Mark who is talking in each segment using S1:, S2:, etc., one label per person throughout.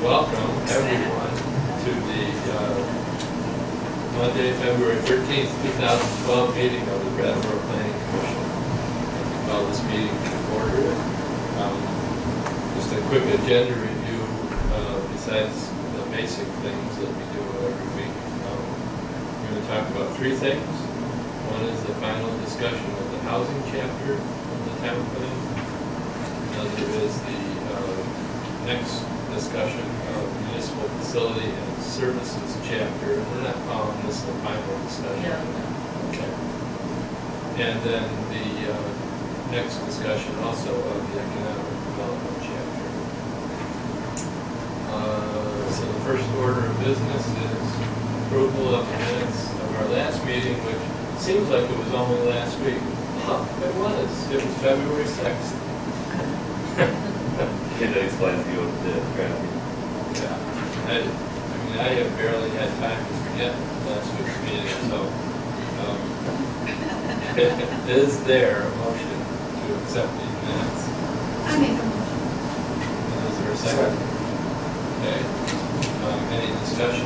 S1: welcome everyone to the Monday, February 13th, 2012 meeting of the Brattleboro Planning Commission. I call this meeting to order. Just a quick agenda review besides the basic things that we do every week. We're going to talk about three things. One is the final discussion of the housing chapter of the town plan. Another is the next discussion of municipal facility and services chapter. And we're not calling this the final discussion.
S2: Yeah.
S1: Okay. And then the next discussion also of the economic development chapter. So the first order of business is approval of the minutes of our last meeting, which seems like it was only last week. Huh, it was. It was February 6th.
S3: Can that explain to you what the gravity?
S1: Yeah. I mean, I have barely had time to forget last week's meeting, so is there a motion to accept these minutes?
S2: I make a motion.
S1: And is there a second? Okay. Any discussion?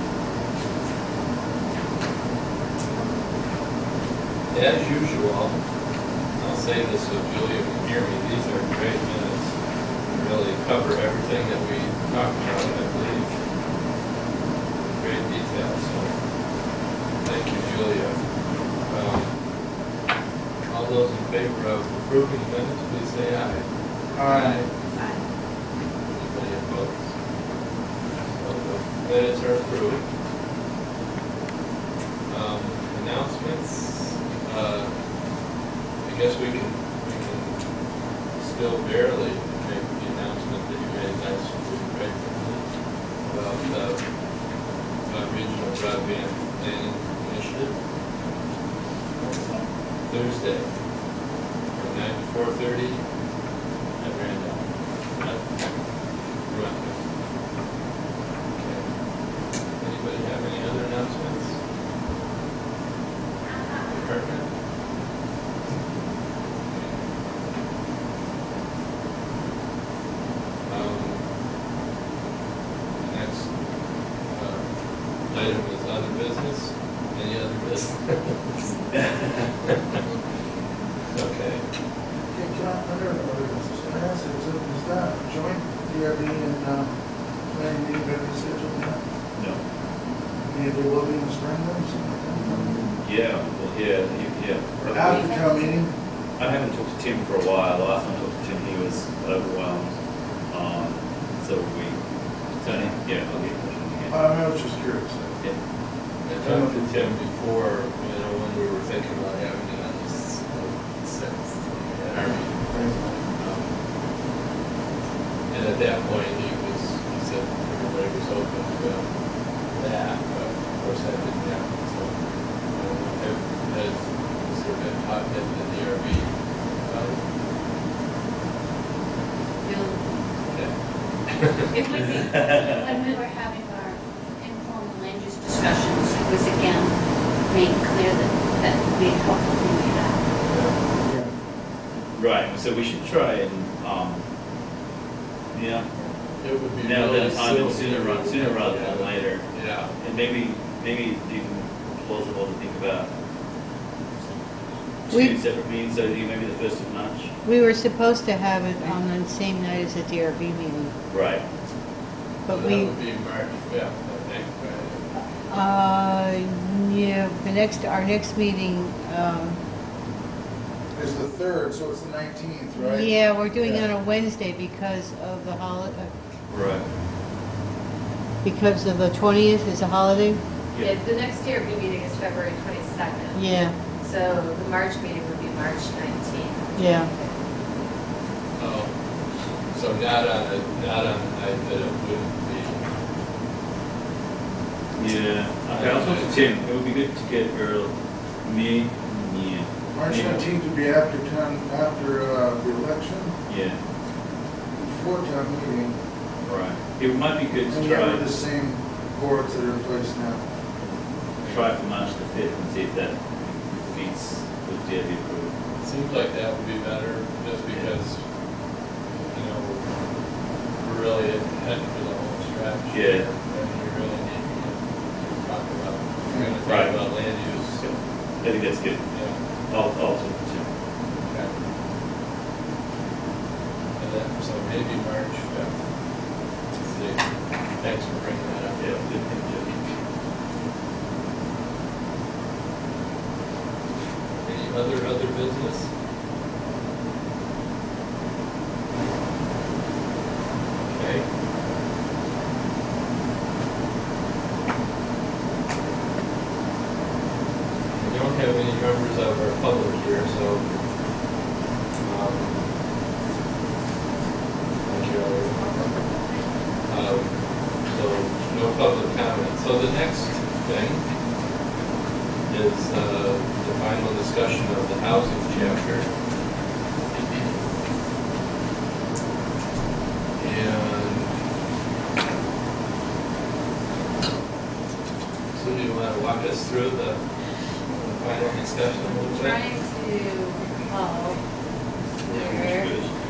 S1: As usual, I'll say this so Julia can hear me, these are great minutes. They really cover everything that we talked about, I believe. Great detail, so thank you, Julia. All those in favor of approving the minutes, please say aye.
S4: Aye.
S1: Anybody opposed? So the minutes are approved. Announcements. I guess we can still barely make the announcement that you made last week, right? About regional broadband planning initiative. Thursday, from 9 to 4:30 at Randolph. Rutgers. Okay. Anybody have any other announcements? Department? The next item is other business. Any other business? Okay.
S4: Okay, John, under other business, can I ask you, is that joint DRB and planning meeting going to be scheduled now?
S3: No.
S4: Maybe there will be in the spring or something like that?
S3: Yeah, well, yeah.
S4: After town meeting?
S3: I haven't talked to Tim for a while. The last time I talked to Tim, he was overwhelmed. So I'll get in touch with him again.
S4: I was just curious.
S3: Yeah.
S1: I talked to Tim before, when we were thinking about having it on the 6th. And at that point, he said everybody was open to that, but of course that didn't happen. So, has there been talked at the DRB about it? Okay.
S2: It would be, when we were having our informal land use discussions, it was again made clear that we had helpful thing we had.
S4: Yeah.
S3: Right. So we should try and
S1: It would be
S3: now
S1: really
S3: that time
S1: silly.
S3: sooner rather than later.
S1: Yeah.
S3: And maybe even plausible to think about
S5: We-
S3: two separate meetings. So maybe the 1st of March.
S5: We were supposed to have it on the same night as the DRB meeting,
S3: Right.
S5: but
S1: That
S5: we,
S1: would be March 5th, I think, right?
S5: yeah, our next meeting,
S4: It's the 3rd, so it's the 19th, right?
S5: yeah, we're doing it
S4: Yeah.
S5: on a Wednesday because of the holiday,
S3: Right.
S5: because of the 20th is a holiday?
S3: Yeah.
S6: The next DRB meeting is February 22nd.
S5: Yeah,
S6: So the March meeting would be March 19th.
S5: yeah.
S1: Oh, so not on the night that it wouldn't be.
S3: Yeah. Okay. I'll talk to Tim. It would be good to get early. Yeah.
S4: March 19th would be after the election,
S3: Yeah.
S4: before town meeting,
S3: Right. It might be good to
S4: and get rid of
S3: try
S4: the same boards that are in place now.
S3: for March the 5th and see if that defeats the DRB approval.
S1: Seems like that would be better, just because, we're really heading for the home
S3: Yeah.
S1: then you really need to talk about, we're gonna talk
S3: Right.
S1: about land use.
S3: I think that's good.
S1: Yeah.
S3: I'll talk to Tim.
S1: Okay. And then, so maybe March 5th. Let's see. Thanks for bringing that up.
S3: Yeah, good thing, Jim.
S1: Any other business? Okay. We don't have any members of our public here, so, thank you, Elliot. So, no public comment. So the next thing is the final discussion of the housing chapter. And so do you want to walk us through the final discussion a little bit?
S6: Trying to recall where.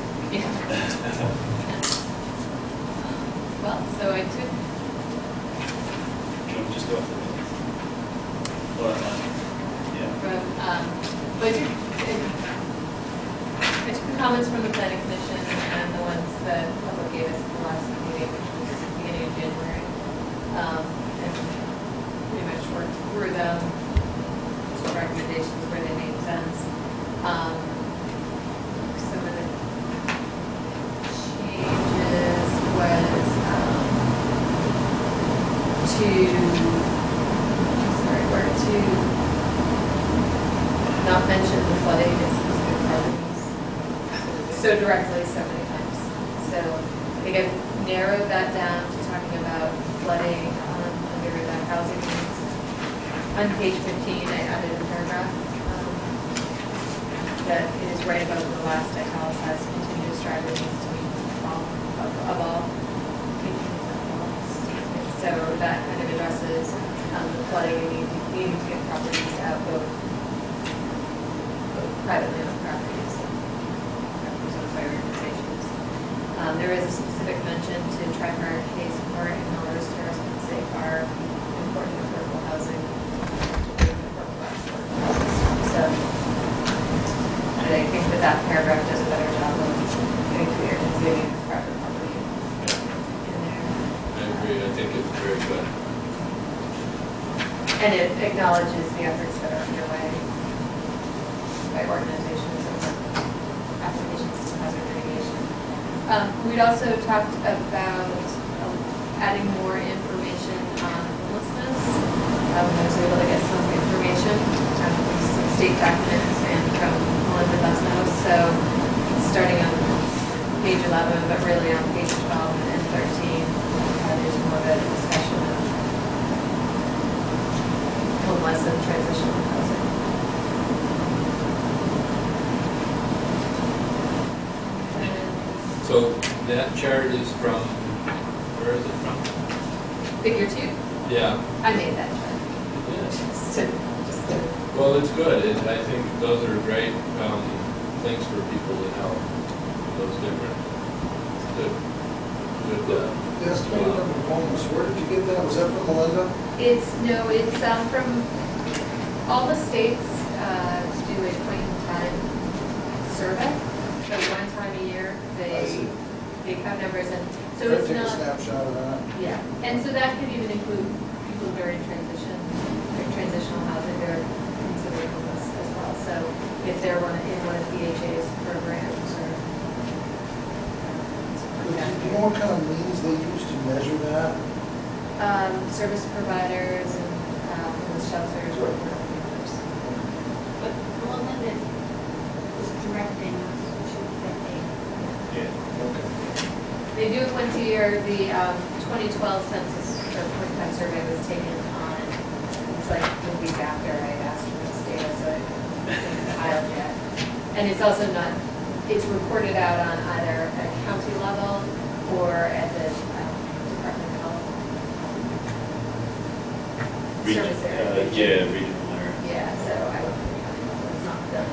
S6: Well, so I took,
S3: Can we just go off the minutes? Or, yeah.
S6: from, I took the comments from the planning commission and the ones that public gave us in the last meeting, which was the beginning of January. And pretty much worked through them, some recommendations where they made sense. Some of the changes was, to not mention the flooding in specific properties so directly so many times. So I think I've narrowed that down to talking about flooding under the housing needs. On page 15, I added a paragraph that it is right above the last italicized continuous driver needs to be of all. So that kind of addresses the flooding and needing to get properties out, both privately owned properties and properties owned by organizations. There is a specific mention to Tri-Park Case Court and Melrose Terrace and Safe are important affordable housing. So, and I think that paragraph does a better job of getting clear and zooming the private property in there.
S1: I agree, I think it's very good.
S6: And it acknowledges the efforts that are underway by organizations and applications to hazard mitigation. We'd also talked about adding more information on homelessness. I was able to get some information from some state documents and from Melinda Busnos. So starting on page 11, but really on page 12 and 13, there's more of a discussion of homeless and transitional housing.
S1: So that chart is from, where is it from?
S6: Figure 2,
S1: Yeah.
S6: I made that chart.
S1: Yes.
S6: Just to,
S1: Well, it's good. I think those are great things for people to know. Those different, good.
S4: The estimated number of homeless, where did you get that? Was that from Melinda?
S6: it's from all the states do a point in time survey. So one time a year,
S4: I see.
S6: they have numbers and so
S4: Try to
S6: it's
S4: take a
S6: not.
S4: snapshot of that.
S6: Yeah, and so that could even include people who are in transitional housing, they're considered homeless as well. So if they're in one of DHA's programs or.
S4: Do you know what kind of means they use to measure that?
S6: Service providers and homeless shelters or others.
S2: But Melinda is directing us to that they
S3: Yeah.
S4: Okay.
S6: They do it once a year. The 2012 census or point time survey was taken on, it's like the week after I asked for this data, so it wasn't compiled yet. And it's also not, it's reported out on either a county level or at the Department of Health. Service area.
S3: Yeah, regional area.
S6: Yeah, so I would, it's not done.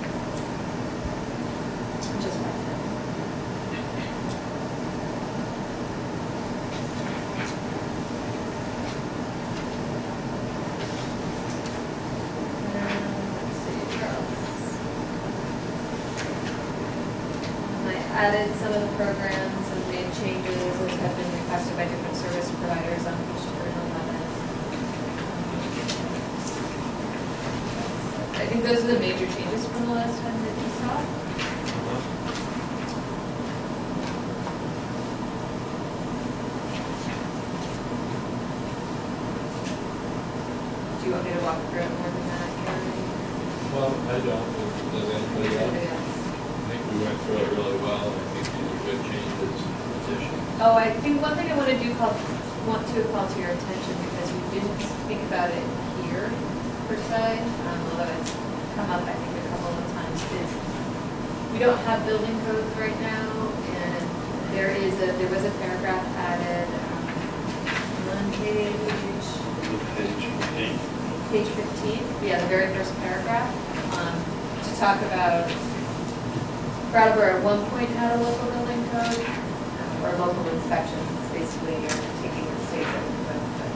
S6: Just right. added some of the programs and made changes that have been requested by different service providers on page 211. I think those are the major changes from the last time that you saw. Do you want me to walk through it more than that, Karen?
S1: Well, I don't, does anybody else?
S6: Anybody else?
S1: I think we went through it really well, and I think these are good changes, additions.
S6: Oh, I think one thing I want to call to your attention, because we didn't speak about it here per se, although it's come up I think a couple of times, is we don't have building codes right now, and there was a paragraph added on page 15, yeah, the very first paragraph, to talk about Brattleboro at one point had a local building code, or local inspections. It's basically you're taking the state building code, but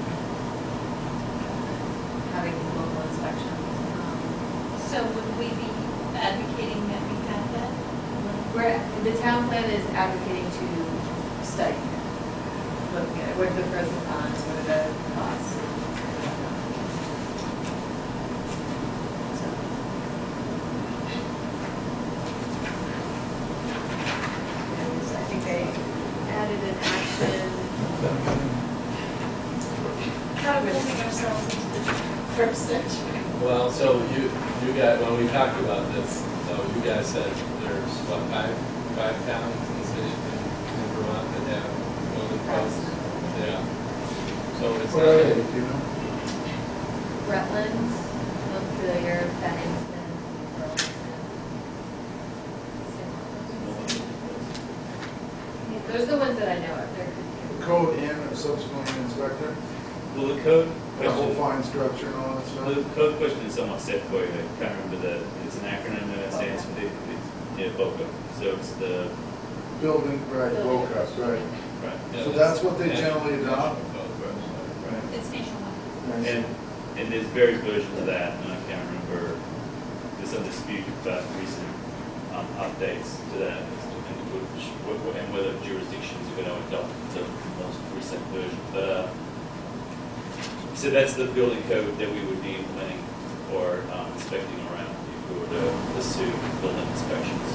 S6: having local inspections.
S2: So would we be advocating that we have that?
S6: The town plan is advocating to study, looking at it. What are the pros and cons, what are the costs? I think they added an action.
S7: How do we think ourselves into the first century?
S1: Well, so you guys, when we talked about this, so you guys said there's, what, five towns and cities in Vermont that have building codes? Yeah. So it's
S4: What are they,
S1: not,
S4: do you know?
S6: Rutland, Montpelier, Bennington, Burlington. Those are the ones that I know of. There could be.
S4: Code and subsequently inspector,
S3: Well, the code
S4: the whole
S3: question,
S4: fine structure and all that
S3: the
S4: stuff.
S3: code question is somewhat set for you. I can't remember it's an acronym that stands for BOCA. So it's the,
S4: Building, right,
S6: Building.
S4: WOCUS, right.
S3: right.
S1: yeah,
S4: So that's what they
S1: national-
S4: generally adopt?
S1: national code, right.
S3: Right.
S2: It's nationwide.
S3: And there's various versions of that, and I can't remember, there's some dispute about recent updates to that, as to and whether jurisdictions are going to adopt the most recent version. But so that's the building code that we would be implementing or inspecting around if we were to pursue building inspections.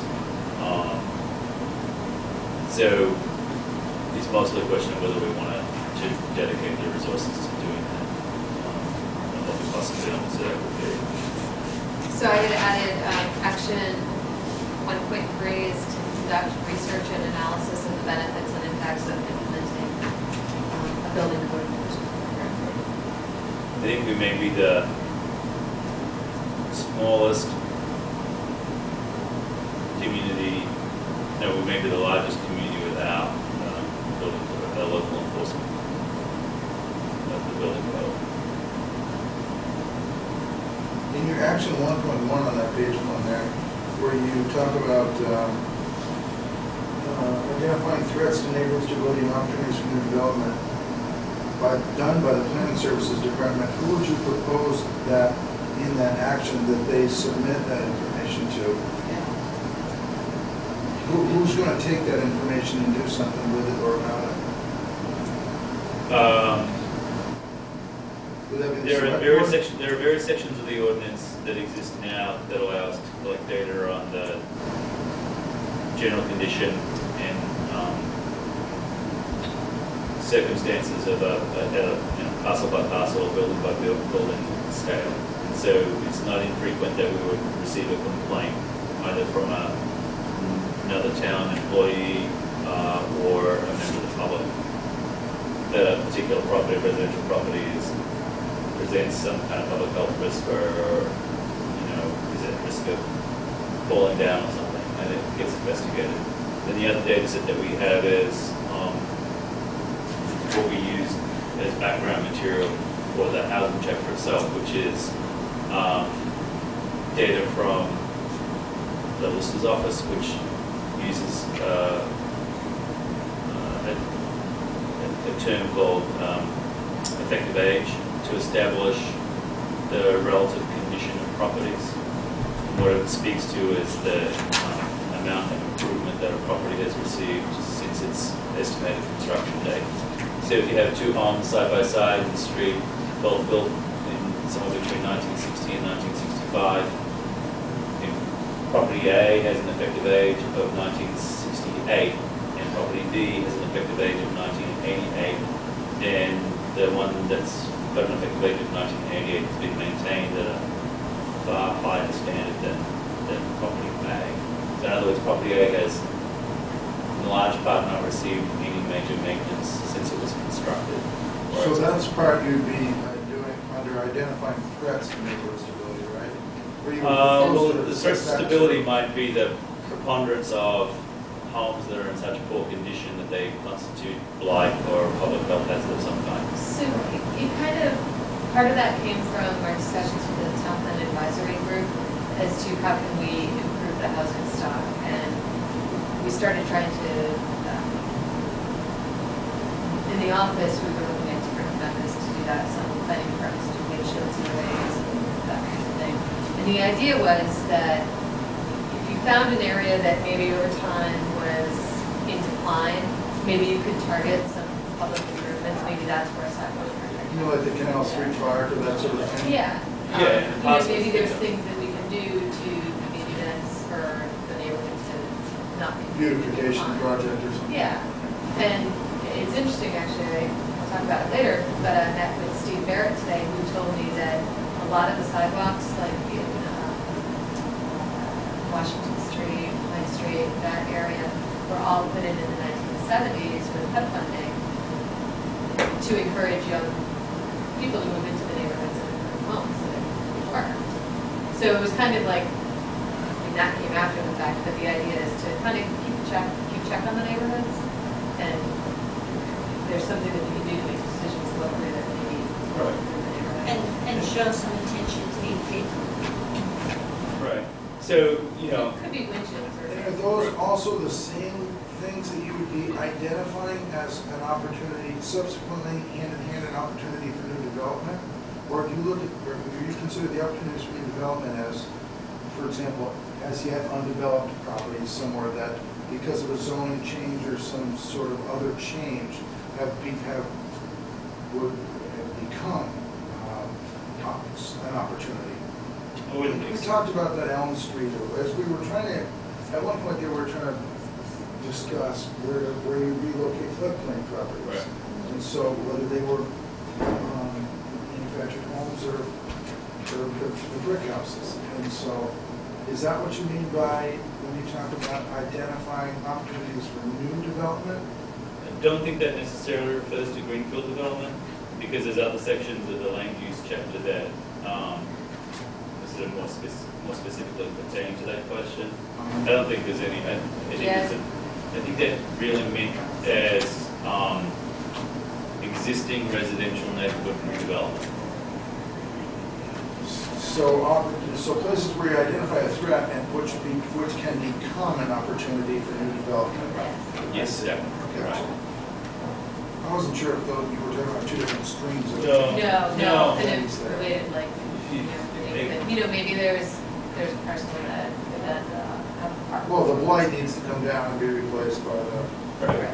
S3: So it's mostly a question of whether we want to dedicate the resources to doing that. And what the possibilities of that would be.
S6: So I had added action 1.3 is to conduct research and analysis of the benefits and impacts of implementing a building code enforcement program.
S3: I think we may be the smallest community, no, we may be the largest community without a local enforcement of the building code.
S4: In your action 1.1 on that page one there, where you talk about identifying threats to neighborhood stability and opportunities for new development, done by the Planning Services Department, who would you propose that in that action that they submit that information to? Who's going to take that information and do something with it or about it? Would that be the
S3: There are
S4: select
S3: various
S4: board?
S3: there are various sections of the ordinance that exist now that allow us to collect data on the general condition and circumstances of a parcel by parcel, building by building scale. And so it's not infrequent that we would receive a complaint either from another town employee or a member of the public that a particular property, residential property, presents some kind of public health risk or is at risk of falling down or something, and it gets investigated. Then the other data set that we have is what we use as background material for the housing check for itself, which is data from the Lister's office, which uses a term called effective age to establish the relative condition of properties. And what it speaks to is the amount of improvement that a property has received since its estimated construction date. So if you have two homes side by side in the street, both built in somewhere between 1960 and 1965, if property A has an effective age of 1968 and property B has an effective age of 1988, then the one that's got an effective age of 1988 has been maintained at a far higher standard than property A. So in other words, property A has in large part not received any major maintenance since it was constructed.
S4: So that's part you'd be doing under identifying threats to neighborhood stability, right? Where you would
S3: Well,
S4: propose
S3: the
S4: to
S3: threat to
S4: assess that
S3: stability
S4: sort
S3: might be the preponderance of homes that are in such poor condition that they constitute blight or public health hazard of some kind.
S6: So you kind of, part of that came from our discussions with the town plan advisory group as to how can we improve the housing stock. And we started trying to, in the office, we were looking at different methods to do that, some planning firms to windshield surveys and that kind of thing. And the idea was that if you found an area that maybe over time was in decline, maybe you could target some public improvements, maybe that's where a sidewalk project.
S4: You know, like the Canal Street fire to that sort of thing?
S6: Yeah.
S3: Yeah,
S6: You know,
S3: possibly.
S6: maybe there's things that we can do to maybe then spur the neighborhood to not be.
S4: Beautification project or something?
S6: Yeah, and it's interesting, actually, I'll talk about it later, but I met with Steve Barrett today, who told me that a lot of the sidewalks, like in Washington Street, Pine Street, that area, were all put in the 1970s with HUD funding to encourage young people to move into the neighborhoods and improve homes that it worked. So it was kind of like, I mean, that came after the fact, but the idea is to kind of keep check on the neighborhoods, and there's something that we can do to make decisions locally that maybe
S3: Right.
S6: improve the neighborhood.
S2: And show some attention to being paid.
S3: Right. So, you know,
S6: It could be windshields or.
S4: And are those also the same things that you would be identifying as an opportunity, subsequently hand-in-hand an opportunity for new development? Or do you look at, or do you consider the opportunities for new development as, for example, as yet undeveloped properties somewhere that, because of a zoning change or some sort of other change, would have become an opportunity?
S3: I wouldn't
S4: We talked about that Elm Street, as we were trying to, at one point they were trying to discuss where you relocate floodplain properties.
S3: Right.
S4: And so whether they were manufactured homes or the brick houses. And so, is that what you mean by when you talk about identifying opportunities for new development?
S3: I don't think that necessarily refers to greenfield development, because there's other sections of the land use chapter that sort of more specifically pertaining to that question. I don't think there's any. I think that really meant as existing residential neighborhood redevelopment.
S4: So places where you identify a threat and which can become an opportunity for new development.
S3: Yes, yeah.
S4: Okay.
S3: Right.
S4: I wasn't sure if you were talking about two different streams of.
S6: No, and
S4: Things
S6: it's
S4: there.
S6: related, like, maybe there's a parcel that have a park.
S4: Well, the blight needs to come down and be replaced by the.
S3: Right.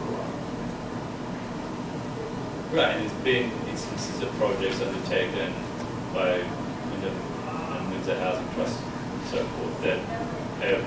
S3: Right, and there's been instances of projects undertaken by Wyndham and Windsor Housing Trust and so forth that have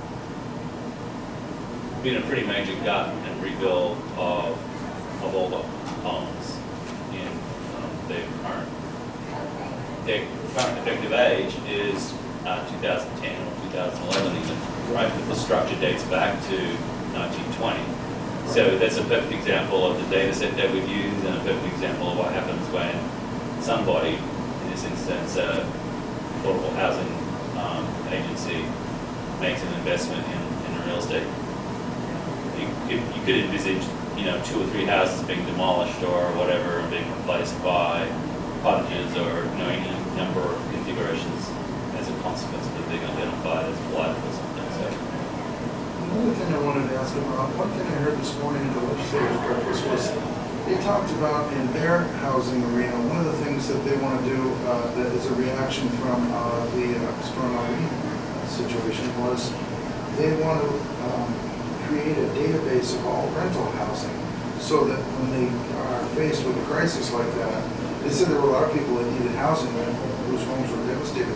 S3: been a pretty major gut and rebuild of all the homes in their current effective age is 2010 or 2011 even, right? But the structure dates back to 1920. So that's a perfect example of the data set that we've used and a perfect example of what happens when somebody, in this instance, affordable housing agency, makes an investment in a real estate. You could envisage, 2 or 3 houses being demolished or whatever and being replaced by cottages or any number of configurations as a consequence of it being identified as blighted or something. So.
S4: Another thing I wanted to ask about, one thing I heard this morning at the legislative breakfast was they talked about in their housing arena, one of the things that they want to do that is a reaction from the Storm Arena situation was they want to create a database of all rental housing so that when they are faced with a crisis like that, they said there were a lot of people that needed housing whose homes were devastated.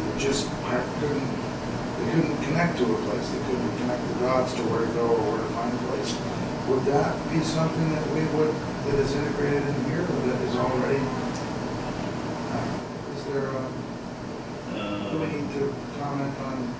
S4: They couldn't connect to a place. They couldn't connect the dots to where to go or where to find a place. Would that be something that that is integrated in here or that is already, is there do we need to comment on?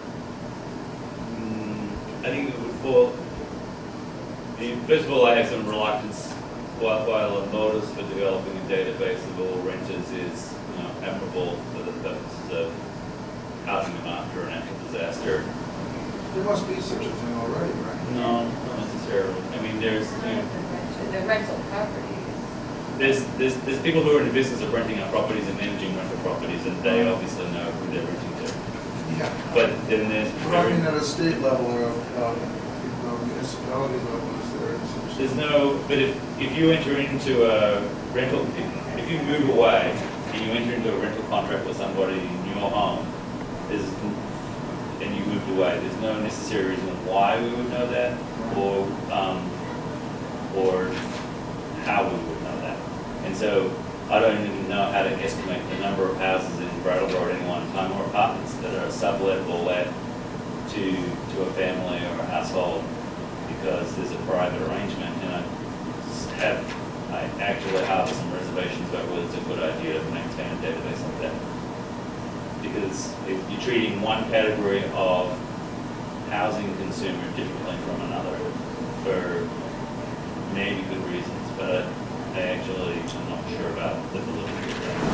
S3: I think it would fall. First of all, I have some reluctance. While a modus for developing a database of all renters is, admirable for the purposes of housing them after a natural disaster.
S4: There must be such a thing already, right?
S3: No, not necessarily. I mean, there's
S6: The rental properties.
S3: there's people who are in the business of renting out properties and managing rental properties, and they obviously know who they're renting to.
S4: Yeah.
S3: But then there's
S4: But I mean, at a state level or a municipality level, is there such?
S3: there's no. But if you enter into a rental, if you move away and you enter into a rental contract with somebody in your home, and you moved away, there's no necessary reason why we would know that, or how we would know that. And so I don't even know how to estimate the number of houses in Brattleboro at any one time, or apartments that are sublet or let to a family or a household because there's a private arrangement. And I actually have some reservations about whether it's a good idea to maintain a database like that. Because if you're treating one category of housing consumer differently from another for maybe good reasons, but I actually am not sure about the validity of that.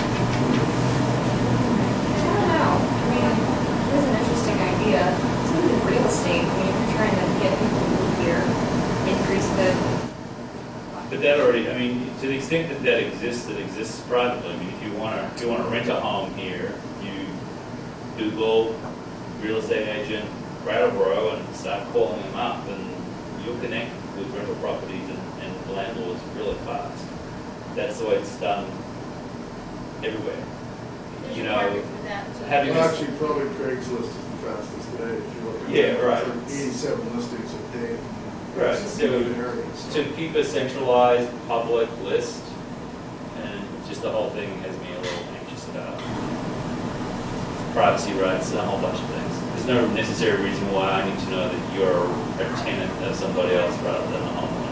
S6: I don't know. I mean, it is an interesting idea. It's in real estate. I mean, if you're trying to get people to move here, increase the.
S3: But that already, I mean, to the extent that that exists privately. I mean, if you want to rent a home here, you Google real estate agent Brattleboro and start calling them up, and you'll connect with rental properties and landlords really fast. That's the way it's done everywhere.
S2: There's
S3: You
S2: a
S3: know,
S2: market for that, so-
S3: having
S4: Well,
S3: this,
S4: actually, probably Craigslist is the fastest today, if you look at it.
S3: Yeah, right.
S4: 87 listings a day.
S3: Right, to keep a centralized public list, and just the whole thing has me a little anxious about privacy rights and a whole bunch of things. There's no necessary reason why I need to know that you're a tenant of somebody else rather than a homeowner.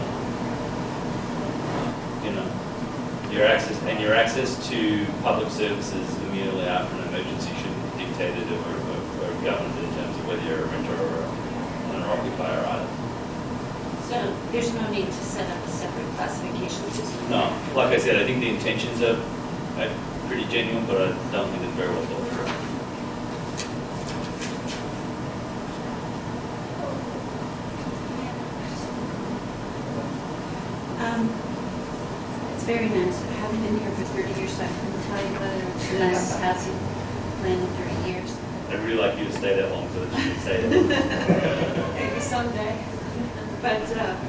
S3: Your access to public services immediately after an emergency shouldn't be dictated or governed in terms of whether you're a renter or an owner-occupier either.
S2: So there's no need to set up a separate classification system?
S3: No, like I said, I think the intentions are pretty genuine, but I don't think it's very well thought through.
S2: It's very nice. I haven't been here for 30 years, so I couldn't tell you whether it's the best housing plan in 30 years.
S3: I'd really like you to stay that long so that you can say that.
S2: Maybe someday. But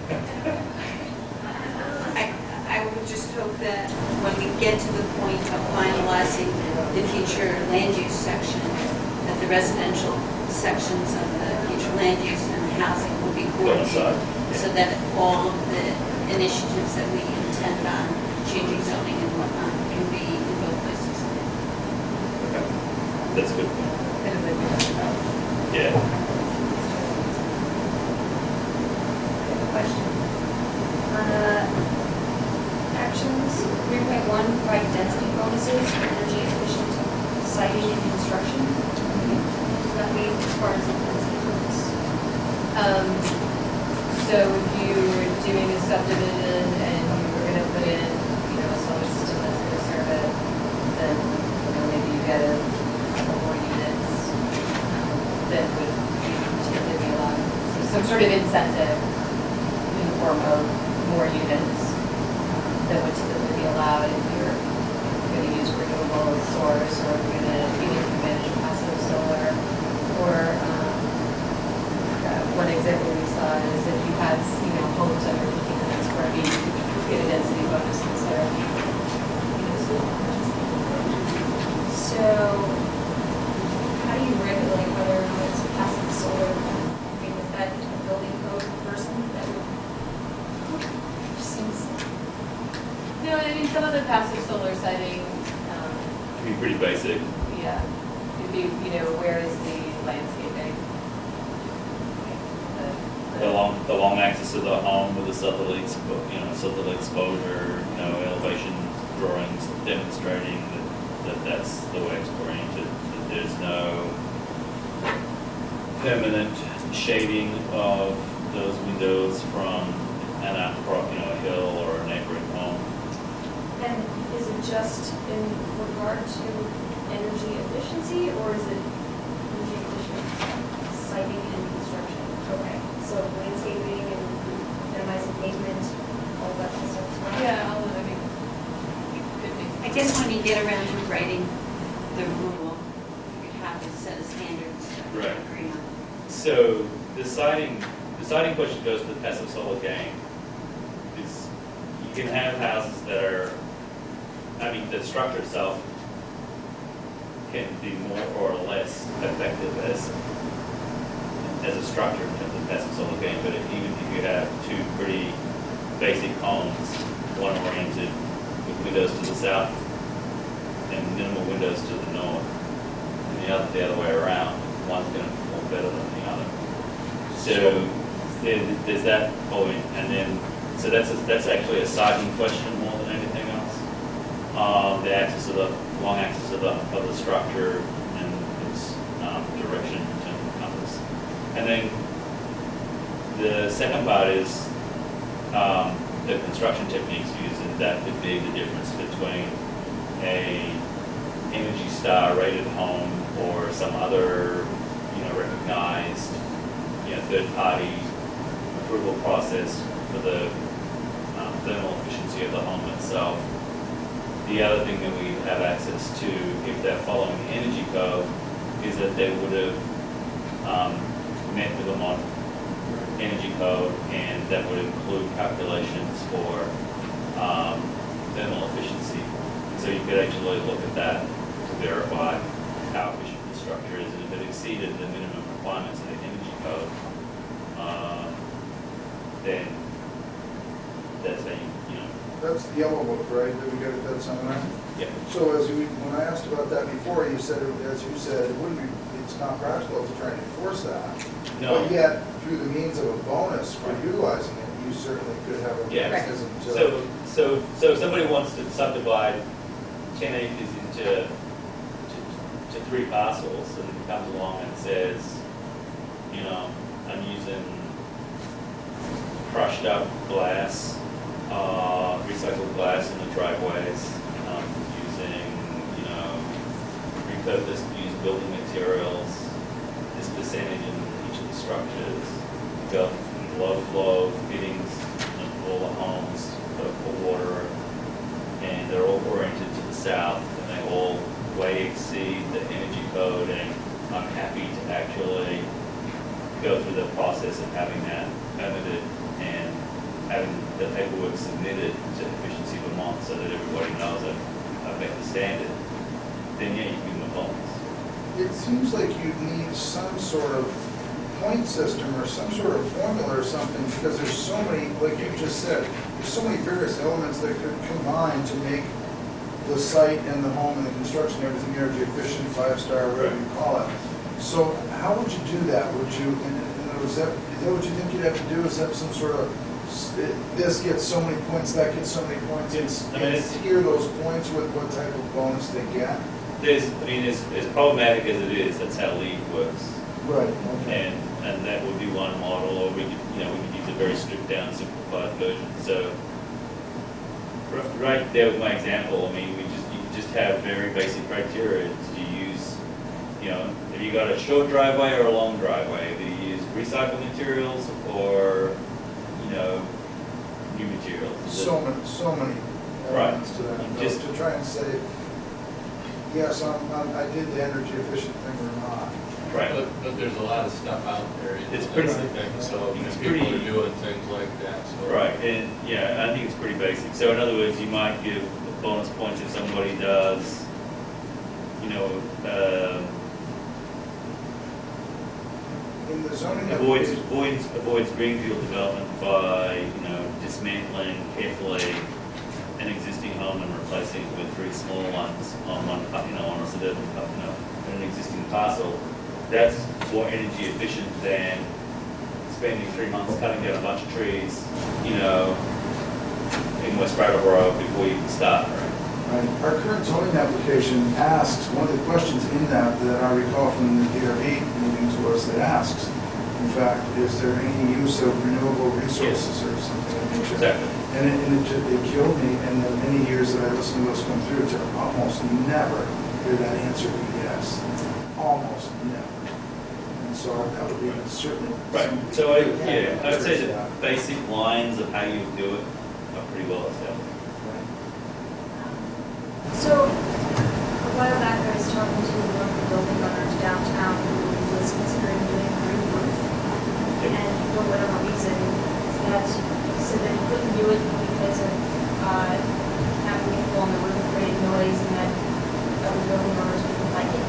S2: I would just hope that when we get to the point of finalizing the future land use section, that the residential sections of the future land use and housing will be coordinated, so that all of the initiatives that we intend on changing zoning and whatnot can be in both places.
S3: Okay. That's good. Yeah.
S6: Question. Actions, 3.1, provide density bonuses for energy efficient siting and construction. Does that mean as far as the density bonus? So if you were doing a subdivision and you were gonna put in, a solar system that's gonna serve it, then, maybe you get a couple more units that would typically be allowed. So some sort of incentive in the form of more units that would typically be allowed if you're going to use renewable source, or if you're going to either manage passive solar, or one example we saw is if you had homes under 1,500 square feet, you could get a density bonus instead of so how do you regulate whether or not it's passive solar? I mean, No, I mean, some of the passive solar siting,
S3: It'd be pretty basic.
S6: yeah, it'd be, where is the landscaping?
S3: The long axis of the home with the southerly, southerly exposure, elevation drawings demonstrating that's the way it's oriented. That there's no permanent shading of those windows from a hill or a neighboring home.
S7: And is it just in regard to energy efficiency, or is it energy efficient siting and construction? Okay, so landscaping and minimizing pavement, all that kind of stuff as well?
S6: Yeah, all of it,
S2: I guess when you get around to writing the rule, you have a set of standards that we
S3: Right.
S2: agree on.
S3: So the siding question goes to the passive solar game. Is you can have houses that are, the structure itself can be more or less effective as a structure in terms of passive solar game. But even if you have two pretty basic homes, one oriented with windows to the south and minimal windows to the north, and the other way around, one's going to perform better than the other. So there's that point, and then so that's actually a siding question more than anything else. The long axis of the structure and its direction in terms of compass, and then the second part is the construction techniques used, and that could be the difference between a Energy Star rated home or some other recognized third-party approval process for the thermal efficiency of the home itself. The other thing that we have access to, if they're following the energy code, is that they would have met the Vermont energy code, and that would include calculations for thermal efficiency. So you could actually look at that to verify how efficient the structure is, and if it exceeded the minimum requirements of the energy code, then that's how
S4: That's the yellow book, right, that we got at that seminar?
S3: yeah.
S4: So when I asked about that before, you said, it wouldn't be, it's not practical to try and enforce that.
S3: No.
S4: But yet, through the means of a bonus for utilizing it, you certainly could have a
S3: Yeah.
S4: mechanism to.
S3: So if somebody wants to subdivide 10 acres into to 3 parcels, and comes along and says, I'm using crushed up glass, recycled glass in the driveways, using, repurposed used building materials, this percentage in each of the structures, got low flow fittings in all the homes for water, and they're all oriented to the south, and they all way exceed the energy code, and I'm happy to actually go through the process of having that permitted and having the paperwork submitted to Efficiency Vermont so that everybody knows that I've met the standard, then yeah, you give them a bonus.
S4: It seems like you'd need some sort of point system or some sort of formula or something, because there's so many, like you just said, there's so many various elements that could combine to make the site and the home and the construction, everything energy efficient, 5-star, whatever you call it. So how would you do that? Would you, is that what you think you'd have to do? Is that some sort of, this gets so many points, that gets so many points, and tier those points with what type of bonus they get?
S3: As problematic as it is, that's how LEED works.
S4: Right. Okay.
S3: And that would be one model, or we could use a very stripped down, simplified version. So right there with my example, you just have very basic criteria. Do you use, have you got a short driveway or a long driveway? Do you use recycled materials or, new materials?
S4: So many elements to that.
S3: You
S4: though,
S3: just-
S4: to try and say, yes, I did the energy efficient thing or not.
S3: Right.
S1: But there's a lot of stuff out there.
S3: It's pretty-
S1: So
S3: it's
S1: people
S3: pretty-
S1: are doing things like that. So.
S3: Right, and I think it's pretty basic. So in other words, you might give bonus points if somebody does,
S4: In the zoning
S3: avoids greenfield development by, dismantling carefully an existing home and replacing it with 3 small ones on one, on a suburban, in an existing parcel, that's more energy efficient than spending 3 months cutting down a bunch of trees, in West Brattleboro before you can start, right?
S4: Right. Our current zoning application asks, one of the questions in that I recall from the DRB meetings was that asks, in fact, is there any use of renewable resources or something of nature?
S3: Exactly.
S4: And it killed me in the many years that I listened to those come through to almost never hear that answer be yes. Almost never. And so that would be certainly.
S3: Right.
S4: something-
S3: So I would say the basic lines of how you do it are pretty well established.
S7: So, a while back, I was talking to one of the building owners downtown who was considering doing a green roof. And for whatever reason, that he said that he couldn't do it because of having people on the roof creating noise and that other building owners didn't like it.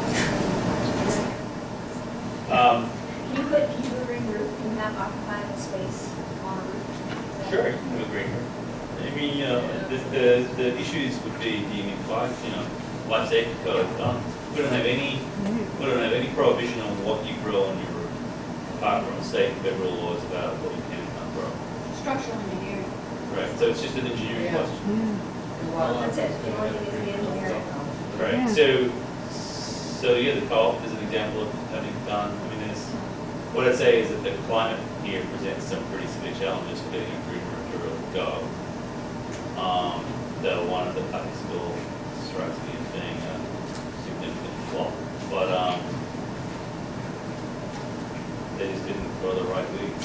S7: Can you do a green roof and have occupiable space on a roof?
S3: Sure, I can agree. I mean, the issues would be dehumidified, life safety code. We don't have any prohibition on what you grow on your roof, apart from state and federal laws about what you can and can't grow.
S2: Structural engineering.
S3: Right. So it's just an engineering question.
S7: That's it, the only thing is the engineering.
S3: Right. So the co-op is an example of having done. I mean, what I'd say is that the climate here presents some pretty severe challenges for getting a green roof to really go. Though one of the public school strikes me as being a significant flaw, but they just didn't throw the right weeds.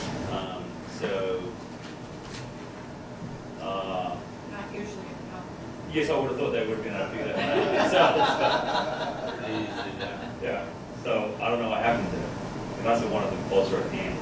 S2: Not usually a problem.
S3: Yes, I would have thought they would have been able to do that themselves. Yeah. So I don't know what happened to them. There must have one of them closer at hand.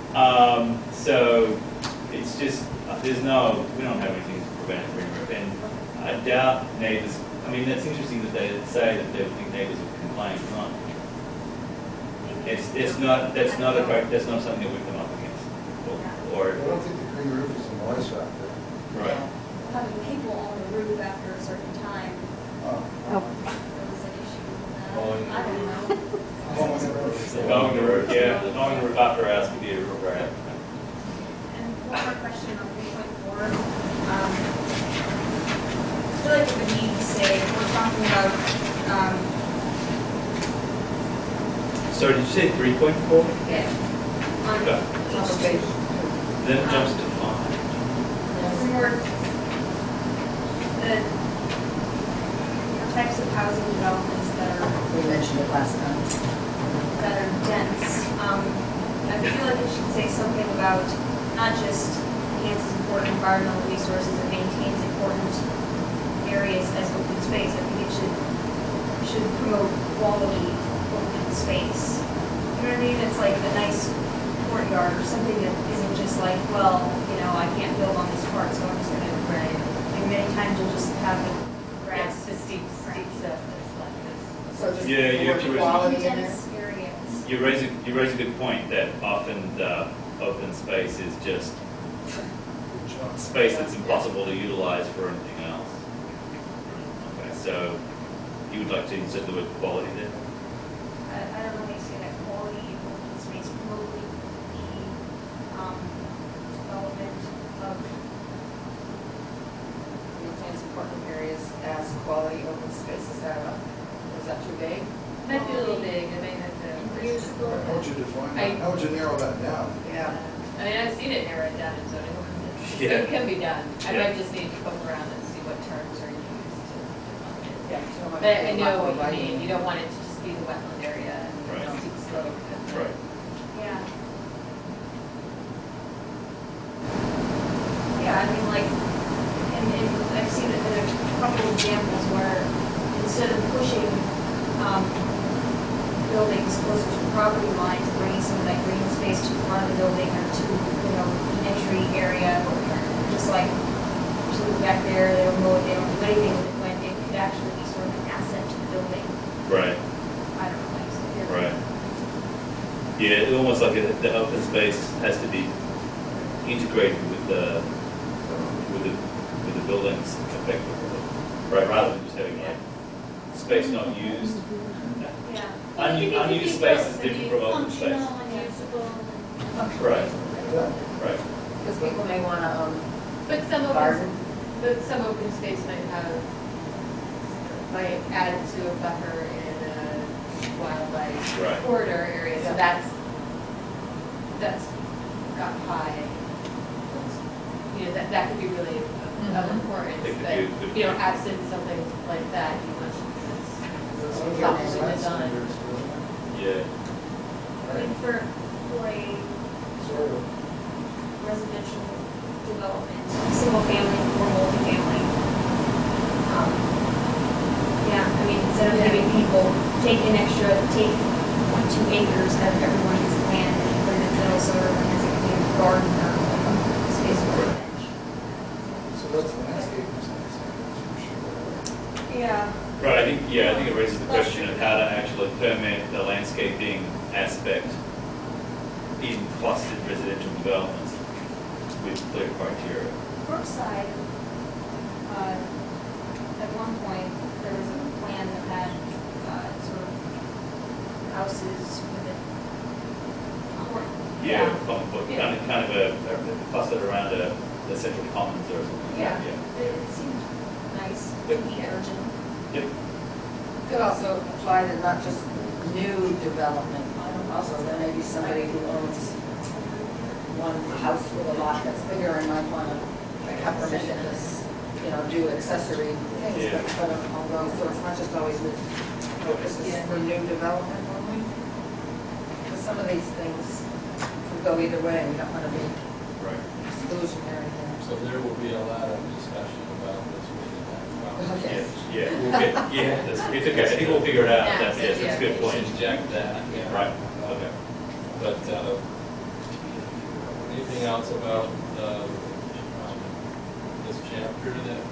S3: So it's just we don't have anything to prevent a green roof, and I doubt neighbours. I mean, that's interesting that they say that they would think neighbours would complain. Not. That's not something that we've come up against. Or
S8: I don't think the green roof is a noise factor.
S3: right.
S7: Having people on the roof after a certain time,
S8: Oh.
S5: Oh.
S7: there was an issue with that.
S1: Mowing.
S7: I don't know.
S3: Mowing the roof, yeah. Mowing the roof after hours could be a real right.
S7: And one more question on 3.4. I feel like we would need to say, we're talking about,
S3: Sorry, did you say 3.4?
S7: yeah, on
S3: Okay.
S7: okay.
S3: Then it jumps to 5.
S7: For the types of housing developments that
S9: We mentioned it last time.
S7: are dense, I feel like it should say something about not just enhances important environmental resources and maintains important areas as open space. I think it should promote quality open space. You know what I mean? It's like a nice courtyard or something that isn't just like, well, I can't build on this part, so I'm just gonna, like many times you'll just have the grass.
S9: Yes, the steep surface like this.
S8: So just
S3: Yeah, you have to
S8: more
S3: raise-
S8: quality in there.
S7: Dense areas.
S3: You raise a good point that often the open space is just space that's impossible to utilize for anything else. Okay, so you would like to insert the word quality there?
S7: I don't know how you say that, quality open space, promoting the development of,
S9: Maintains important areas as quality open spaces. Is that too vague?
S6: Might be a little big, I mean,
S7: usable.
S4: How would you define that? How would you narrow that down?
S9: Yeah.
S6: I mean, I've seen it narrowed down in zoning ordinance.
S3: Yeah.
S6: It can be done. I
S3: Yeah.
S6: might just need to poke around and see what terms are used to define it.
S9: Yeah. so much
S6: But I know
S9: about
S6: what you
S9: lighting.
S6: mean. You don't want it to just be the wetland area and
S3: Right.
S6: steep slope. and the-
S3: Right.
S7: Yeah. Yeah, I mean, like, and I've seen it in a couple of examples where instead of pushing, buildings closer to the property lines, bringing some of that green space to the front of the building or to, the entry area, or just like, just leave it back there, they don't mow it, they don't do anything with it, when it could actually be sort of an asset to the building.
S3: Right.
S7: I don't know, like, so here.
S3: Right. Yeah, it's almost like the open space has to be integrated with the buildings effectively, right? Rather than just having like space not used.
S7: Yeah.
S3: Unused space is different from open space.
S7: Functional, unusable.
S3: Right,
S4: Yeah.
S3: right.
S9: Because people may want to,
S6: But some
S9: garden.
S6: open space might add to a buffer in a wildlife
S3: Right.
S6: corridor area, so
S9: Yeah.
S6: that's got high, you know, that could be really of
S9: Mhm.
S6: importance,
S3: It could
S6: but,
S3: be- could
S6: you know,
S3: be.
S6: absent something like that, you want something that's
S4: That's
S6: thoughtfully
S4: design
S6: designed.
S4: standards, doesn't
S3: Yeah.
S7: I mean, for a
S4: it? Sort of.
S7: residential development, single family or multifamily. Yeah, I mean, instead of having people take 2 acres out of everyone's land and put it in the middle so everyone has a community garden or space for a bench.
S4: So that's landscape design standards for sure.
S7: Yeah.
S3: Right, I think it raises the question of how to actually permit the landscaping aspect in clustered residential developments with clear criteria.
S7: Brookside, at one point, there was a plan that had sort of houses with a court.
S3: Yeah, kind of a clustered around a central commons or something.
S7: Yeah,
S3: Yeah.
S7: it seemed nice, to
S3: Yep.
S7: be original.
S3: Yep.
S9: Could also apply to not just new development, also there may be somebody who owns one house with a lot that's bigger and might want to have permission to, do accessory things,
S3: Yeah.
S9: but although, so it's not just always with, this is for new development only. Because some of these things could go either way, we don't want to be
S3: Right.
S9: exclusionary here.
S1: So there will be a lot of discussion about this when we have
S9: Okay.
S3: It's okay, I think we'll figure it out. That's a good
S1: We'll
S3: point.
S1: inject that, yeah.
S3: Right, okay.
S1: But, anything else about, this chapter that?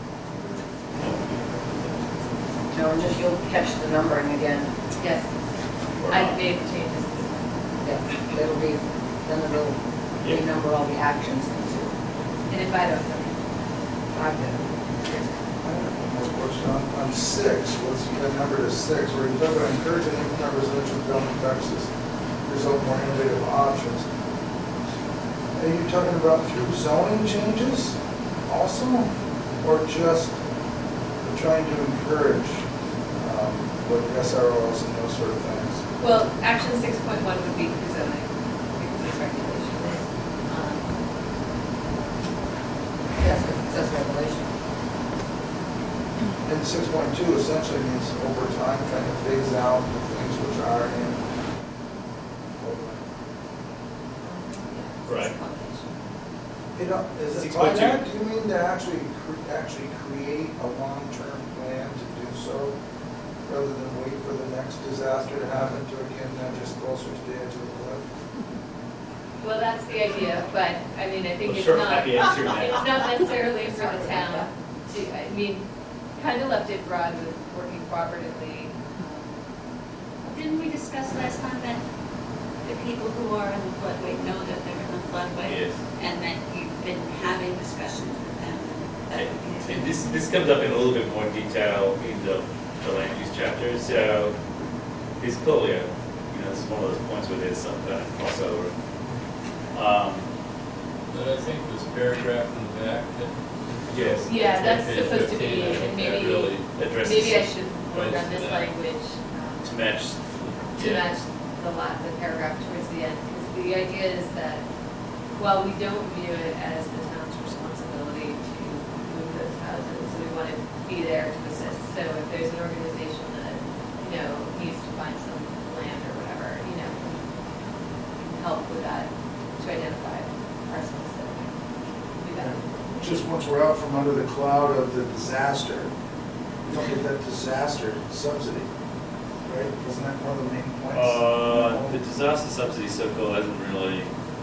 S9: No, and just you'll catch the numbering again.
S6: Yes, I made the changes.
S9: Yeah, it'll be, then it'll renumber all the actions into.
S6: And if I don't know,
S9: I've got
S4: One more question on 6, what's the number to 6, where you talk about encouraging incremental residential development practices, result in more innovative options. Are you talking about through zoning changes also, or just trying to encourage like SROs and those sort of things?
S6: well, action 6.1 would be through zoning, because it's regulation.
S9: Yes, it says regulation.
S4: And 6.2 essentially means over time trying to phase out the things which are in.
S3: Right.
S4: You know, is it
S3: 6.2.
S4: by that, do you mean to actually create a long-term plan to do so, rather than wait for the next disaster to happen to again, then just closer to the edge of the cliff?
S6: Well, that's the idea, but, I mean, I think
S3: Well,
S6: it's
S3: sure,
S6: not,
S3: happy answering that.
S6: it's not necessarily for the town to, I mean, kind of left it broad with working cooperatively.
S2: Didn't we discuss last time that the people who are in the floodway know that they're in the floodway?
S3: Yes.
S2: And that you've been having discussions with them, and that would be.
S3: And this comes up in a little bit more detail in the land use chapter. So there's clearly this is one of those points where there's some kind of crossover.
S1: But I think this paragraph in the back that.
S3: Yes.
S6: Yeah, that's
S1: Page
S6: supposed to
S1: 15,
S6: be,
S1: I
S6: and
S1: think that
S6: maybe,
S1: really
S3: Addresses
S6: maybe I should work
S1: points
S6: on
S1: to
S6: this
S1: that.
S6: language
S3: to match.
S6: to match the paragraph towards the end. Because the idea is that while we don't view it as the town's responsibility to move those houses, we want to be there to assist. So if there's an organization that, needs to find some land or whatever, can help with that, to identify parcels that would be better.
S4: Just once we're out from under the cloud of the disaster, we don't get that disaster subsidy, right? Isn't that one of the main points?
S3: The disaster subsidy circle hasn't really,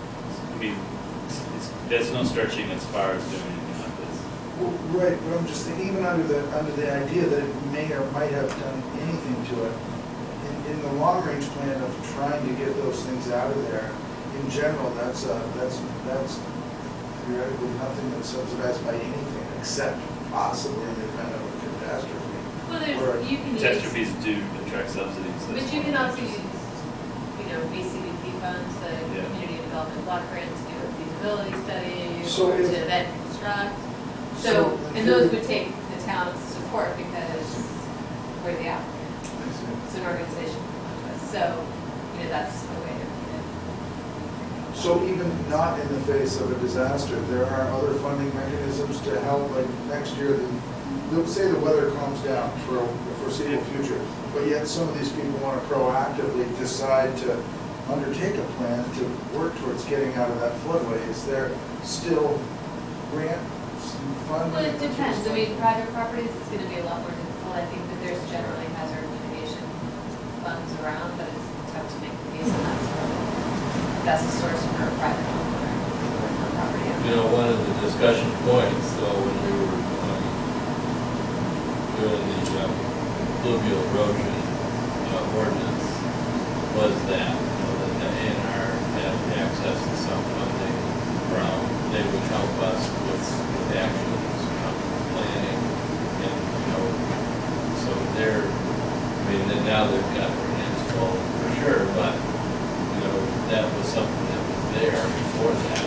S3: there's no stretching as far as doing anything like this.
S4: Well, right, but I'm just thinking, even under the idea that it may or might have done anything to it, in the long-range plan of trying to get those things out of there, in general, that's theoretically nothing that's subsidized by anything. except possibly in the event of a catastrophe.
S6: Well,
S4: Where-
S6: you can use,
S3: Catastrophes do attract subsidies.
S6: but you can also use, BCBP funds, the
S3: Yeah.
S6: Community Development Block Grant to do a feasibility study,
S4: So
S6: or
S4: if-
S6: to then construct.
S4: So,
S6: So,
S4: in
S6: and those
S4: theory-
S6: would take the town's support because we're the applicant. It's an organization. So, that's a way of,
S4: So even not in the face of a disaster, there are other funding mechanisms to help, like next year, let's say the weather calms down for a foreseeable future, but yet some of these people want to proactively decide to undertake a plan to work towards getting out of that floodway. Is there still grant funding?
S6: well, it depends. Private properties, it's gonna be a lot more difficult. I think that there's generally hazard mitigation funds around, but it's tough to make the case on that. That's the source for a private homeowner or property owner.
S1: One of the discussion points, though, when we were doing the fluvial erosion ordinance, was that, that the A&R had access to some funding. They would help us with actions, planning, and, so they're, then now they've got their hands full, for sure, but, that was something that was there before that.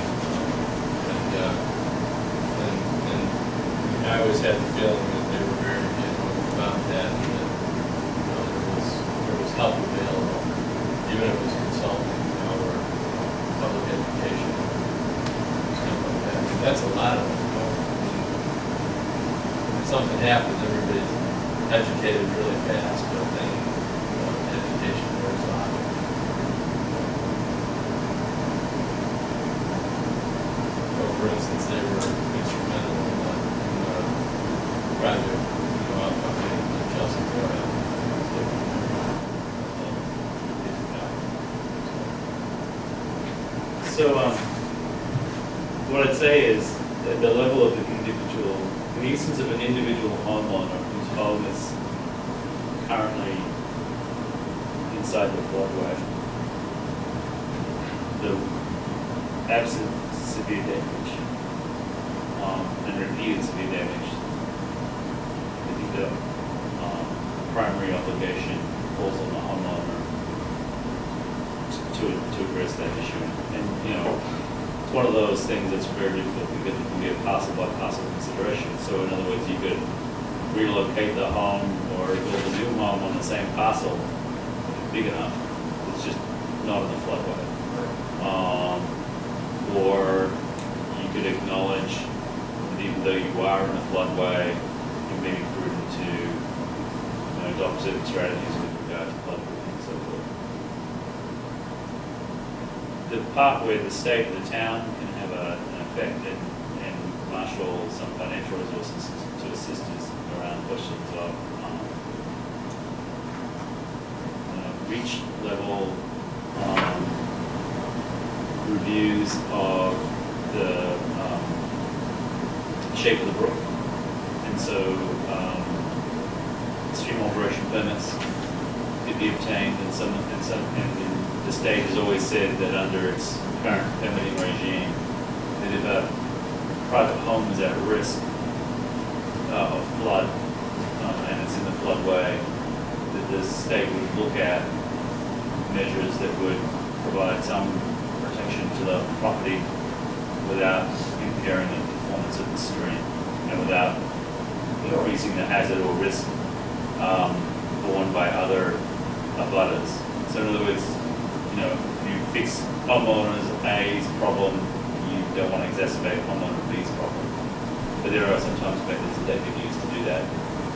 S1: And I always had the feeling that they were very genuine about that, and that, there was help available, even if it was consulting, or public education, stuff like that. That's a lot of it, If something happens, everybody's educated really fast, but then, education wears off. For instance, they were instrumental in the project, up in Chelsea, Florida.
S3: So, what I'd say is, at the level of the individual, in the instance of an individual homeowner whose home is currently inside the floodway, the absent severe damage, and repeated severe damage, I think the primary obligation falls on the homeowner to address that issue. And, it's one of those things that's very difficult because it can be a parcel by parcel consideration. So in other words, you could relocate the home or build a new home on the same parcel, big enough, it's just not in the floodway. Or you could acknowledge that even though you are in a floodway, it may be prudent to adopt certain strategies with regard to floodproofing and so forth. The part where the state and the town can have an effect and marshal some financial resources to assist us around questions of reach level reviews of the shape of the brook, and so stream operation permits could be obtained, and the state has always said that under its current permitting regime, that if a private home is at risk of flood and it's in the floodway, that the state would look at measures that would provide some protection to the property without impairing the performance of the stream and without increasing the hazard or risk borne by other abutters. So in other words, if you fix homeowners A's problem, you don't want to exacerbate homeowner B's problem. But there are sometimes methods that they can use to do that.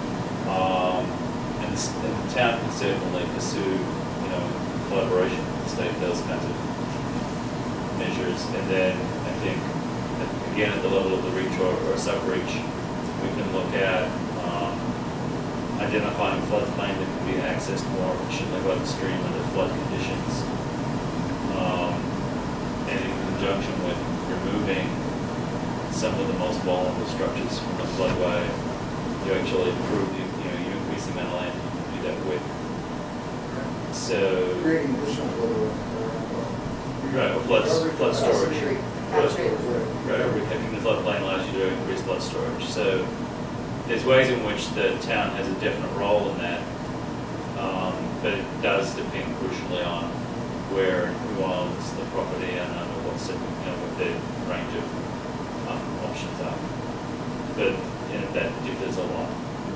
S3: And the town can certainly pursue, collaboration with the state, those kinds of measures. And then I think, again, at the level of the reach or sub-reach, we can look at identifying floodplain that can be accessed more efficiently by the stream under flood conditions. And in conjunction with removing some of the most vulnerable structures from the floodway, you actually improve you increase the amount of land you can do that with. So,
S4: Creating additional floodway.
S3: right, or flood storage.
S6: capture it.
S3: Right, recapturing the floodplain allows you to increase flood storage. So there's ways in which the town has a definite role in that, but it does depend crucially on where, who owns the property and what the range of options are. But that differs a lot.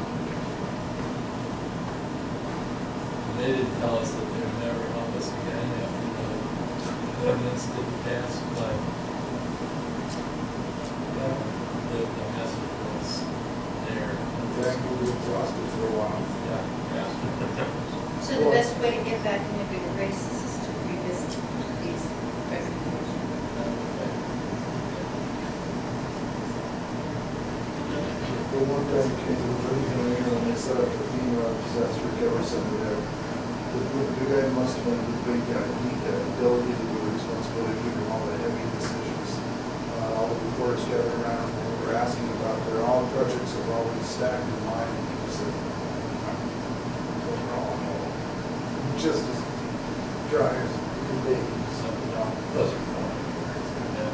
S1: They didn't tell us that they would never help us again after the ordinance didn't pass, but the message was there.
S4: That will be exhausted for a while.
S1: Yeah.
S2: So the best way to get back into good graces is to revisit these recommendations.
S4: The one thing, when they set up the FEMA disaster recovery center there, the guy must have been the big guy, he delegated the responsibility to do all the heavy decisions. All the reporters gathered around and we were asking about their all projects have always stacked in line. And he said, those are all just as dry as it can be. So,
S1: Those are fun. Yeah.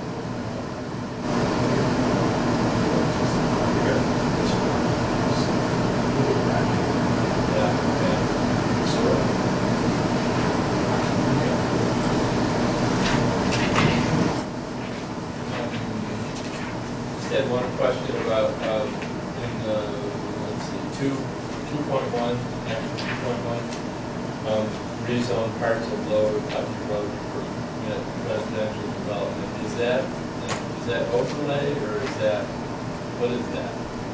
S1: Just had one question about, in the, let's see, 2.1, action 2.1, rezone parts of Lower Country Road for residential development. Is that overlay, or is that, what is that?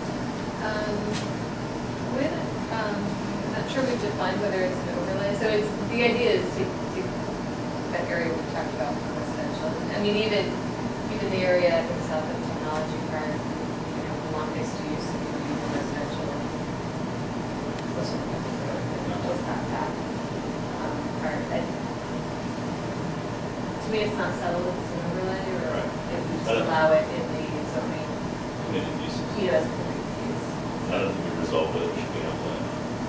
S6: I'm not sure we've defined whether it's an overlay, so it's, the idea is to that area we talked about for residential. I mean, even the area in the south of Technology Park, along mixed use, residential. What's that part? To me, it's not settled if it's an overlay, or if we just allow it in the zoning.
S3: Permitted uses.
S6: Yes, permitted use.
S3: I don't think we resolved it, it should be on plan.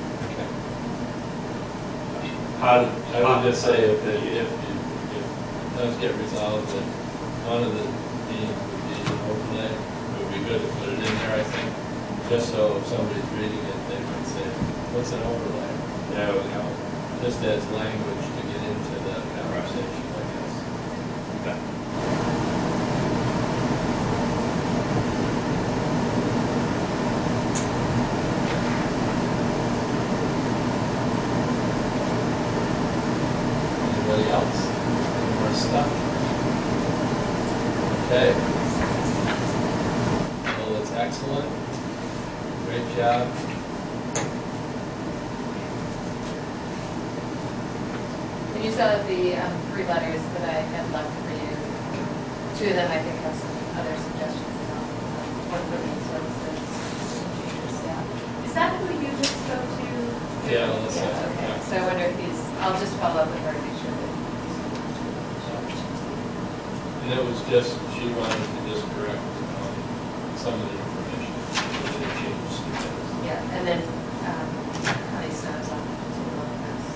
S1: I would just say if those get resolved, that one of the themes would be an overlay. It would be good to put it in there, I think, just so if somebody's reading it, they might say, what's an overlay?
S3: Yeah,
S1: You know, just as language to get into the conversation, I guess.
S3: okay.
S1: Anybody else? Any more stuff? Okay. Well, it's excellent. Great job.
S6: And you saw the 3 letters that I had left for you. 2 of them, I think, have some other suggestions about what living services. Is that who you just spoke to?
S1: Yeah, Alyssa,
S6: Yeah, okay.
S1: yeah.
S6: So I wonder if I'll just follow up with her to make sure that.
S1: And it was just, she wanted to just correct some of the information, so they changed some things.
S6: Yeah, and then Connie Snow's on this.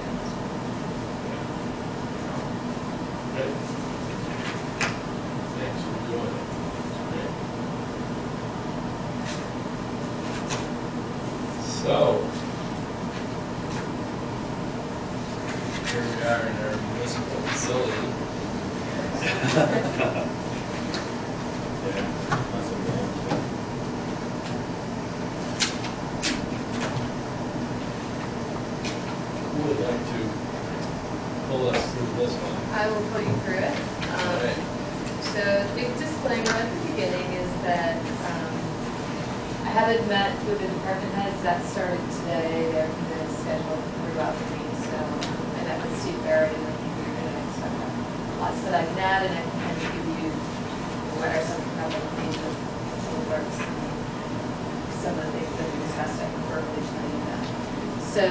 S1: Great. Thanks for doing it. It's great. So, here we are in our municipal facility. Who would like to pull us through this one?
S6: I will pull you through it.
S1: Right.
S6: So the big disclaimer at the beginning is that I haven't met with the department heads. That started today. They're going to schedule throughout the week. So I met with Steve Barrett, and I think we're going to expect lots that I can add, and I can kind of give you what are some couple of things that works. Some of the things that we discussed, I can verbally tell you that. So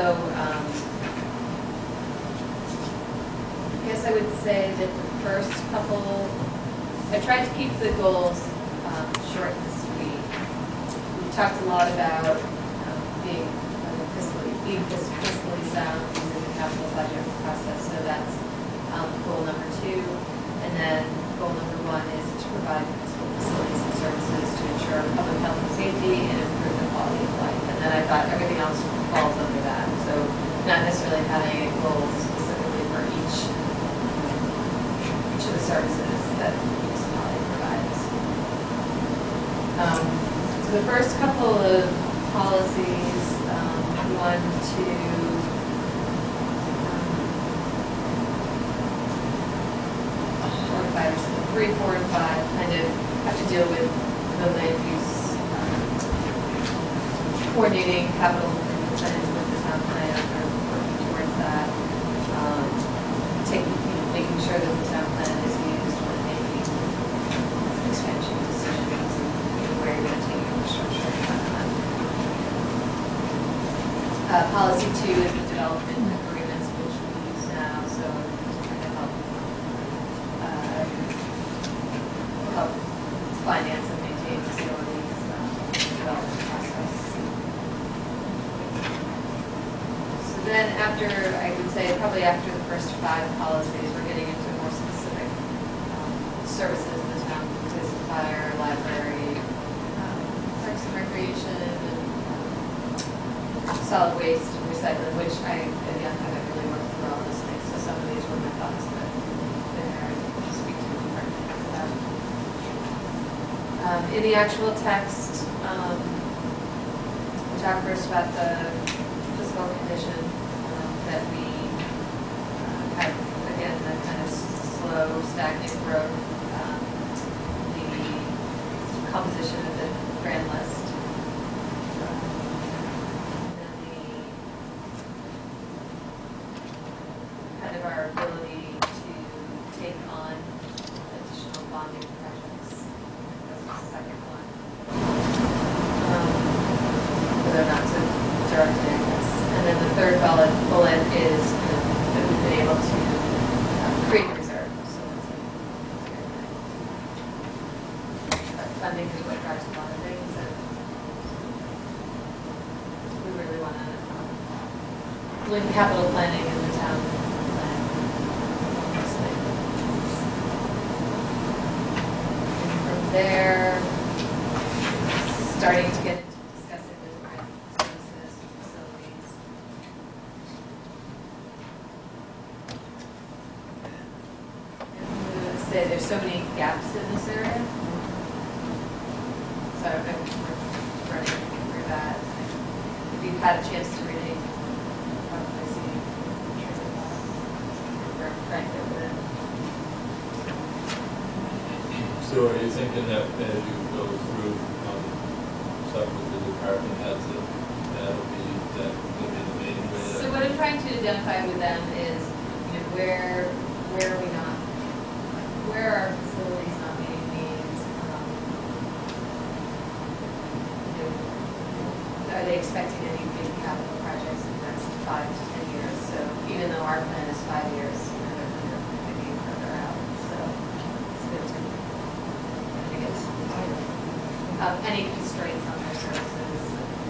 S6: I guess I would say that the first couple, I tried to keep the goals short and sweet. We talked a lot about being fiscally sound using the capital budget process, so that's goal number 2. And then goal number 1 is to provide municipal facilities and services to ensure public health and safety and improve the quality of life. And then I thought everything else falls under that. So not necessarily having a goal specifically for each of the services that the municipality provides. So the first couple of policies, 1, 2, 3, 4, and 5 kind of have to deal with the land use, coordinating capital improvement plans with the town plan, or working towards that, making sure that the town plan is used when making expansion decisions and where you're going to take infrastructure and that. Policy 2 is the development agreements, which we use now, so to kind of help finance and maintain facilities development process. So then after, I would say probably after the first 5 policies, we're getting into more specific services in the town, police and fire, library, parks and recreation, and solid waste and recycling, which I, again, haven't really worked through all those things, so some of these were my thoughts that I speak to the department heads about. In the actual text, we talk first about the fiscal condition that we had, again, the kind of slow, stagnant growth, the composition of the grand list, and the kind of our ability to take on additional bonding projects. That's the second one. Whether or not to direct it, I guess. And then the third bullet is that we've been able to create a reserve. So that's a good thing. But funding is what drives a lot of things, and we really want to link capital planning in the town plan mostly. And from there, starting to get into discussing the different services, facilities. And we would say there's so many gaps in this area. So I don't know if we're running through that. If you've had a chance to read it, you'll probably see we're franked over it.
S1: So are you thinking that as you go through stuff with the department heads, that'll be the main way?
S6: So what I'm trying to identify with them is, where are we not, where are our facilities not meeting needs? Are they expecting any big capital projects in the next 5 to 10 years? So even though our plan is 5 years, they're maybe further out. So it's good to get any constraints on their services.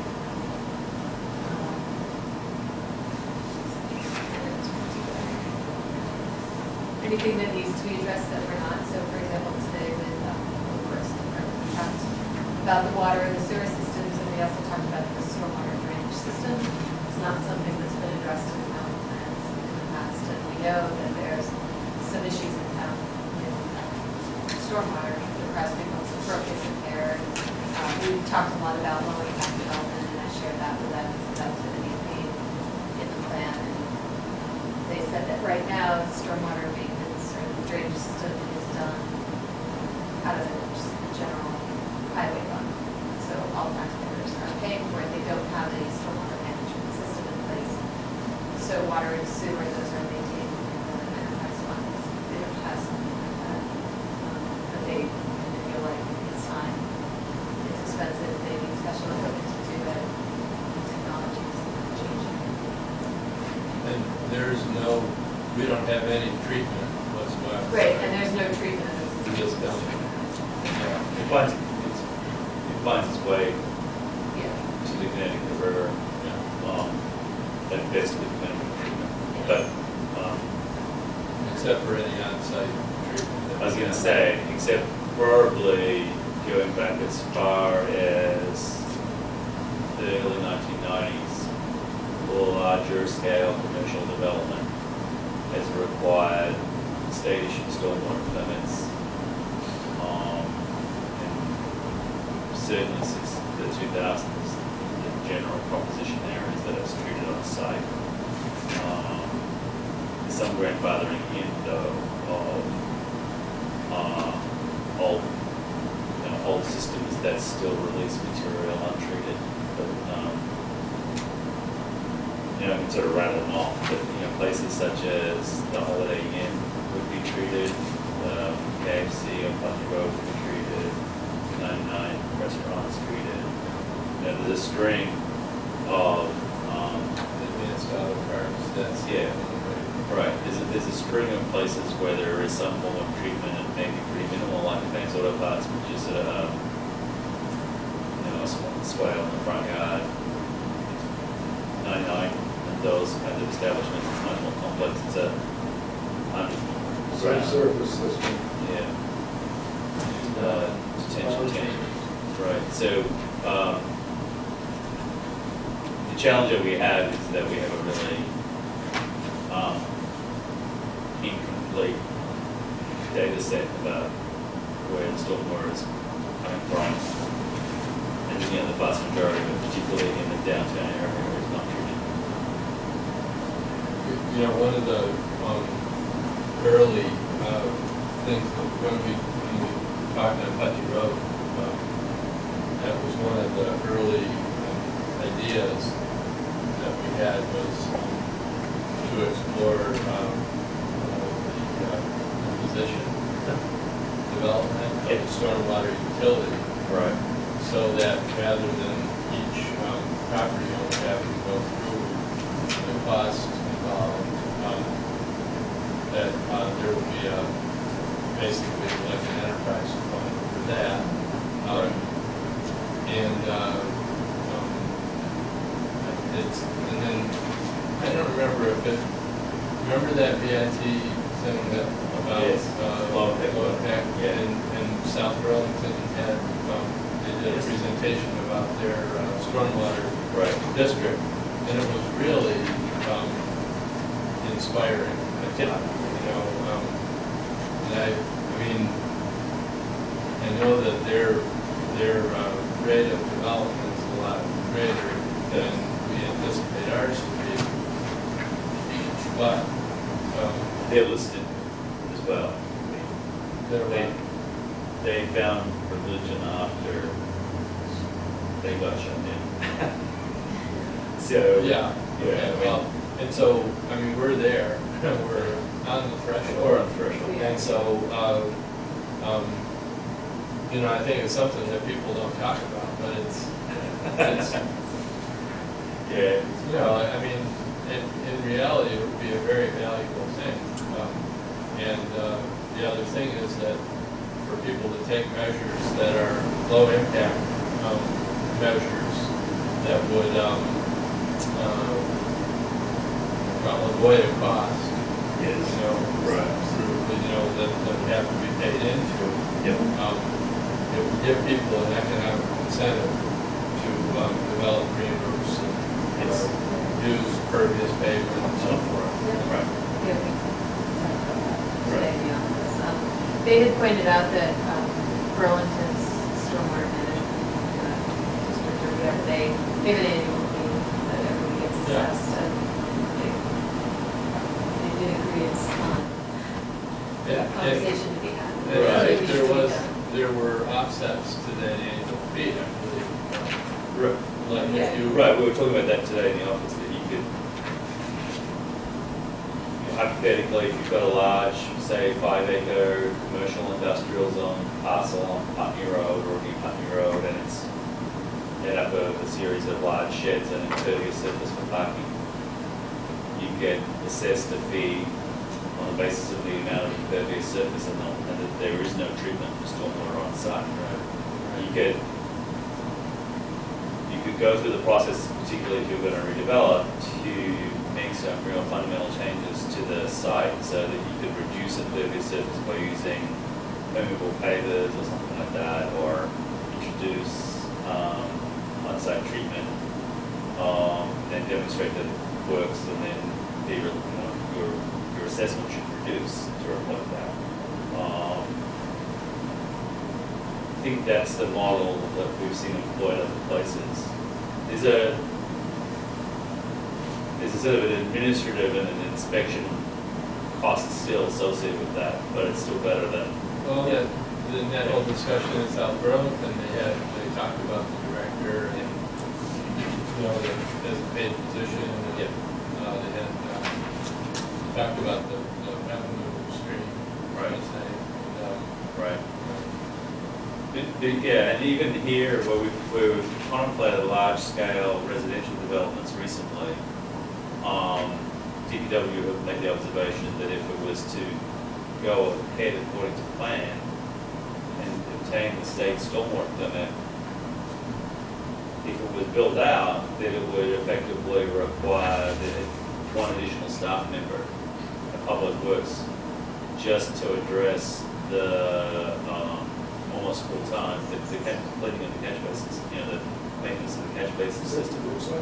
S6: Anything that needs to be addressed that we're not. So for example, today with first we talked about the water and the sewer systems, and we also talked about the stormwater drainage system. It's not something that's been addressed in town plans in the past, and we know that there's some issues in town in stormwater. The Crosby Brook is impaired. We've talked a lot about low impact development, and I shared that with them because that's going to be a theme in the plan. And they said that right now, stormwater maintenance or the drainage system is done out of just the general highway fund. So all taxpayers are paying for it. They don't have a stormwater management system in place. So water and sewer, those are maintained in the enterprise funds. They don't have something like that. But they feel like it's time. It's expensive. They need special equipment to do it. Technology is changing.
S1: And we don't have any treatment whatsoever.
S6: Right, and there's no treatment.
S1: We just don't.
S3: It finds its way
S6: Yeah.
S3: to the Connecticut River, and basically Connecticut treatment. But
S1: Except for any on-site treatment that
S3: I was gonna say, except probably going back as far as the early 1990s, larger scale commercial development has required state issued stormwater permits. And certainly since the 2000s, the general proposition there is that it's treated on site. There's some grandfathering in though of old systems that still release material untreated. But, I can sort of rattle them off. But places such as the Holiday Inn would be treated, KFC on Putney Road would be treated, 99 restaurants treated. There's a string of
S1: Advanced auto parts, that's.
S3: Yeah. Right, there's a string of places where there is some form of treatment and maybe pretty minimal, like Advanced Auto Parts, which is a swale in the front yard. 99, and those kinds of establishments, it's much more complex. It's a
S8: Subsurface system.
S3: Yeah. Detention tank. Right, so the challenge that we have is that we have a really incomplete data set about where the stormwater is coming from. And the vast majority of it, particularly in the downtown area, is not treated.
S1: One of the early things that when we talked on Putney Road, that was one of the early ideas that we had was to explore the position development of the stormwater utility.
S3: Right.
S1: So that rather than each property owner having to go through the cost involved, that there would be basically like an enterprise fund for that. And then I don't remember if it. Remember that BIT thing that about
S3: Yes.
S1: low impact in South Burlington had. They did a presentation about their stormwater district, and it was really inspiring. And I know that their rate of development is a lot greater than we anticipate ours to be. But
S3: They're listed as well. They found religion after they got shut down. So
S1: yeah. Well, and so we're there. We're on the threshold.
S3: Or on the threshold.
S1: And so I think it's something that people don't talk about, but it's
S3: yeah.
S1: In reality, it would be a very valuable thing. And the other thing is that for people to take measures that are low impact measures that would avoid a cost.
S3: Yes. Right.
S1: Through that would have to be paid into.
S3: Yep.
S1: It would give people an economic incentive to develop green roofs and use pervious pavement and so forth.
S3: Right.
S6: They had pointed out that Burlington's stormwater management district, or whatever, they have an annual meeting that everybody gets assessed, and they did agree it's a conversation to be had.
S1: There were offsets to that annual fee, I believe.
S3: Right.
S1: Like if you.
S3: Right, we were talking about that today in the office, that you could, hypothetically, if you've got a large, say, 5-acre commercial industrial zone parcel on Putney Road or near Putney Road, and it's made up of a series of large sheds and impervious surface for parking, you get assessed a fee on the basis of the amount of impervious surface and that there is no treatment for stormwater on site. You could go through the process, particularly if you're going to redevelop, to make some real fundamental changes to the site so that you could reduce impervious surface by using permeable pavers or something like that, or introduce on-site treatment, then demonstrate that it works, and then your assessment should reduce to reflect that. I think that's the model that we've seen employed other places. There's a sort of an administrative and an inspection cost still associated with that, but it's still better than.
S1: Well, in that whole discussion in South Burlington, they talked about the director and, as a paid position, and they had talked about the revenue stream.
S3: Right.
S1: Right.
S3: Yeah, and even here, where we've contemplated large-scale residential developments recently, DPW have made the observation that if it was to go ahead according to plan and obtain the state stormwater permit, if it was built out, then it would effectively require one additional staff member of Public Works just to address the almost full time the cleaning of the catch basins, the maintenance of the catch basin system.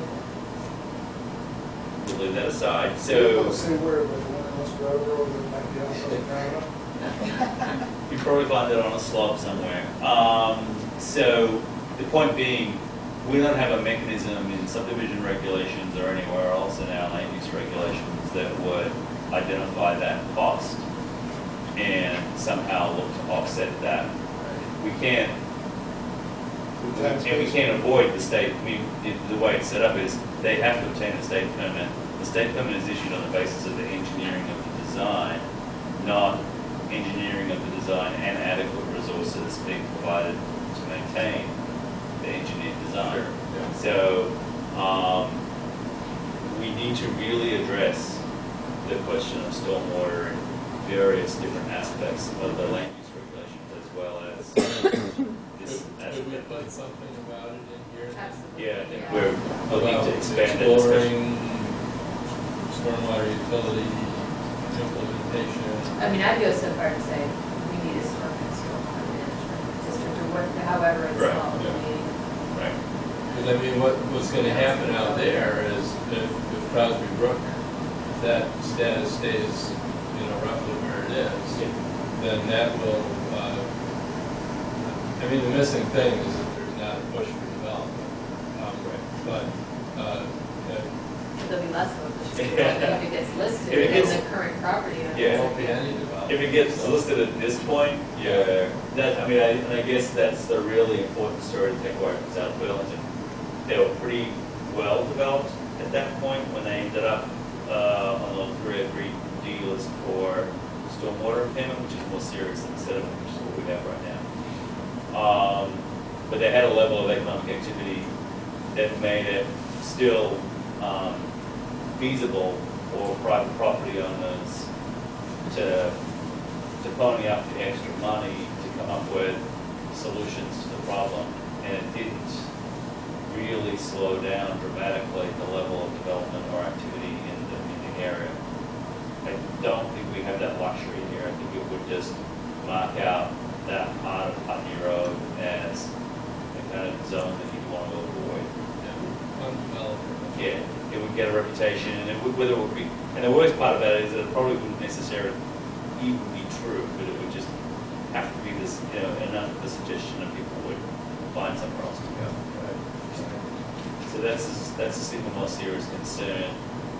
S3: We'll leave that aside. So
S4: Say where, but the one in West Brattleboro that might be outside of Canada?
S3: you probably find it on a slope somewhere. So the point being, we don't have a mechanism in subdivision regulations or anywhere else in our land use regulations that would identify that cost and somehow look to offset that. We can't, and we can't avoid the state. I mean, the way it's set up is they have to obtain a state permit. The state permit is issued on the basis of the engineering of the design, not engineering of the design and adequate resources being provided to maintain the engineered design.
S1: Sure. Yeah.
S3: So we need to really address the question of stormwater and various different aspects of the land use regulations, as well as this
S1: Could we
S3: aspect.
S1: put something about it in here?
S6: Absolutely.
S3: Yeah, I think
S6: Yeah.
S3: we're looking
S1: About
S3: to expand that discussion.
S1: exploring stormwater utility implementation.
S6: I mean, I'd go so far to say we need a stormwater management district, or however it's
S3: Right,
S6: called.
S1: yeah.
S6: I mean,
S3: Right.
S1: Because I mean, what's going to happen out there is if Crosby Brook, if that status stays, roughly where it is, then that will, I mean, the missing thing is that there's not a push for development. But,
S6: there'll be less of a push if it gets listed
S3: If it
S6: in
S3: gets-
S6: the current property owner.
S3: Yeah.
S1: there won't be any development.
S3: If it gets listed at this point, I guess that's the really important story to take away from South Burlington. They were pretty well developed at that point when they ended up on the 303D list for stormwater payment, which is more serious than sediment, which is what we have right now. But they had a level of economic activity that made it still feasible for private property owners to pony up the extra money to come up with solutions to the problem, and it didn't really slow down dramatically the level of development or activity in the area. I don't think we have that luxury here. I think it would just mark out that part of Putney Road as the kind of zone that you'd want to avoid.
S1: Undeveloped.
S3: Yeah, it would get a reputation, and whether it would be, and the worst part about it is that it probably wouldn't necessarily even be true, but it would just have to be this, enough of a suggestion that people would find somewhere else to go. So that's a single most serious concern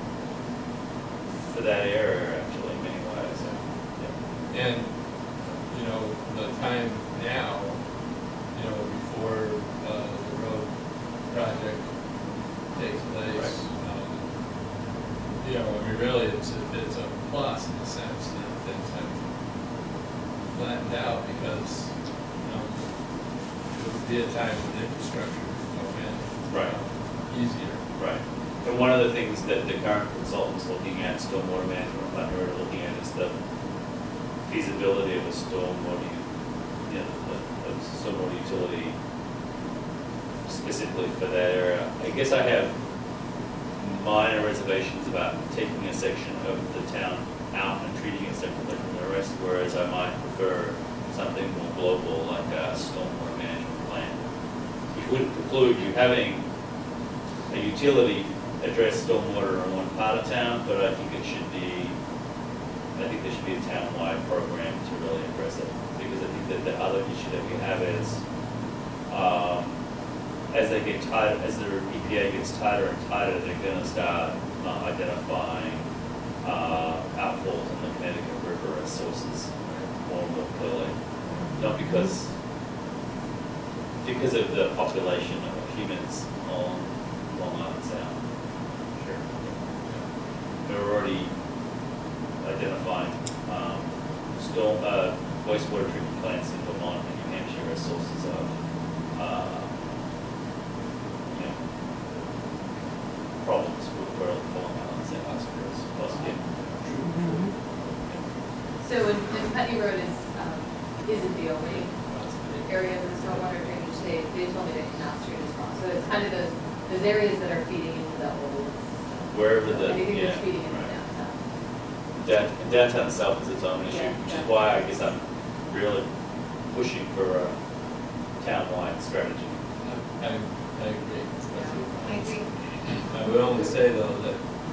S3: for that area, actually, in many ways. Yeah.
S1: And, the time now, before the road project takes place, really it's a plus in the sense that things have flattened out because, it would be a time when infrastructure would go in.
S3: Right.
S1: Easier.
S3: Right. And one of the things that the current consultants looking at stormwater management are looking at is the feasibility of a stormwater utility specifically for that area. I guess I have minor reservations about taking a section of the town out and treating it separately from the rest, whereas I might prefer something more global like a stormwater management plan. It wouldn't preclude you having a utility address stormwater in one part of town, but I think there should be a town-wide program to really address it. Because I think that the other issue that we have is, as they get tighter, as the EPA gets tighter and tighter, they're going to start identifying outfalls in the Connecticut River as sources more and more clearly. Not because of the population of humans on Long Island Sound. Sure. They're already identifying wastewater treatment plants in Vermont and New Hampshire as sources of problems for Long Island Sound.
S6: So and Putney Road isn't the only area of the stormwater drainage. They told me that Canal Street is wrong. So it's kind of those areas that are feeding into the old system.
S3: Wherever the
S6: Anything
S3: yeah,
S6: that's feeding into
S3: right.
S6: downtown.
S3: Downtown itself is its own issue,
S6: Yeah,
S3: which
S6: yeah.
S3: is why I guess I'm really pushing for a town-wide strategy.
S1: I agree.
S9: I agree.
S1: I would only say though that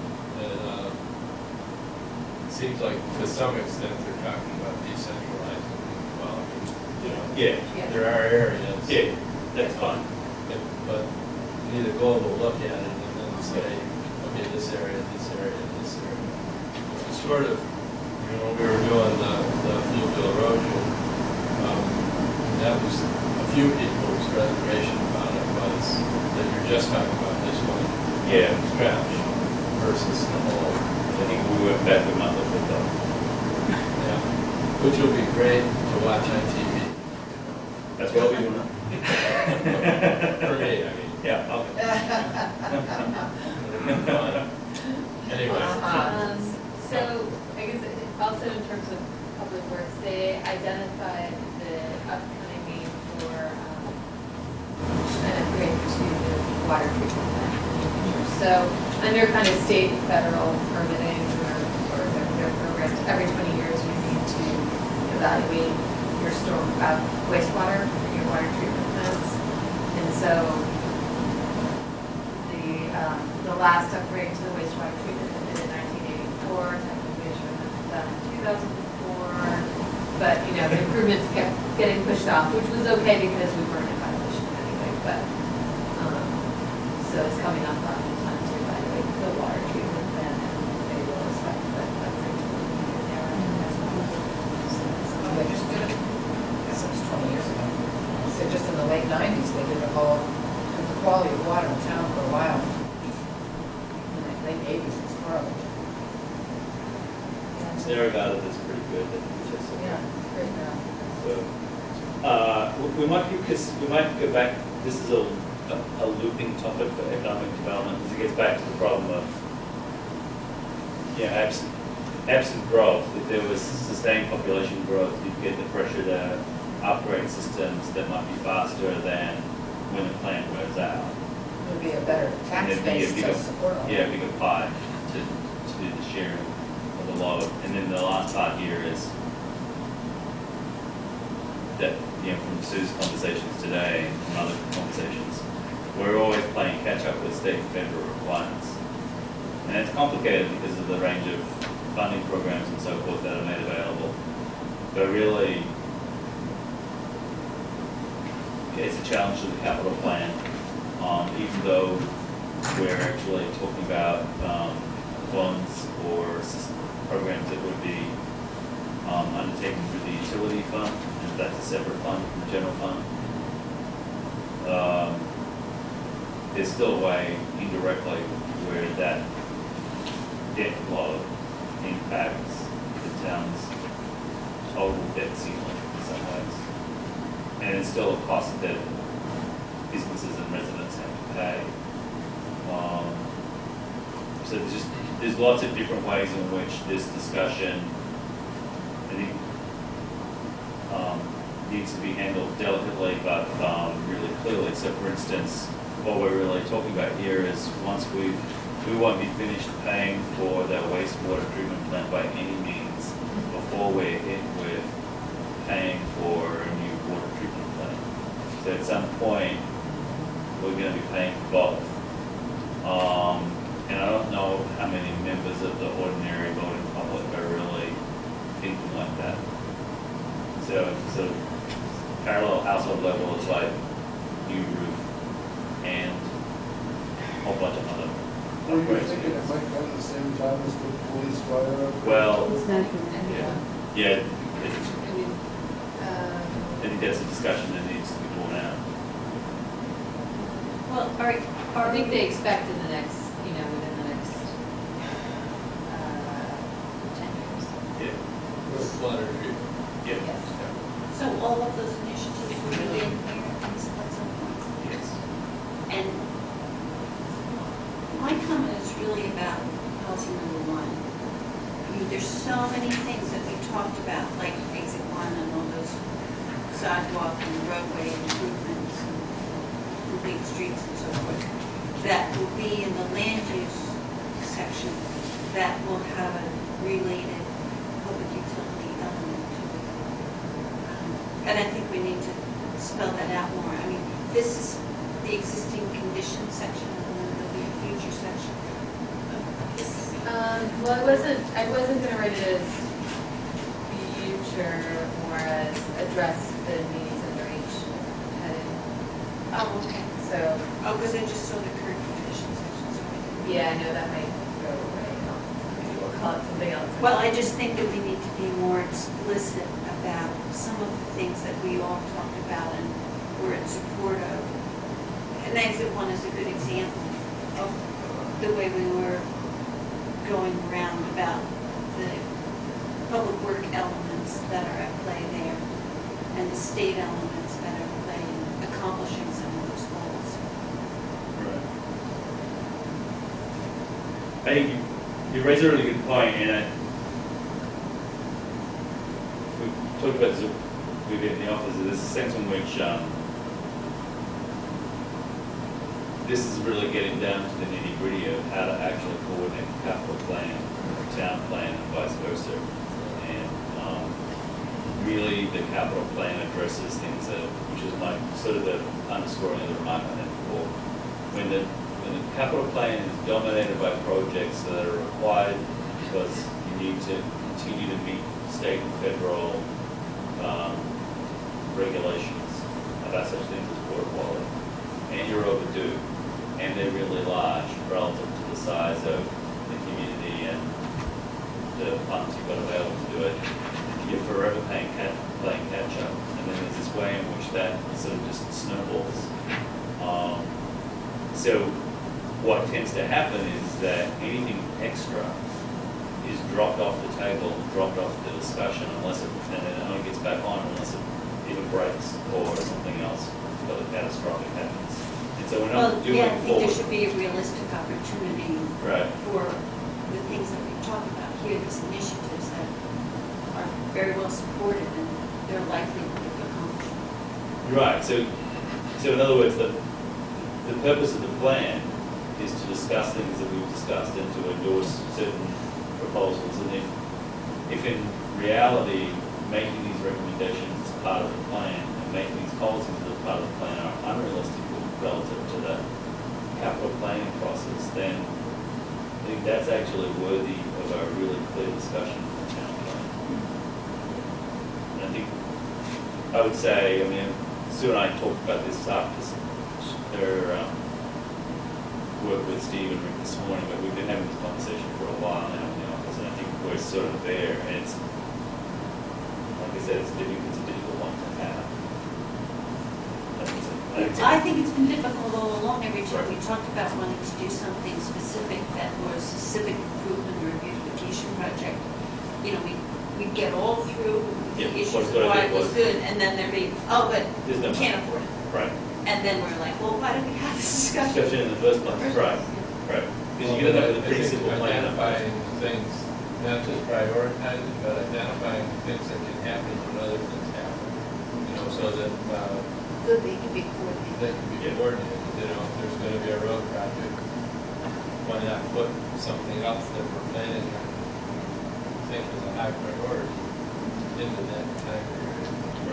S1: it seems like to some extent they're talking about decentralizing. Well, I mean,
S3: Yeah,
S6: Yeah.
S1: there are areas.
S3: yeah, that's fine.
S1: But you need a global look at it and then say, okay, this area, this area, this area. It's sort of, when we were doing the fluvial erosion, that was a few people's reservation about it was that you're just talking about this one
S3: Yeah,
S1: stretch versus the whole.
S3: I think we went back a month with that.
S1: Yeah, which will be great to watch on TV.
S3: That's what we want.
S1: For me, I mean.
S3: Yeah, okay.
S1: Anyway.
S6: So I guess also in terms of public works, they identified the upcoming need for an upgrade to the water treatment plant. So under kind of state and federal permitting or their programs, every 20 years you need to evaluate your wastewater for your water treatment plants. And so the last upgrade to the wastewater treatment was in 1984, technically it should have been done in 2004, but the improvements kept getting pushed off, which was okay because we weren't in violation anyway, but so it's coming up on the time to evaluate the water treatment plant and they will expect that upgrade to be there as well.
S9: They just did it, I guess it was 20 years ago. So just in the late 90s, they did a whole, because the quality of water in town for a while, in the late 80s, was horrible.
S3: Sierra Nevada is pretty good.
S9: Yeah, it's great now.
S3: So, we might go back. This is a looping topic for economic development because it gets back to the problem of absent growth. If there was sustained population growth, you'd get the pressure to upgrade systems that might be faster than when the plant wears out.
S9: It would be a better
S3: And
S9: tax
S3: there'd be
S9: base
S3: a bigger,
S9: to support all
S3: yeah,
S9: that.
S3: bigger pie to do the sharing of the load. And then the last part here is that, from Sue's conversations today and from other conversations, we're always playing catch up with state and federal requirements. And it's complicated because of the range of funding programs and so forth that are made available. But really, it's a challenge to the capital plan, even though we're actually talking about loans or programs that would be undertaken through the utility fund, and that's a separate fund from the general fund. There's still a way indirectly where that debt load impacts the town's total debt ceiling in some ways. And it's still a cost that businesses and residents have to pay. So there's lots of different ways in which this discussion, I think, needs to be handled delicately but really clearly. So for instance, what we're really talking about here is once we won't be finished paying for the wastewater treatment plant by any means before we're hit with paying for a new water treatment plant. So at some point, we're going to be paying for both. And I don't know how many members of the ordinary voting public are really thinking like that. So parallel household level is like new roof and a whole bunch of other
S8: Were you
S3: upgrades.
S8: thinking it might come at the same time as the police fire?
S3: Well,
S5: It's not gonna-
S3: yeah, I think that's a discussion that needs to be borne out.
S2: Well,
S6: I think they expect in the next, within the next 10 years.
S3: Yeah,
S1: Water treatment.
S3: yeah,
S6: Yes.
S2: so all of those initiatives will be in here at some point.
S3: yes.
S2: And my comment is really about policy number one. I mean, there's so many things that we talked about, like exit one and all those sidewalk and roadway improvements and improving streets and so forth, that will be in the land use section that will have a related public utility element to it. And I think we need to spell that out more. I mean, this is the existing conditions section, and then there'll be a future section.
S6: Well, I wasn't gonna write it as future, more as address the needs under each heading.
S2: Oh, okay.
S6: So,
S2: Oh, because I just saw the current conditions section, so I didn't.
S6: yeah, I know that might go away. We'll call it something else.
S2: Well, I just think that we need to be more explicit about some of the things that we all talked about and were in support of. And exit one is a good example of the way we were going around about the public work elements that are at play there and the state elements that are at play in accomplishing some of those goals.
S3: Right. I think you raise a really good point, and we talked about this within the office. There's a sense in which this is really getting down to the nitty gritty of how to actually coordinate the capital plan, town plan, and vice versa. And really, the capital plan addresses things that, which is my sort of the underscoring of the remark I had before. When the capital plan is dominated by projects that are required because you need to continue to meet state and federal regulations about such things as water quality, and you're overdue, and they're really large relative to the size of the community and the funds you've got available to do it, you're forever playing catch up. And then there's this way in which that sort of just snowballs. So what tends to happen is that anything extra is dropped off the table, dropped off the discussion, and then it only gets back on unless it even breaks or something else rather catastrophic happens. And so we're
S2: Well,
S3: not doing
S2: yeah, I think there
S3: forward.
S2: should be a realistic opportunity
S3: Right.
S2: for the things that we talk about here, these initiatives that are very well supported and they're likely to be accomplished.
S3: Right. So in other words, the purpose of the plan is to discuss things that we've discussed and to endorse certain proposals. And if in reality making these recommendations as part of the plan and making these policies as part of the plan are unrealistic relative to the capital planning process, then I think that's actually worthy of a really clear discussion of the town plan. And I think I would say, I mean, Sue and I talked about this after their work with Steve and Rick this morning, but we've been having this conversation for a while now in the office, and I think we're sort of there. And it's, like I said, it's a difficult one to have.
S2: I think it's been difficult all along. Every time we talked about wanting to do something specific that was a civic improvement or a beautification project, we'd get all through the
S3: Yeah,
S2: issues
S3: what's
S2: of
S3: good,
S2: why it was
S3: what's-
S2: good, and then there'd be, oh, but
S3: There's no
S2: we can't afford it.
S3: Right.
S2: And then we're like, well, why don't we have this discussion?
S3: Discussion in the first place. Right. Right. Because you're going to have a pretty simple plan.
S1: Identifying things, not just prioritizing, but identifying things that can happen when other things happen. So that
S2: Good, they can be coordinated.
S1: they can be
S3: Yeah.
S1: coordinated. If there's going to be a road project, why not put something else that we're planning on, think is a high priority into that time period?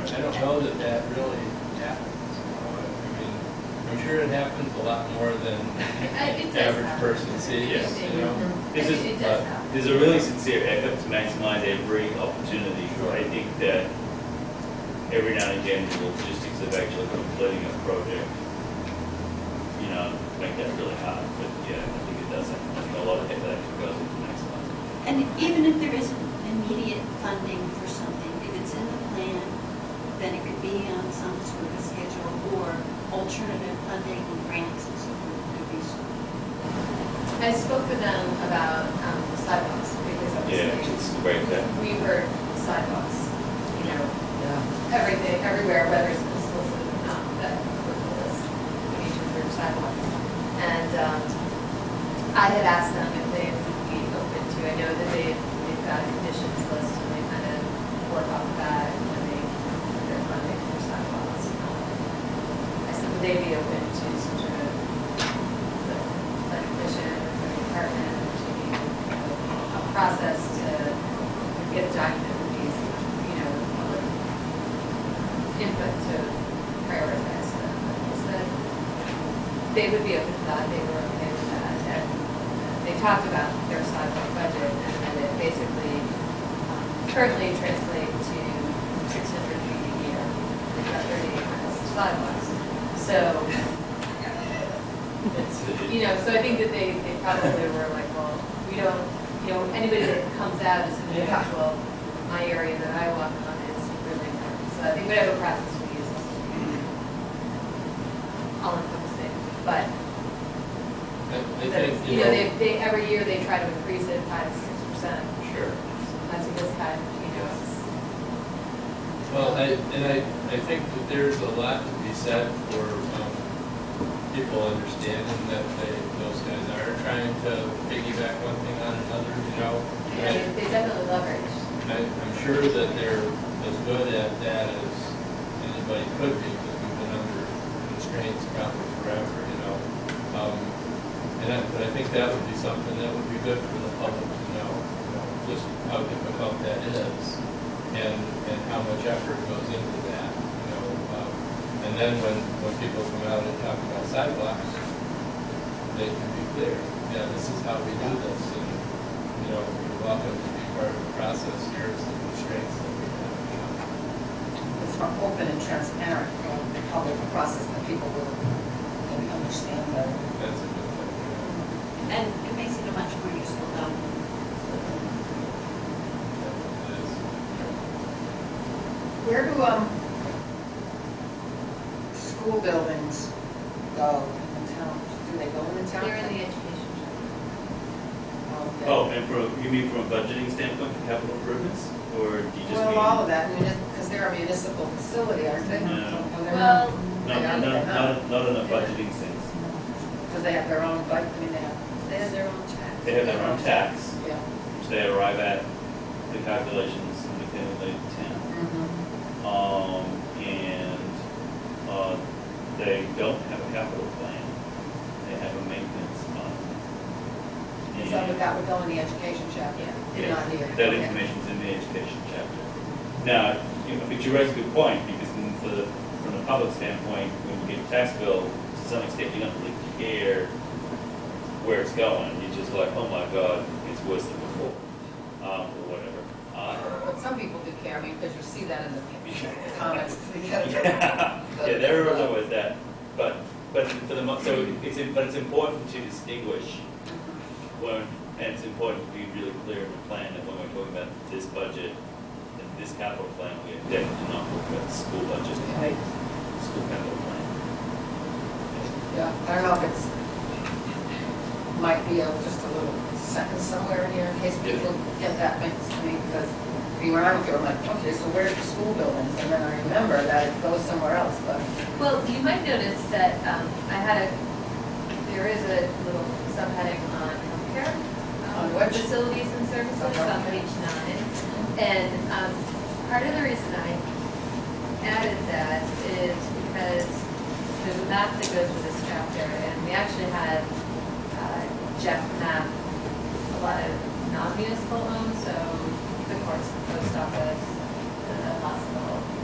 S1: I don't know that that really happens, you know. I mean, I'm sure it happens a lot more than
S6: It does
S1: average
S6: happen.
S1: person sees,
S3: Yes.
S1: you know.
S3: This is,
S6: It does happen.
S3: there's a really sincere effort to maximize every opportunity.
S1: Sure.
S3: I think that every now and again, the logistics of actually completing a project, you know, make that really hard. But yeah, I think it does happen. I think a lot of effort actually goes into maximizing.
S2: And even if there isn't immediate funding for something, if it's in the plan, then it could be on some sort of a schedule or alternative funding, grants and so forth could be so.
S6: I spoke with them about sidewalks, because
S3: Yeah,
S6: obviously
S3: it's great that.
S6: we've heard sidewalks, you know,
S9: Yeah.
S6: everything, everywhere, whether it's explicit or not, that we need to improve sidewalks. And I had asked them if they would be open to, I know that they've got a conditions list and they kind of work off that when they put their funding for sidewalks. I said, would they be open to some sort of a commission or a department to be, you know, a process to get a document with these, you know, public input to prioritize them. And they said they would be open to that, they were okay with that. And they talked about their sidewalk budget and that it basically currently translates to 600 feet a year. They've got 38 miles of sidewalks. So, it's, you know, so I think that they probably were like, well, we don't, you know, anybody that comes out is going to be, well, my area that I walk on is really important. So I think whatever process we use is all encompassing. But,
S1: I
S6: that's,
S1: think,
S6: you know, they every year they try to increase it 5 to 6%.
S3: Sure.
S6: That's this kind, you know, it's,
S1: well, I think that there's a lot to be said for people understanding that those guys are trying to piggyback one thing on another, you know.
S6: yeah, they definitely leverage.
S1: I'm sure that they're as good at that as anybody could be, because we've been under constraints probably forever, you know. But I think that would be something that would be good for the public to know, you know, just how difficult that is and how much effort goes into that, you know. And then when people come out and talk about sidewalks, they can be clear, yeah, this is how we do this, and, you know, you're welcome to be part of the process, here's the constraints that we have, you know.
S9: It's more open and transparent, public process that people will maybe understand better.
S1: That's a good thing, you know.
S2: And it makes it a much more useful document.
S1: It is.
S9: Where do, school buildings go in the town? Do they go in the town?
S6: They're in the education.
S9: Okay.
S3: Oh, and you mean from a budgeting standpoint for capital improvements, or do you just mean?
S9: Well, all of that, because they're a municipal facility, aren't they?
S3: No.
S9: Well, they're
S6: Well,
S3: No,
S9: They are,
S3: no,
S9: they're not.
S3: not in a budgeting sense.
S9: Because they have their own budget, I mean, they have.
S2: They have their own tax.
S3: They have their own tax,
S9: Yeah.
S3: which they arrive at the calculations independently of the town. And they don't have a capital plan. They have a maintenance fund.
S9: And so that would go in the education chapter,
S3: Yeah,
S9: not here.
S3: that
S9: Okay.
S3: information's in the education chapter. Now, but you raise a good point, because from the public standpoint, when you get a tax bill, to some extent, you don't really care where it's going. You're just like, oh my God, it's worse than before, or whatever.
S9: But some people do care, I mean, because you see that in the comments.
S3: Yeah, there is always that, but for the but it's important to distinguish when, and it's important to be really clear in the plan that when we're talking about this budget and this capital plan, we are definitely not talking about the school budget,
S9: Right.
S3: school capital plan.
S9: Yeah, I don't know if it's, might be just a little sentence somewhere in here in case people get that mixed, I mean, because when I'm here, I'm like, okay, so where's the school buildings? And then I remember that it goes somewhere else, but.
S6: well, you might notice that there is a little subheading on healthcare.
S9: On which?
S6: Facilities and services on page 9. And part of the reason I added that is because there's a map that goes with this chapter, and we actually had Jeff map a lot of non-municipal homes, so the courts, the post office, the hospital.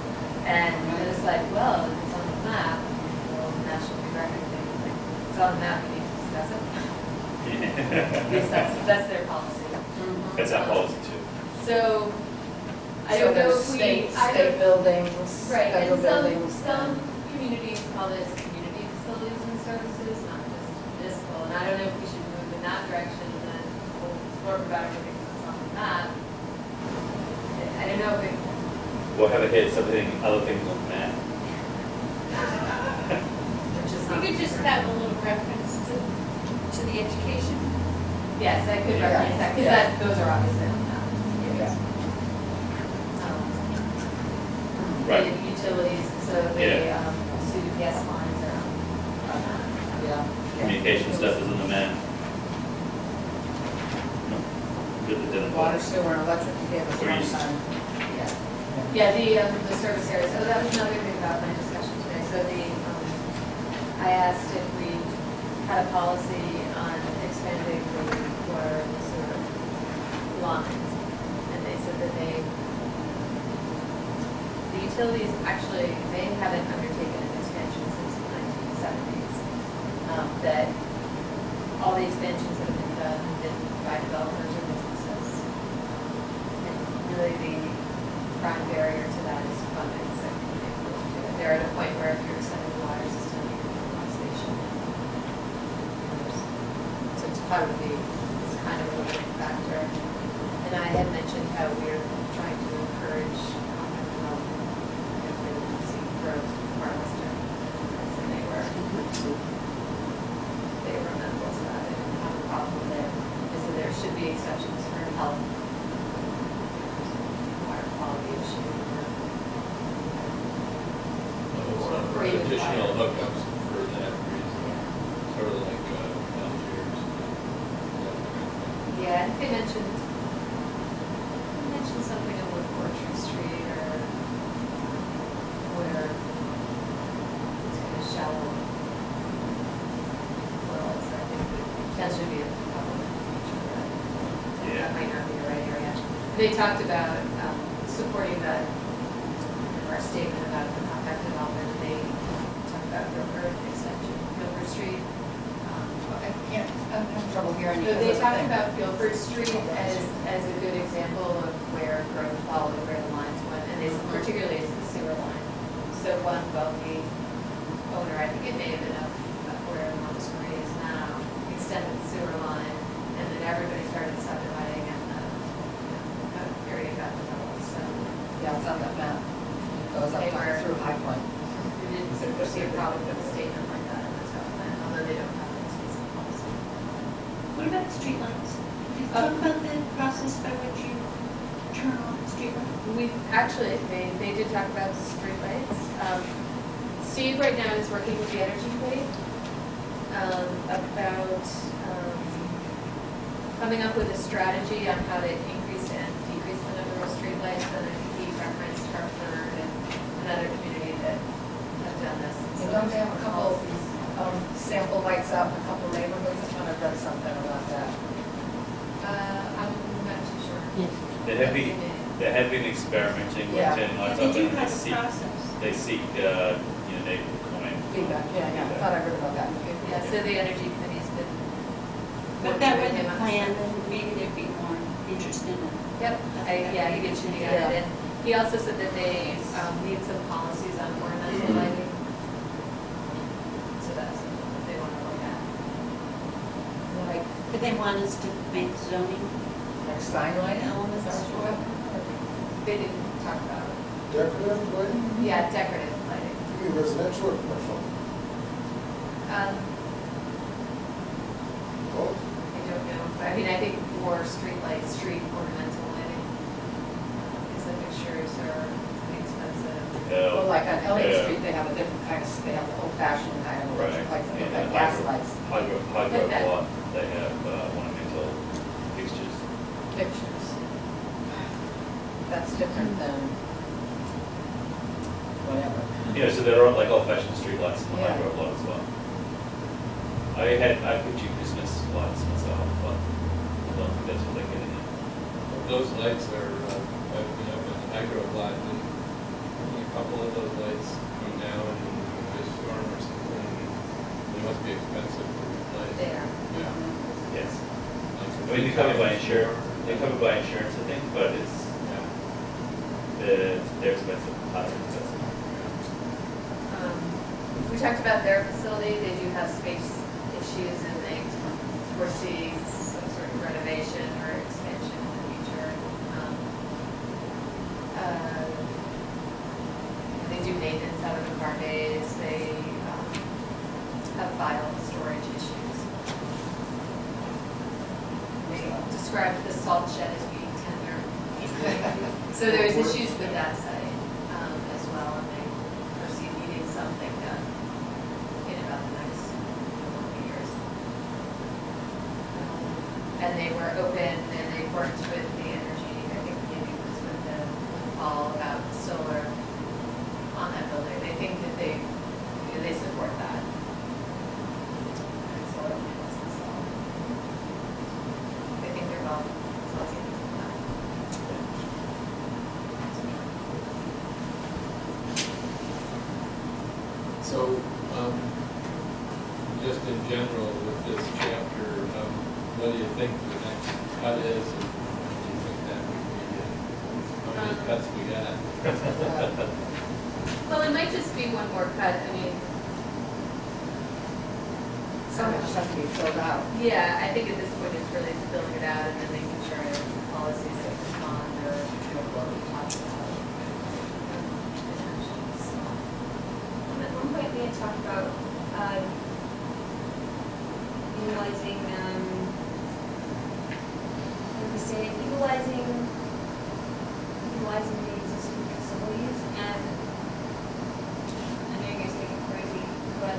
S6: And it's like, well, if it's on the map, well, National Geographic thing, like, it's on the map, we need to discuss it. At least that's their policy.
S3: That's our policy too.
S6: So, I
S9: So
S6: don't know
S9: there's
S6: if we,
S9: state,
S6: I
S9: state
S6: don't,
S9: buildings,
S6: right,
S9: federal
S6: and
S9: buildings.
S6: some communities call this community facilities and services, not just municipal, and I don't know if we should move in that direction and then we'll talk about everything that's on the map. I don't know if it,
S3: We'll have a hit something, other things on the map.
S6: which is
S2: You
S6: not.
S2: could just have a little reference to the education.
S6: Yes, I could
S9: Yeah,
S6: reference that, because
S9: yeah.
S6: those are obviously on the map.
S9: Yeah.
S3: Right.
S6: The utilities, so the,
S3: Yeah.
S6: CDPS lines are on that.
S9: Yeah.
S3: Communication stuff is on the map. No. Good, it didn't.
S9: Water, sewer, and electric, you gave us
S3: Or
S9: one
S3: you-
S9: time.
S6: Yeah, the service areas, oh, that was another thing about my discussion today, so I asked if we had a policy on expanding the water and sewer lines, and they said that the utilities actually, they haven't undertaken an expansion since the 1970s. That all the expansions that have been done have been by developers or businesses. And really the prime barrier to that is funding, so they can't do it. They're at a point where if you're extending the water system, you need a pump station. So it's part of it's kind of a limiting factor. And I had mentioned how we're trying to encourage compact development if we want to see growth for our western. And they were amenable to that, they didn't have a problem with it. They said there should be exceptions for health, water quality issue, or
S1: Some additional hookups for that reason, sort of like Algiers.
S6: yeah, I think they mentioned something on Wood Orchard Street or where it's kind of shallow wells, I think would potentially be a problem in the future, but that might not be the right area. They talked about supporting that, our statement about the compact development, and they talked about Guilford extension, Guilford Street.
S9: I'm having trouble hearing you.
S6: So they
S9: because of the
S6: talked
S9: thing.
S6: about Guilford Street as a good example of where growth followed where the lines went, and it's particularly it's the sewer line. So one wealthy owner, I think it may have been up where Marcus Marie is now, extended the sewer line, and then everybody started subdividing, and the area got developed, so.
S9: Yeah, it's on that map. It goes up
S6: They were-
S9: through High Point.
S6: We didn't foresee a problem with a statement like that in the town plan, although they don't have an explicit policy.
S2: What about the streetlights? Did you talk about the process by which you turn on the streetlight?
S6: We, actually, they did talk about streetlights. Steve right now is working with the Energy Committee about coming up with a strategy on how to increase and decrease the number of streetlights, and I think he referenced Hartford and another community that have done this.
S9: You don't have a couple sample lights out in a couple neighborhoods. I thought I read something about that.
S6: I'm not too sure.
S3: They have been experimenting with
S9: Yeah.
S3: turning lights
S2: They
S3: up
S2: do
S3: and
S2: have a process.
S3: they seek, neighborhood comment.
S9: Feedback, yeah. I thought I read about that.
S6: Yeah, so the Energy Committee's been.
S2: But that
S6: working
S2: was
S6: with
S2: the
S6: him on
S2: plan,
S6: this.
S2: then maybe there'd be more interest in it.
S6: Yep, yeah, he gets you together, and he also said that they need some policies on ornamental lighting. So that's something that they want to look at.
S9: Like,
S2: But they want us to make zoning
S9: like sign lighting?
S2: elements for it.
S6: They didn't talk about it.
S8: Decorative lighting?
S6: Yeah, decorative lighting.
S8: You mean residential or commercial? Both?
S6: I don't know, I mean, I think more street lights, street ornamental lighting. Because the fixtures are expensive.
S9: Well, like on Elliott
S3: Yeah.
S9: Street, they have a different kind of, they have the old fashioned kind of electric
S3: Right.
S9: lights, they look
S3: And
S9: like gas lights,
S3: Hydro lot, they have ornamental fixtures.
S9: pictures. That's different than whatever.
S3: So there are like old-fashioned street lights in the
S9: Yeah.
S3: hydro lot as well. I picture Christmas lights myself, but I don't think that's what they're getting at.
S1: Those lights are, I've been up in the hydro lot, and you couple of those lights come down in a storm or something, they must be expensive to replace.
S6: They are.
S1: Yeah.
S3: Yes.
S1: Like
S3: I mean, they're covered by insurance,
S1: $3,000.
S3: they're covered by insurance, I think, but it's,
S1: Yeah.
S3: they're expensive, highly expensive.
S6: We talked about their facility, they do have space issues and they foresee some sort of renovation or expansion in the future. They do maintenance out of the car bays, they have file storage issues. They described the salt shed as being tender. So there's issues with that site as well, and they foresee needing something done in about the next couple of years. And they were open and they worked with the energy, I think maybe it was with Paul about solar on that building. They think that they support that. And solar panels installed. They think they're well suited for that.
S1: So, just in general with this chapter, what do you think the next cut is? And what do you think that would be? How many cuts we got?
S6: Well, it might just be one more cut. I mean,
S9: Some of it just has to be filled out.
S6: yeah, I think at this point it's really filling it out and then making sure policies that respond or what we talked about.
S7: At one point, we had talked about utilizing, what did we say, utilizing the existing facilities, and I know you guys think I'm crazy, but,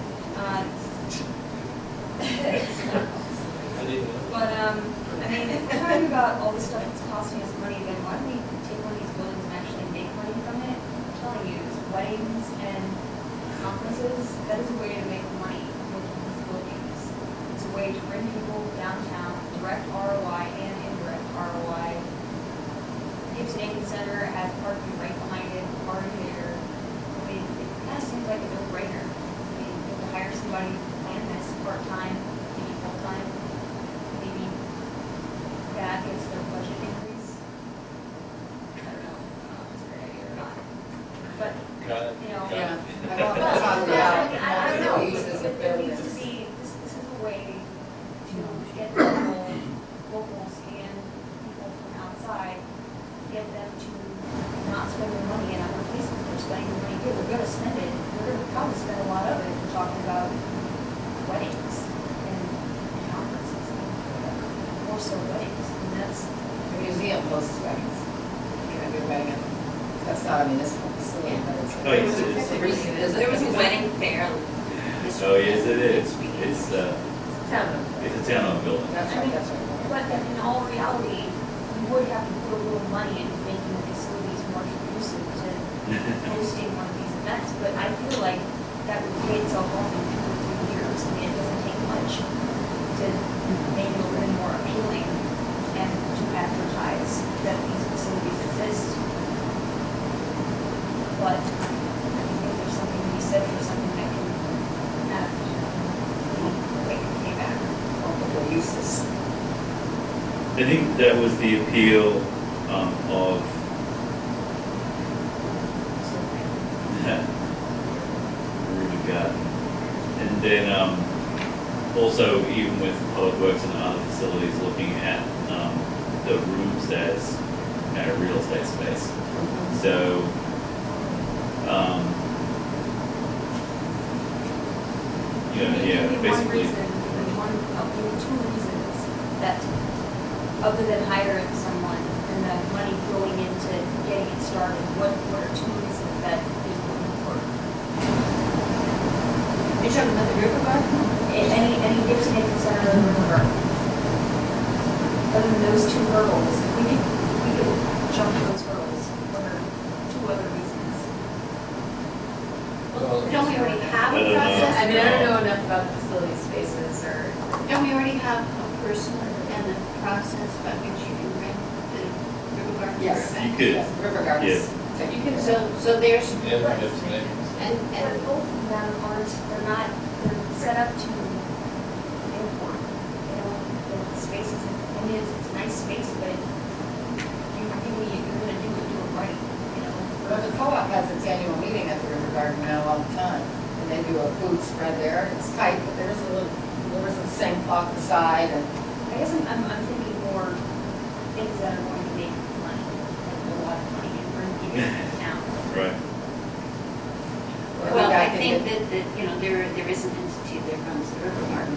S1: I didn't know.
S7: but, I mean, if we're talking about all the stuff that's costing us money, then why don't we take one of these buildings and actually make money from it? I'm telling you, weddings and conferences, that is a way to make money with these buildings. It's a way to bring people downtown, direct ROI and indirect ROI. Gibson Aiken Center has parking right behind it, party there. I mean, it kind of seems like a no-brainer. I mean, you have to hire somebody to plan this part-time, maybe full-time, maybe that gets their budget increase. I don't know if it's a great idea or not. But,
S1: Got it.
S7: you know.
S1: Got
S9: Yeah.
S1: it.
S9: I want to find out
S7: I don't know,
S9: more uses of
S7: but there needs to
S9: buildings.
S7: be, this is a way to get locals and people from outside, get them to not spend their money in other places. They're spending their money here, they're gonna spend it, they're gonna probably spend a lot of it, we're talking about weddings and conferences and whatever, more so weddings, and that's,
S9: The museum hosts weddings. You know, your wedding, that's not a municipal facility, but it's.
S3: Oh, yes, it is.
S9: It's a recent visit.
S2: There was a wedding fair this
S3: Oh, yes, it is.
S2: week.
S3: It's
S6: Town.
S3: a town-owned building.
S9: That's right, that's right.
S7: but in all reality, you would have to put a little money into making the facilities more conducive to hosting one of these events, but I feel like that would pay itself off in 2 or 3 years. I mean, it doesn't take much to make it a little more appealing and to advertise that these facilities exist. But I think there's something to be said for something that can have quick payback.
S9: Multiple uses.
S3: I think that was the appeal of Ruby Garden. And then also even with Public Works and other facilities looking at the rooms as real estate space. So basically.
S7: Two reasons that, other than hiring someone and the money going into getting it started, what are 2 reasons that is looking for?
S2: You're talking about the river garden?
S7: Any Gibson Aiken Center or River Garden? Other than those 2 hurdles, if we could jump those hurdles, what are 2 other reasons?
S1: Well,
S2: Don't we already have
S3: I
S2: a
S3: don't know.
S2: process?
S6: I mean, I don't know enough about the facility spaces or,
S2: Don't we already have a person and a process by which you can rent the river garden?
S9: Yes.
S3: You could,
S9: Yes, River Gardens.
S3: yeah.
S9: take.
S6: You can,
S2: So there's,
S1: And we have some neighbors.
S2: and,
S7: But
S2: and
S7: both of them aren't, they're set up to import, the spaces, I mean, it's a nice space, but you're gonna do it right,
S9: Well, the co-op has its annual meeting at the River Garden now all the time, and they do a food spread there. It's tight, but there is a sink off the side, and
S7: I guess I'm thinking more things that are going to make money, like a lot of money, and bring people into town.
S3: Right.
S2: well, I think that, you know, there is an entity that runs the river garden.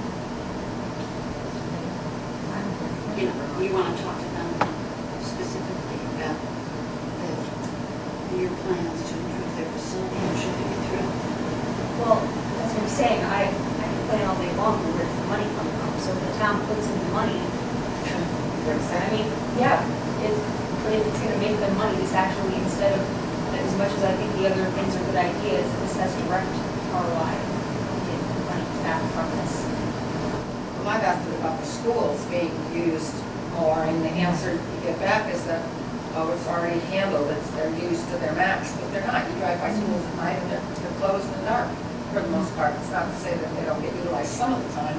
S2: You know, you want to talk to them specifically about your plans to improve their facility and should be through.
S7: Well, that's what I'm saying, I can plan all day long, but where's the money coming from? So if the town puts in the money, I mean, yeah, but if it's gonna make them money, this actually, instead of, as much as I think the other things are good ideas, this has direct ROI. We get money back from this.
S9: well, I've asked it about the schools being used more, and the answer you get back is that, oh, it's already handled, they're used to their max, but they're not. You drive by schools at night and they're closed in the dark for the most part. It's not to say that they don't get utilized some of the time.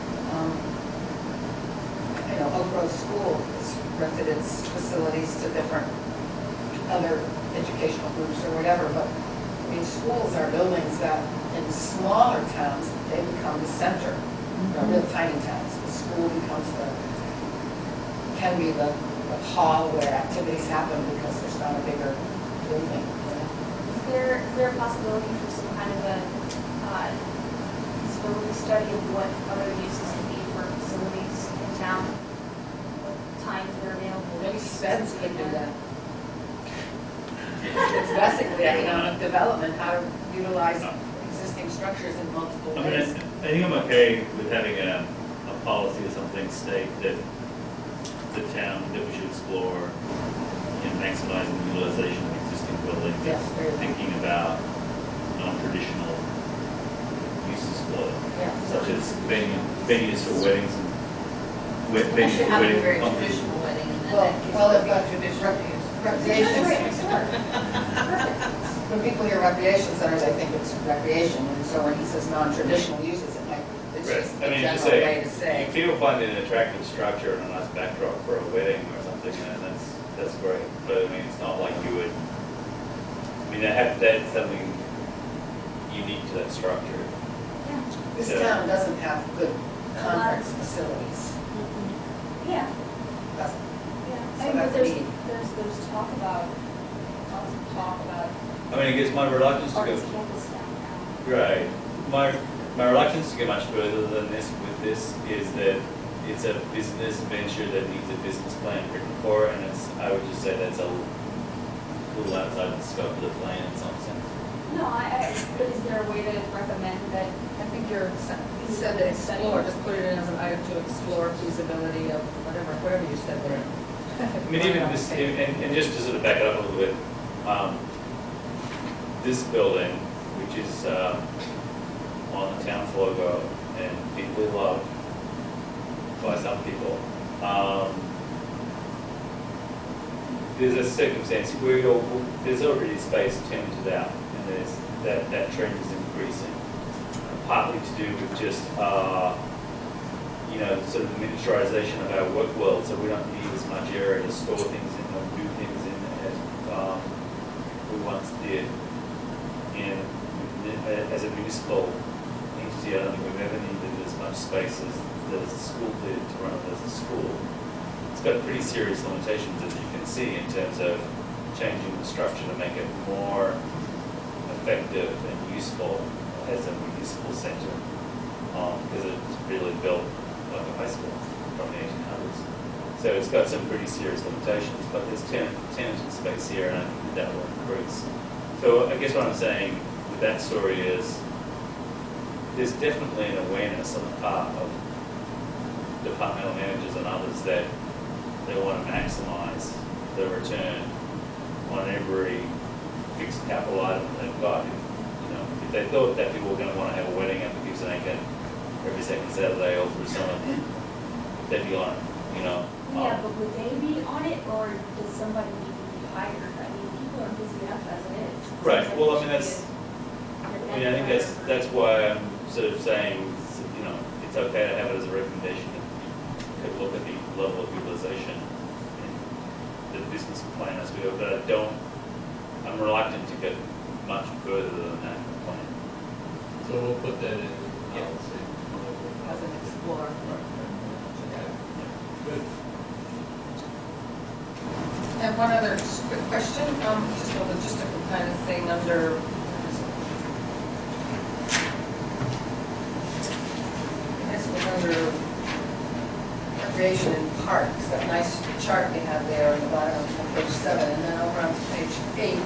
S9: You know, Oak Grove School has rented its facilities to different other educational groups or whatever, but I mean, schools are buildings that in smaller towns, they become the center, real tiny towns. The school can be the hall where activities happen because there's not a bigger building.
S7: Is there a possibility for some kind of a feasibility study of what other uses can be for facilities in town? Times they're available.
S9: Maybe SPEDS could do that. It's basically economic development, how to utilize existing structures in multiple
S3: I mean,
S9: ways.
S3: I think I'm okay with having a policy or something state that the town, that we should explore in maximizing the utilization of existing buildings.
S9: Yes, very good.
S3: Thinking about non-traditional uses for them,
S9: Yeah.
S3: such as venues for weddings and venues
S5: should
S3: for
S5: have a
S3: weddings.
S5: very traditional wedding and then
S9: Well,
S5: that gives
S9: well,
S5: them
S9: if that's
S5: traditional use.
S9: recreation,
S7: Perfect.
S9: when people hear recreation center, they think it's recreation, and so when he says non-traditional uses, it's
S3: Right.
S9: just
S3: I
S9: a
S3: mean, just
S9: general way to
S3: say,
S9: say.
S3: if people find it an attractive structure and a nice backdrop for a wedding or something, then that's great. But I mean, it's not like you would, I mean, that's something unique to that structure.
S9: This
S3: Yeah.
S9: town doesn't have good conference facilities.
S7: Yeah,
S9: Doesn't.
S7: yeah.
S9: So
S7: I mean,
S9: that's
S7: but
S9: neat.
S7: there's talk about, lots of talk about
S3: I mean, I guess my reluctance to go,
S7: arts campus downtown.
S3: right, my reluctance to go much further than this with this is that it's a business venture that needs a business plan written for it, and I would just say that's a little outside the scope of the plan in some sense.
S7: No, but is there a way to recommend that?
S9: I think you said to explore, just put it in as an item to explore feasibility of whatever you said there.
S3: I mean, even this, and just to sort of back it up a little bit, this building, which is on the town's logo and deeply loved by some people, there's a circumstance where there's already space tenanted out, and that trend is increasing, partly to do with just sort of the miniaturization of our work world, so we don't need as much area to store things in or do things in as we once did. And as a municipal entity, I don't think we've ever needed as much space as the school did to run it as a school. It's got pretty serious limitations, as you can see, in terms of changing the structure to make it more effective and useful as a municipal center, because it's really built like a high school from the 1800s. So it's got some pretty serious limitations, but there's tenanted space here, and I think that will increase. So I guess what I'm saying with that story is there's definitely an awareness on the part of departmental managers and others that they want to maximize the return on every fixed capital item they've got. If they thought that people were going to want to have a wedding at the Gibson Acre every second Saturday all through summer, they'd be on it,
S7: Yeah, but would they be on it, or does somebody need to be hired? I mean, people people are busy enough as it is.
S3: Right,
S7: Seems like
S3: well, I
S7: it
S3: mean,
S7: should
S3: that's,
S7: be
S3: I mean, I think that's why I'm sort of saying, you know, it's okay to have it as a recommendation that you could look at the level of utilization in the business plan as we go, but I'm reluctant to get much further than that plan.
S1: So we'll put that in policy.
S9: As an explorer.
S1: Good.
S9: And one other just quick question, just a logistical kind of thing under, I guess it was under recreation and parks, that nice chart they have there on the bottom of page 7, and then over on page 8,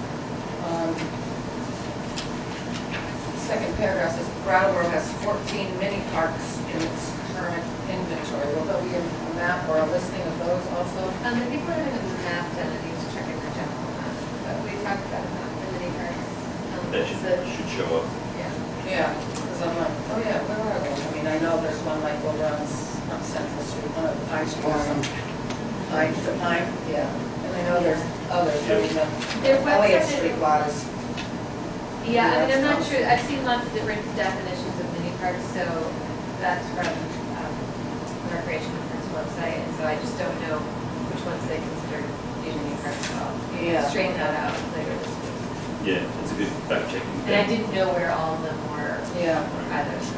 S9: second paragraph says Brattleboro has 14 mini parks in its current inventory. Will there be a map or a listing of those also?
S6: I think we're having a map done, I need to check in the general map, but we talked about the mini parks.
S3: That should show up.
S9: Yeah, because I'm like, oh yeah, where are those? I mean, I know there's one like over on Central Street, one of the Pine Street. Pine, is it Pine? Yeah. And I know there's others, I mean,
S6: Their
S9: the Elliott
S6: website-
S9: Street was.
S6: Yeah, I mean, I'm not sure, I've seen lots of different definitions of mini parks, so that's from the Recreation and Parks website, and so I just don't know which ones they consider mini parks. So I'll
S9: Yeah.
S6: straighten that out later this week.
S3: Yeah, it's a good fact checking.
S6: And I didn't know where all of them were
S9: Yeah.
S6: either, so.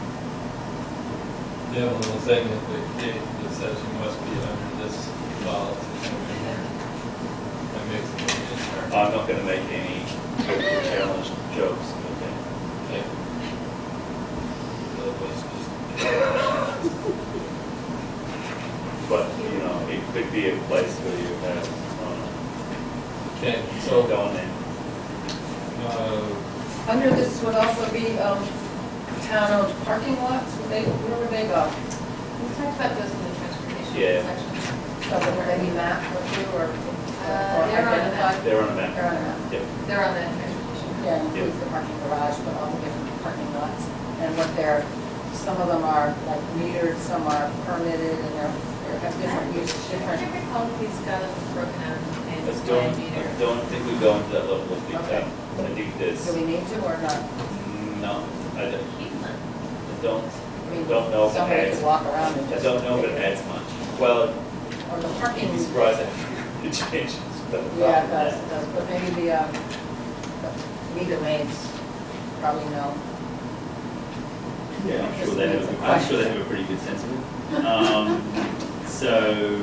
S1: Yeah, well, the thing that that says you must be under this policy. That makes it easier.
S3: I'm not gonna make any political challenge jokes, okay?
S1: Okay. So let's just.
S3: But, you know, it could be a place where you have,
S1: Okay,
S3: so
S1: so,
S3: going in.
S9: Under this would also be town-owned parking lots, where would they go?
S6: We talked about those in the transportation
S3: Yeah.
S6: section.
S9: So would they be mapped with you or
S6: They're on the map.
S9: identified?
S3: They're on the map.
S9: They're on a map.
S3: Yep.
S6: They're on the transportation.
S9: Yeah, includes the parking garage, but all the different parking lots. And what they're, some of them are like metered, some are permitted, and they have different use,
S6: I
S9: different.
S6: can't recall if these got them broken out and
S3: I don't think we go into that level of detail. I think there's,
S9: Do we need to or not?
S3: no, I don't,
S9: I mean,
S3: Don't know if it
S9: somebody
S3: adds-
S9: could walk around and
S3: I
S9: just.
S3: don't know if it adds much. Well,
S9: Or the
S3: you'd
S9: parking.
S3: be surprised if it changes. but-
S9: Yeah, it does, but maybe the meter maids probably know.
S3: Yeah,
S9: Just needs a
S3: I'm sure they have a pretty good sense of it. So,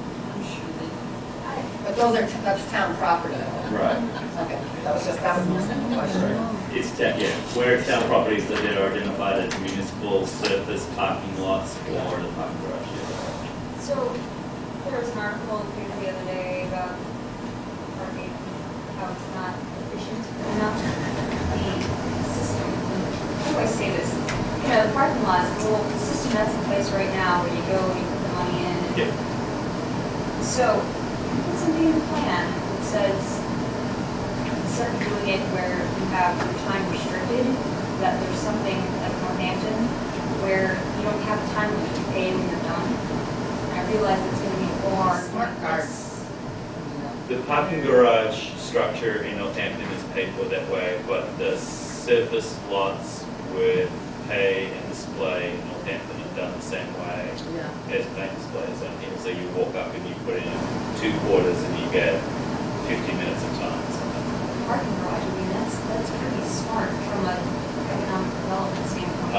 S9: But those are, that's town property.
S3: right,
S9: Okay, that was my simple question.
S3: it's, yeah, where town properties that are identified as municipal surface parking lots or the parking garage, yeah.
S7: So, there was an article in the paper the other day about parking, how it's not efficient enough. The system, how do I say this? You know, the parking lots, the little system that's in place right now, where you go, you put the money in.
S3: Yep.
S7: So, put something in the plan that says, instead of doing it where you have your time restricted, that there's something like Northampton where you don't have time limit, you pay when you're done. And I realize it's gonna be more.
S9: Smart cards.
S3: The parking garage structure in Northampton is paid for that way, but the surface lots with pay and display in Northampton are done the same way
S9: Yeah.
S3: as pay and display is done here. So you walk up and you put in 2 quarters and you get 50 minutes of time.
S7: Parking garage, I mean, that's pretty smart from a economic development standpoint.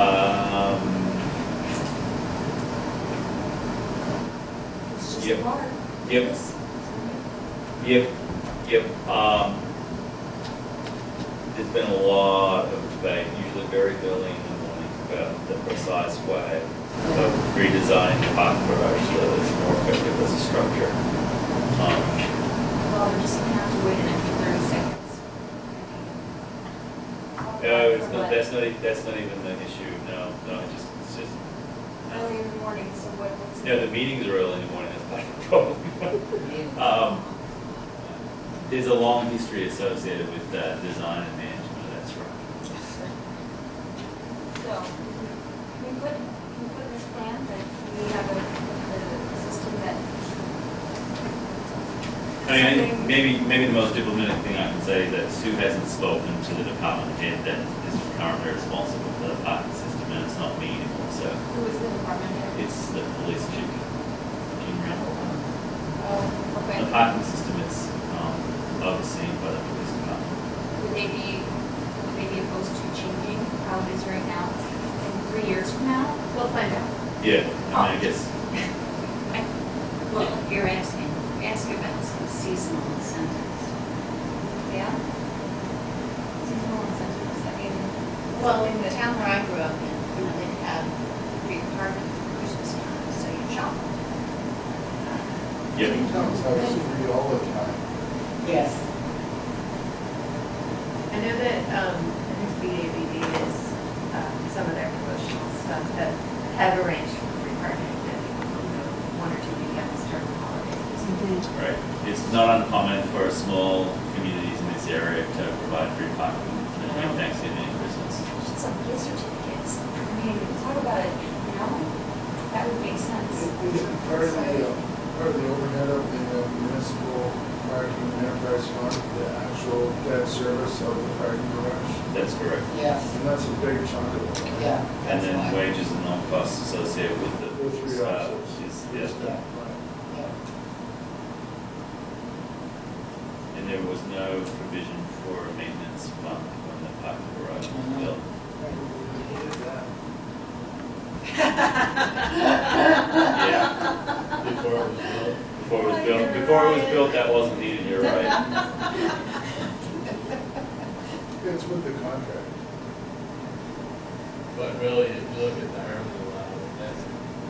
S7: It's just
S3: yep.
S7: a park.
S3: Yep.
S7: Yes.
S3: Yep, yep. There's been a lot of debate, usually very early in the morning, about the precise way of redesigning the parking garage so that it's more effective as a structure.
S7: Well, we're just gonna have to wait an extra 30 seconds.
S3: No, it's not, that's not even the issue, no, it's just,
S7: Early in the morning, so what's?
S3: no, the meetings are early in the morning, that's part of the problem. There's a long history associated with design and management of that structure.
S7: So, can we put in this plan that we have a system that
S3: I mean,
S7: something?
S3: maybe the most diplomatic thing I can say is that Sue hasn't spoken to the department head that is currently responsible for the parking system, and it's not me anymore, so
S6: Who is the department head?
S3: it's the police chief, Jim Randall.
S6: Oh, okay.
S3: The parking system is overseen by the police department.
S6: Would they be opposed to changing how it is right now in 3 years from now? We'll find out.
S3: Yeah, I mean, I guess,
S2: Well, you're asking about some seasonal incentives.
S6: Yeah? Seasonal incentives, I mean.
S5: Well, in the town where I grew up in, they had free parking for Christmas time, so you shop.
S3: yeah,
S8: Towns have free all the time.
S9: Yes.
S10: I know that, I think BABD is, some of their promotional stuff that have arranged for free parking at, 1 or 2 weekends during the holidays.
S3: right. It's not uncommon for small communities in this area to provide free parking between Thanksgiving and Christmas.
S7: Some gift certificates. I mean, talk about it, you know? That would make sense.
S8: Isn't part of the overhead of the municipal parking enterprise fund, the actual debt service of the parking garage?
S3: That's correct.
S9: Yes,
S8: And that's a big chunk of it.
S9: yeah.
S3: And
S9: that's
S3: then
S9: why.
S3: wages and non-costs associated with the
S8: The three
S3: staff
S8: officers.
S3: is,
S9: Yeah. Yeah.
S3: and there was no provision for a maintenance fund when the parking garage was built.
S4: We hated that.
S3: Yeah,
S1: Before it was built.
S3: before it was built, that wasn't needed, you're right.
S8: It's with the contract.
S1: But really, if you look at the arm of the law, that's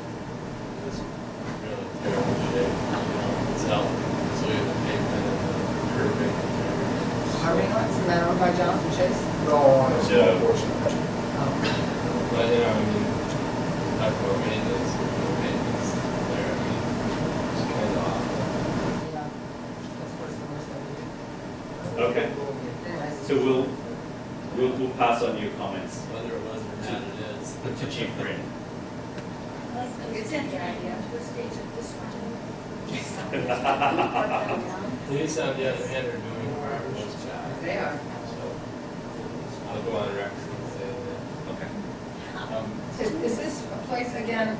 S1: really terrible shape, it's healthy. So we have the pavement and the curbing and everything.
S9: Harvey Nuts, and then owned by Jonathan Chase.
S8: No, on a small
S3: Yeah.
S8: portion.
S1: But, I mean, talk about maintenance, no maintenance there, I mean, it's kind of awful.
S9: Yeah. That's worse than worse than we do.
S3: Okay,
S9: Anyways.
S3: so we'll pass on your comments
S1: Whether it was or not, it is.
S3: to Chief Green.
S2: It's in there.
S7: What stage of this one?
S1: Police, on the other hand, are doing a marvelous job.
S9: They are.
S1: So, I'll go on record and say that.
S3: Okay.
S9: Is this a place, again,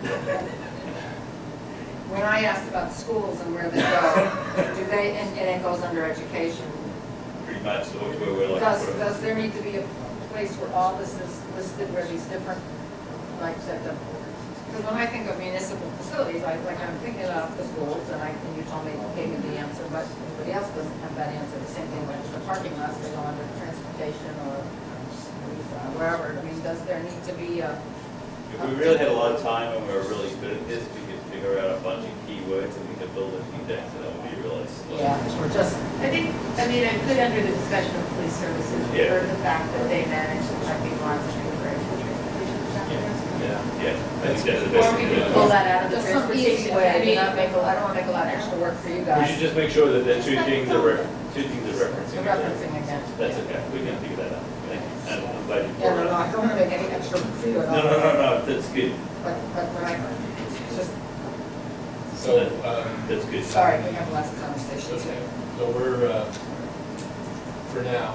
S9: when I asked about schools and where they go, do they, and it goes under education,
S3: Pretty much, so where we're like.
S9: does there need to be a place where all this is listed, where these different, like, because when I think of municipal facilities, I'm thinking about the schools, and you told me, gave me the answer, but everybody else doesn't have that answer. The same thing with the parking lots, they go under transportation or wherever. I mean, does there need to be a,
S3: If we really had a lot of time and we were really good at this, we could figure out a bunch of keywords and we could build a few decks and that would be really slow.
S9: yeah, or just,
S10: I think, I mean, I put under the discussion of police services,
S3: Yeah.
S10: or the fact that they manage the parking lots and for transportation.
S1: Yeah.
S3: Yeah, I think that's the best
S10: Or we
S3: thing to
S10: could
S3: do.
S10: pull that out of the
S9: just some easy
S10: transportation.
S9: way, I
S10: I
S9: do
S10: mean,
S9: not make, I don't want to make a lot of extra work for you
S3: We
S9: guys.
S3: should just make sure that the two things are referencing.
S9: You're referencing again.
S3: That's okay, we can figure that out. Thank you. And I'm glad you
S9: Yeah,
S3: brought it
S9: no,
S3: up.
S9: I don't want to make any extra work for you at all.
S3: No, that's good.
S9: But when it's just,
S1: So,
S3: That's good.
S9: sorry, we have lots of conversations
S1: okay,
S9: here.
S1: so we're, for now,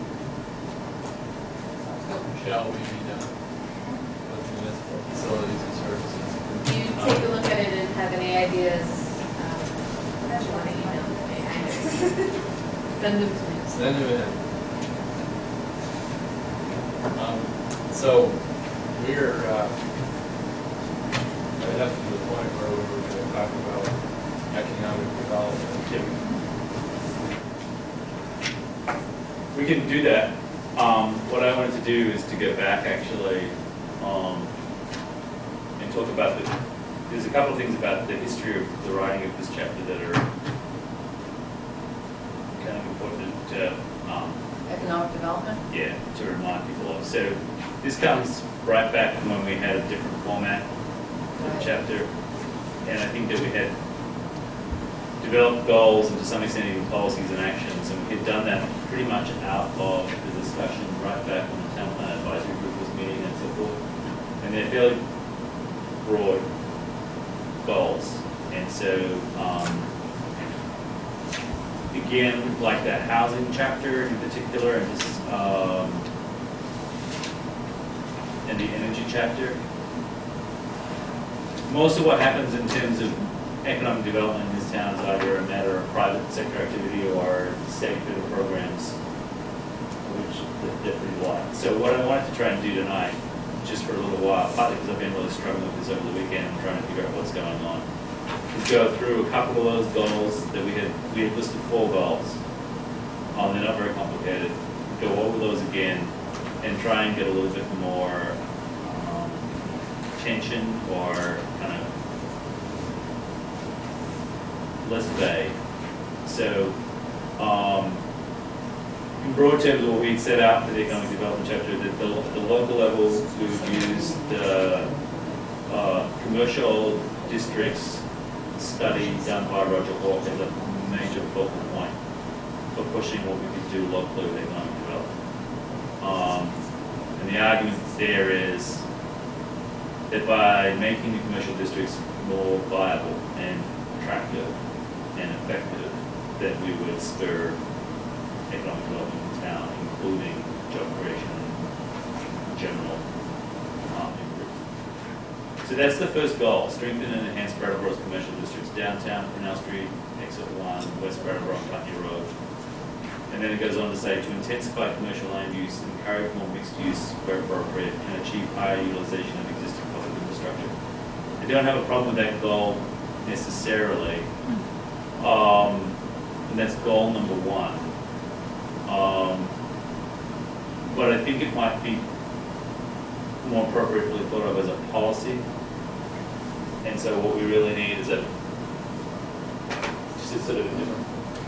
S1: shall we be done with municipal facilities and services?
S10: Do you take a look at it and have any ideas? Do you want to email me? Send them to me.
S1: Send them in. So, we're, right up to the point where we were gonna talk about economic development.
S3: We can do that. What I wanted to do is to go back actually, and talk about there's a couple of things about the history of the writing of this chapter that are kind of important to,
S9: Economic development?
S3: yeah, to remind people of. So this comes right back from when we had a different format for the chapter. And I think that we had developed goals and to some extent even policies and actions. And we had done that pretty much out of the discussion right back when the town plan advisory group was meeting and so forth. And they're fairly broad goals. And so again, like that housing chapter in particular, and the energy chapter, most of what happens in terms of economic development in this town is either a matter of private sector activity or state federal programs, which they're pretty light. So what I wanted to try and do tonight, just for a little while, partly because I've been really struggling with this over the weekend and trying to figure out what's going on, is go through a couple of those goals that we had listed 4 goals. They're not very complicated. Go over those again and try and get a little bit more tension or kind of less vague. So, in broad terms, what we set out for the economic development chapter, that the local level, we would use the commercial districts study done by Roger Hawke as a major focal point for pushing what we could do locally with economic development. And the argument there is that by making the commercial districts more viable and attractive and effective, that we would spur economic development in town, including job creation and general improvement. So that's the first goal: strengthen and enhance Brattleboro's commercial districts, downtown, Canal Street, Exit 1, West Brattleboro, and Putney Road. And then it goes on to say, to intensify commercial land use, encourage more mixed use where appropriate, and achieve higher utilization of existing public infrastructure. I don't have a problem with that goal necessarily. And that's goal number 1. But I think it might be more appropriately thought of as a policy. And so what we really need is just sort of a different,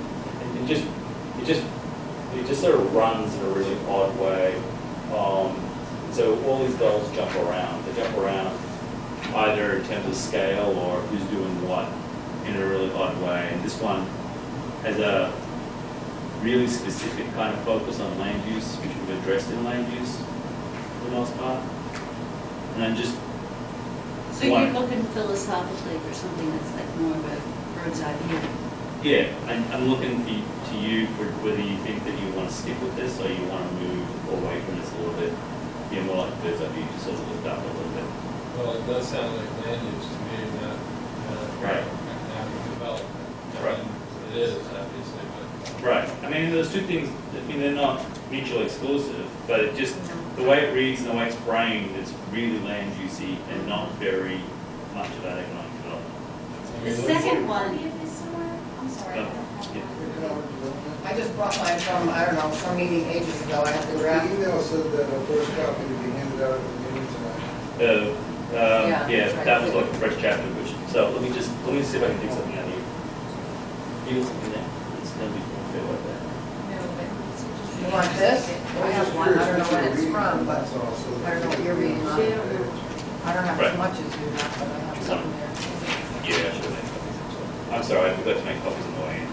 S3: it just sort of runs in a really odd way. So all these goals jump around. They jump around either in terms of scale or who's doing what in a really odd way. And this one has a really specific kind of focus on land use, which we've addressed in land use for the most part. And I'm just
S2: So you're looking philosophically for something that's like more of a bird's eye view?
S3: Yeah, I'm looking to you for whether you think that you want to stick with this or you want to move away from this a little bit. Be more like bird's eye view, to sort of lift up a little bit.
S1: Well, it does sound like land use to me, not
S3: Right.
S1: economic development.
S3: Right.
S1: It is, obviously, but.
S3: Right. I mean, those two things, I mean, they're not mutually exclusive, but it just, the way it reads and the way it's framed, it's really land usey and not very much about economic development.
S2: The second one,
S7: I'm sorry.
S9: I just brought mine from, I don't know, some meeting ages ago, I have the
S8: The
S9: draft.
S8: email said that a first copy would be handed out at the meeting tonight.
S3: Yeah,
S9: that's
S3: that
S9: right.
S3: was like a fresh chapter, which, so let me see if I can dig something out of you. You got something there? It's going to be fair like that.
S9: You want this? I have one, I don't know what it's from, but
S8: That's all, so
S9: I don't know what you're reading on. I don't have
S3: Right.
S9: as much as you have, but I have something there.
S3: Yeah, I should have made copies. I'm sorry, I forgot to make copies on the way in.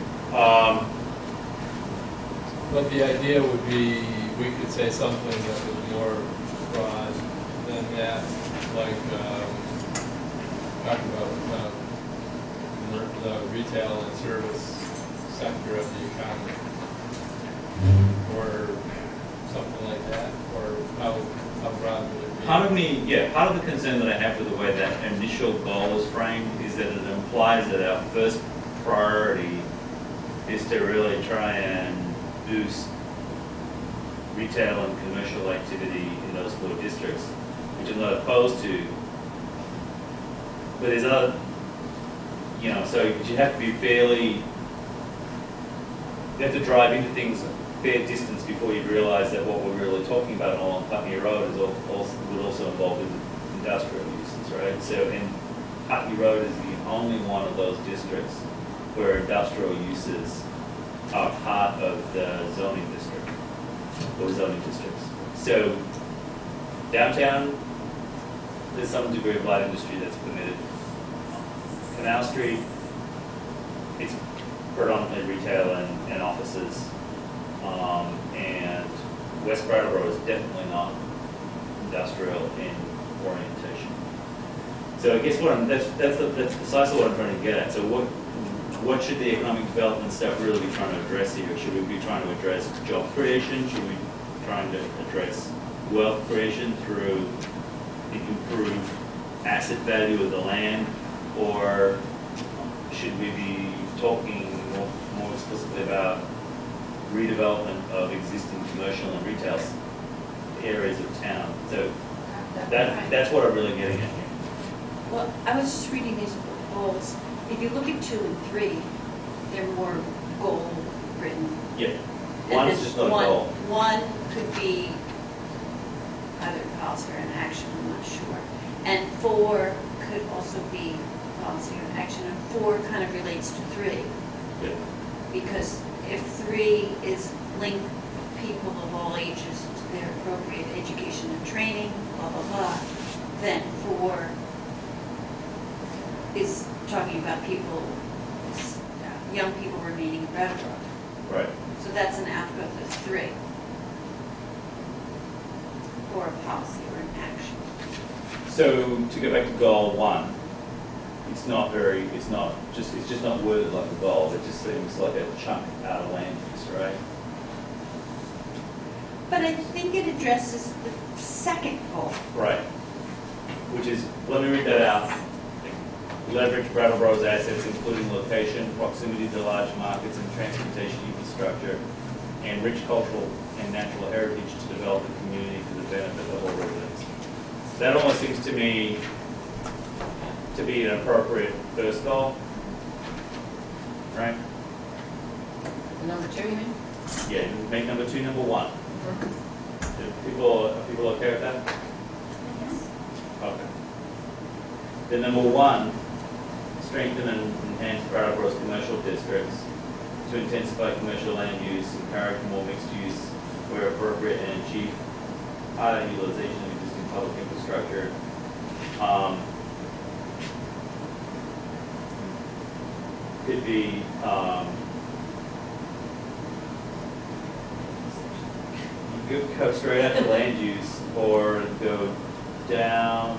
S1: But the idea would be, we could say something that was more broad than that, like, talk about the retail and service sector of the economy, or something like that, or how broad would it be?
S3: Part of the concern that I have with the way that initial goal is framed is that it implies that our first priority is to really try and boost retail and commercial activity in those 4 districts, which I'm not opposed to. But there's other, so you have to be you have to drive into things a fair distance before you realise that what we're really talking about along Putney Road is would also involve industrial uses, right? So, and Putney Road is the only one of those districts where industrial uses are part of the zoning district, or zoning districts. So, downtown, there's some degree of light industry that's permitted. Canal Street, it's predominantly retail and offices. And West Brattleboro is definitely not industrial in orientation. So I guess that's precisely what I'm trying to get at. So what should the economic development stuff really be trying to address here? Should we be trying to address job creation? Should we be trying to address wealth creation through the improved asset value of the land? Or should we be talking more explicitly about redevelopment of existing commercial and retail areas of town? So that's what I'm really getting at here.
S2: Well, I was just reading these goals. If you look at 2 and 3, they're more goal written.
S3: Yeah.
S2: And
S3: One is
S2: then
S3: just not a goal.
S2: One could be either policy or an action, I'm not sure. And 4 could also be policy or an action, and 4 kind of relates to 3.
S3: Yeah.
S2: Because if 3 is link people of all ages to their appropriate education and training, blah, blah, blah, then 4 is talking about people, young people remaining in Brattleboro.
S3: Right.
S2: So that's an outgrowth of 3. Or a policy or an action.
S3: So to go back to goal 1, it's just not worded like a goal. It just seems like a chunk out of land use, right?
S2: But I think it addresses the second goal.
S3: Right. Which is, let me read that out. Leverage Brattleboro's assets, including location, proximity to large markets and transportation infrastructure, and rich cultural and natural heritage to develop a community for the benefit of all residents. That almost seems to me to be an appropriate first goal, right?
S9: The number 2, you mean?
S3: Yeah, make number 2 number 1. Are people okay with that?
S5: Yes.
S3: Okay. Then number 1, strengthen and enhance Brattleboro's commercial districts to intensify commercial land use, encourage more mixed use where appropriate, and achieve higher utilization of existing public infrastructure. Could be you could go straight out to land use, or go down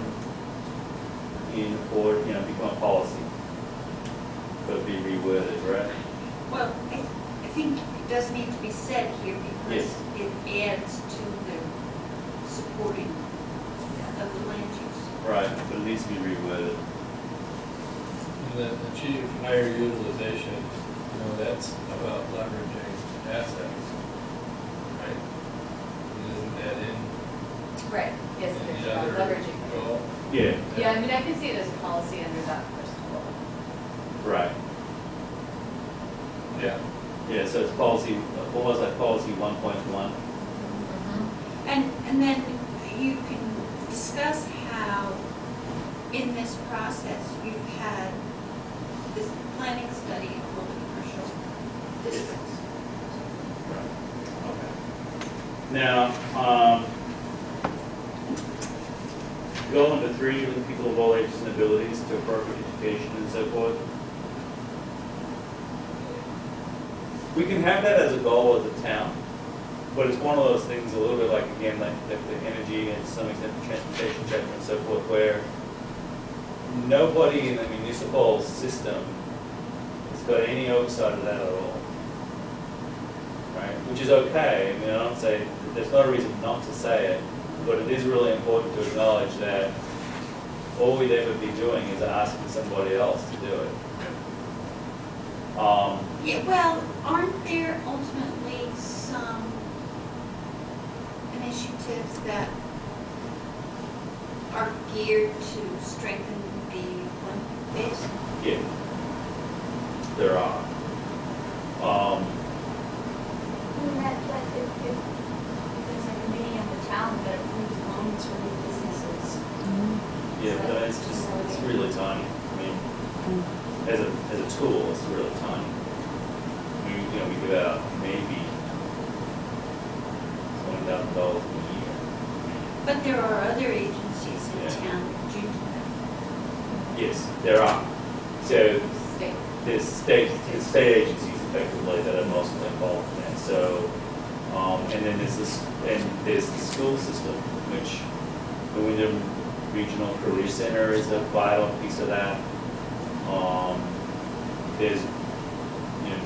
S3: or become a policy, but be reworded, right?
S2: Well, I think it does need to be said here because
S3: Yes.
S2: it adds to the supporting of the land use.
S3: Right, but it needs to be reworded.
S1: And then achieve higher utilization, that's about leveraging assets, right? And isn't that in
S6: Right, yes, it is
S1: the
S6: about
S1: other
S6: leveraging.
S1: goal?
S3: Yeah.
S6: Yeah, I mean, I can see it as a policy under that first goal.
S3: Right.
S1: Yeah.
S3: Yeah, so it's policy, almost like policy 1.1.
S2: And then you can discuss how in this process you've had this planning study of all the commercial districts.
S3: Right. Okay. Now, goal number 3, link people of all ages and abilities to appropriate education and so forth. We can have that as a goal as a town, but it's one of those things a little bit like, again, like the energy and to some extent the transportation sector and so forth, where nobody in the municipal system has got any oversight of that at all. Right? Which is okay. I mean, I don't say, there's no reason not to say it, but it is really important to acknowledge that all we'd ever be doing is asking somebody else to do it.
S2: Yeah, well, aren't there ultimately some initiatives that are geared to strengthen the employment base?
S3: Yeah, there are.
S7: Like if there's like a meeting at the town that approves loans for new businesses.
S3: Yeah, but it's really tiny. I mean, as a tool, it's really tiny. We give out maybe $20,000 a year.
S2: But there are other agencies in
S3: Yeah.
S2: town that do that.
S3: Yes, there are. So
S6: State.
S3: there's state agencies effectively that are mostly involved in that. So, and then there's the school system, which the Wyndham Regional Career Center is a vital piece of that. There's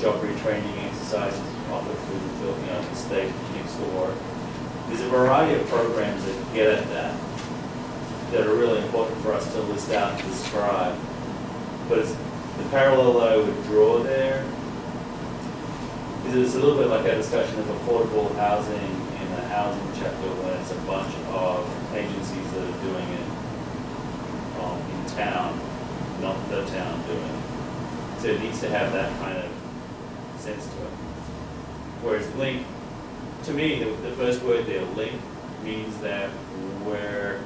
S3: job retraining exercises offered through the state next door. There's a variety of programs that get at that are really important for us to list out and describe. But the parallel I would draw there is it's a little bit like a discussion of affordable housing in the housing chapter, when it's a bunch of agencies that are doing it in town, not the town doing it. So it needs to have that kind of sense to it. Whereas link, to me, the first word there, link, means that we're,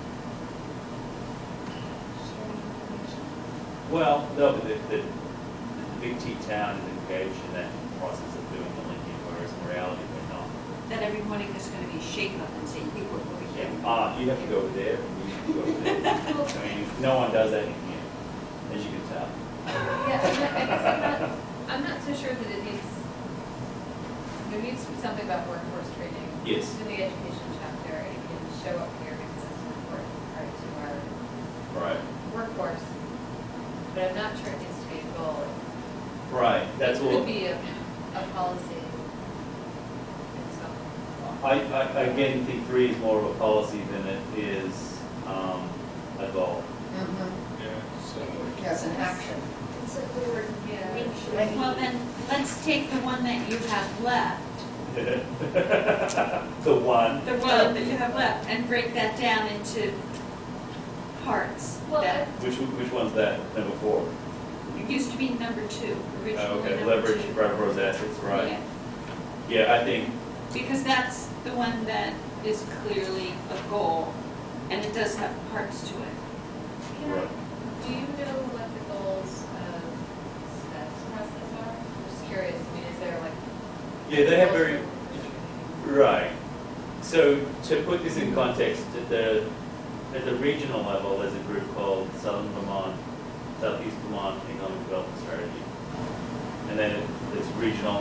S3: well, no, but the big T town is engaged in that process of doing the linking, whereas in reality we're not.
S2: That every morning there's going to be shake up and say, you work over here.
S3: You have to go over there, and you have to go over there. I mean, no one does that in here, as you can tell.
S6: Yeah, I guess I'm not so sure that there needs to be something about workforce training.
S3: Yes.
S6: In the education chapter, it can show up here because it's an important part to our
S3: Right.
S6: workforce. But I'm not sure it needs to be a goal.
S3: Right, that's
S6: It
S3: all.
S6: could be a policy in some.
S3: I again think 3 is more of a policy than it is a goal.
S1: Yeah, so.
S9: Yes, an action.
S7: It's like we were,
S6: Yeah.
S2: Well, then, let's take the one that you have left,
S3: The one.
S2: the one that you have left, and break that down into parts.
S7: Well,
S2: That
S3: Which one's that? Number 4.
S2: it used to be number 2, originally
S3: Okay,
S2: number
S3: leverage
S2: 2.
S3: Brattleboro's assets, right?
S2: Yeah,
S3: Yeah, I think,
S2: because that's the one that is clearly a goal, and it does have parts to it.
S3: right.
S6: Do you know what the goals of SNES process are? I'm just curious. I mean, is there like?
S3: Yeah, they have very, right. So to put this in context, at the regional level, there's a group called Southern Vermont, Southeast Vermont Economic Development Strategy. And then it's regional.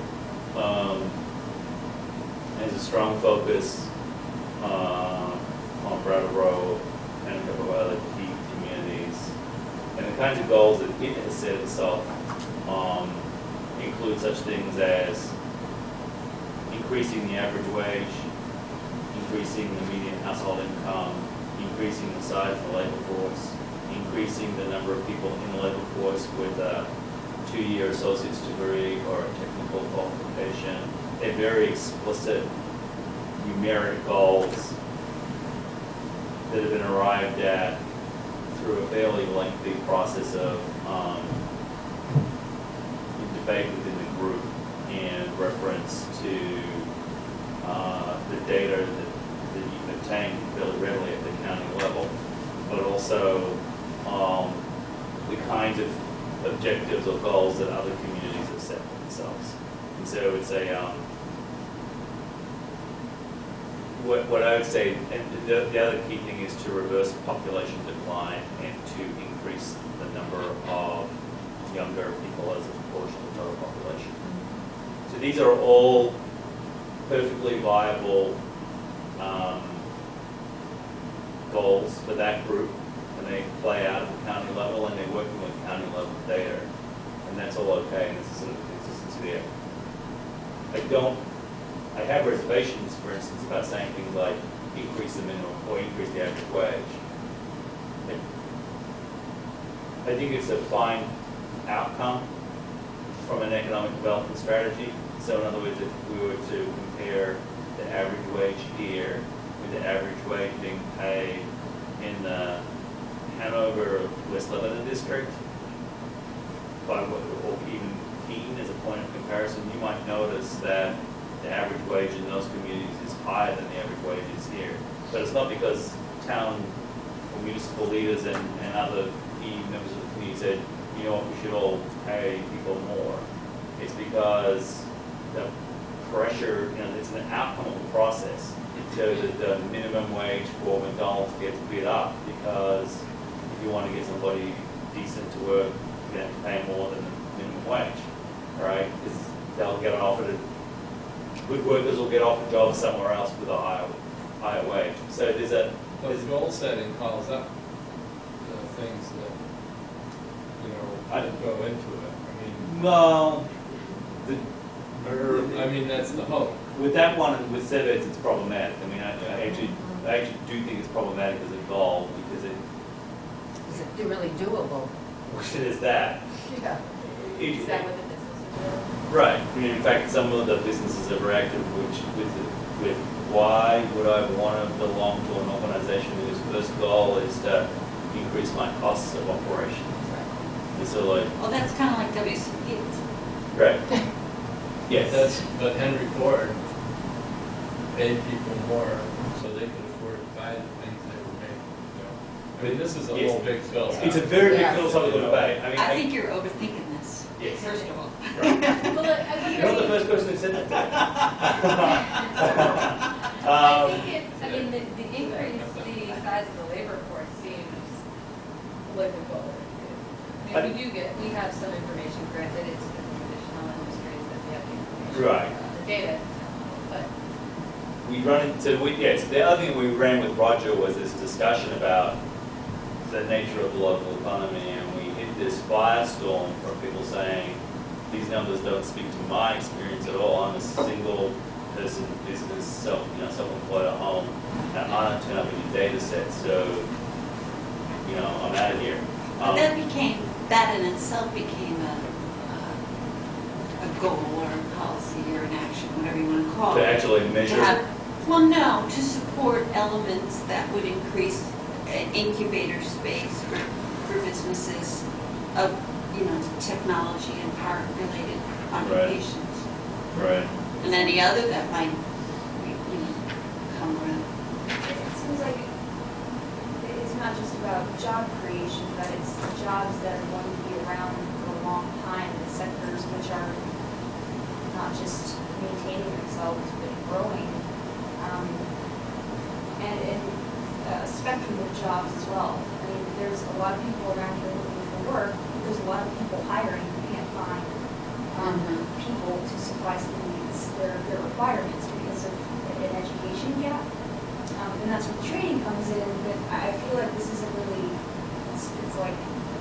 S3: Has a strong focus on Brattleboro and a couple of other key communities. And the kinds of goals that it has set itself include such things as increasing the average wage, increasing the median household income, increasing the size of the labor force, increasing the number of people in the labor force with a 2-year associate's degree or a technical qualification. They're very explicit numeric goals that have been arrived at through a fairly lengthy process of debate within the group and reference to the data that you can obtain fairly readily at the county level, but also the kinds of objectives or goals that other communities have set for themselves. And so it's a what I would say, and the other key thing is to reverse population decline and to increase the number of younger people as a proportion of the total population. So these are all perfectly viable goals for that group, and they play out at the county level, and they're working with county level data, and that's all okay, and there's a sort of consistency there. I have reservations, for instance, about saying things like increase the minimum or increase the average wage. I think it's a fine outcome from an economic development strategy. So in other words, if we were to compare the average wage here with the average wage being paid in the Hanover or West Lebanon district, or even Keene as a point of comparison, you might notice that the average wage in those communities is higher than the average wages here. But it's not because town or municipal leaders and other key members of the community said, you know what, we should all pay people more. It's because the pressure, it's an outcome of the process. So that the minimum wage for McDonald's gets bid up because if you want to get somebody decent to work, you're going to have to pay more than the minimum wage, right? Because they'll get an offer to, good workers will get offered jobs somewhere else with a higher wage. So there's a...
S1: But goal setting calls up the things that, go into it. I mean,
S3: Well,
S1: I mean, that's the hope.
S3: With that one, with Sevets, it's problematic. I mean, I actually do think it's problematic as a goal because
S9: Is it really doable?
S3: it is that.
S9: Yeah.
S3: It-
S6: Is that what the businesses
S3: Right. I mean, in fact, some of the businesses have reacted with why would I want to belong to an organization whose first goal is to increase my costs of operation? And so like,
S2: Well, that's kind of like WCP.
S3: right. Yes.
S1: But Henry Ford paid people more so they could afford to buy the things they were making. I mean, this is a
S3: Yes.
S1: whole big philosophy.
S3: It's a very big
S9: Yeah.
S3: philosophical debate. I mean,
S2: I think you're overthinking this,
S3: yes.
S2: first of all.
S6: Well, I
S3: You're not the
S6: wonder,
S3: first person who said that.
S6: I think it's, I mean, the increase, the size of the labor force seems like a goal. I mean, we have some information, granted, it's the traditional industries that we have the information.
S3: Right.
S6: The data, but.
S3: We run into, yes, the other thing we ran with Roger was this discussion about the nature of the local economy, and we hit this firestorm from people saying, these numbers don't speak to my experience at all. I'm a single person business, self-employed at home, and I don't turn up in your data set, so, I'm out of here.
S2: But that in itself became a goal or a policy or an action, whatever you want to call it.
S3: To actually
S2: To
S3: measure.
S2: well, no, to support elements that would increase incubator space for businesses of, technology and part-related occupations.
S3: Right.
S2: And any other that might, come around.
S7: It seems like it's not just about job creation, but it's jobs that are going to be around for a long time in sectors which are not just maintaining themselves, but growing. And a spectrum of jobs as well. I mean, there's a lot of people around here looking for work. There's a lot of people hiring who can't find people to suffice the needs, their requirements because of an education gap. And that's where the training comes in, but I feel like this isn't really, it's like,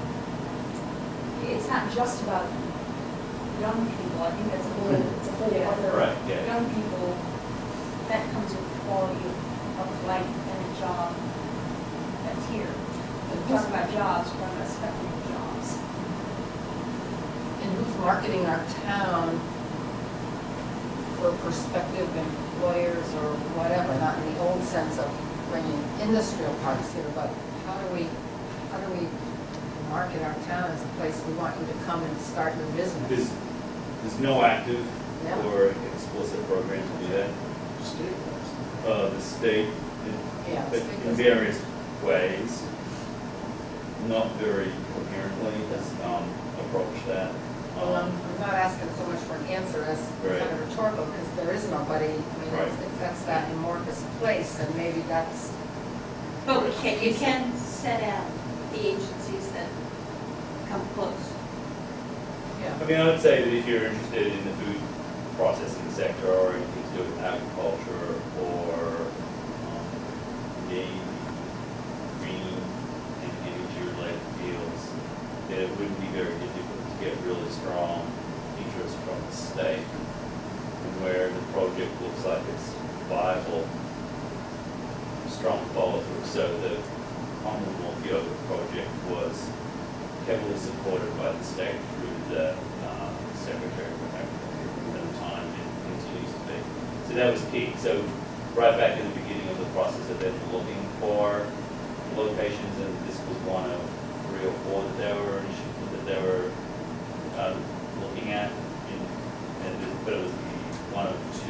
S7: it's not just about young people. I think that's a whole other,
S3: Right, yeah.
S7: young people, that comes with quality of life and a job that's here. When we talk about jobs, we're talking about spectrum of jobs.
S9: And who's marketing our town for prospective employers or whatever, not in the old sense of bringing industrial parks here, but how do we market our town as a place we want you to come and start your business?
S3: There's no active
S9: Yeah.
S3: or explicit program to do that. The state,
S9: Yeah,
S3: but
S9: state
S3: in
S9: does.
S3: various ways, not very coherently, has approached that.
S9: Well, I'm not asking so much for an answer as
S3: Right.
S9: kind of rhetorical, because there is nobody, I mean,
S3: Right.
S9: if that's that amorphous place, and maybe that's,
S2: But you can set out the agencies that come close.
S9: yeah.
S3: I mean, I would say that if you're interested in the food processing sector or anything to do with agriculture or maybe green and energy-related fields, then it wouldn't be very difficult to get really strong interest from the state. And where the project looks like it's viable, strong follow-through. So the Commonwealth Yoga project was heavily supported by the state through the Secretary of Agriculture at the time and continues to be. So that was key. So right back in the beginning of the process of them looking for locations, and this was one of 3 or 4 that they were looking at, but it was one of 2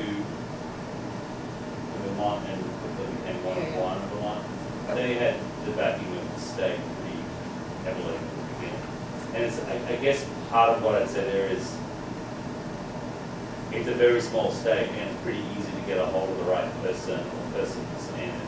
S3: in Vermont, and quickly became one of one in Vermont. They had the backing of the state pretty heavily at the beginning. And it's, I guess part of what I'd say there is it's a very small state, and it's pretty easy to get a hold of the right person or persons, and it's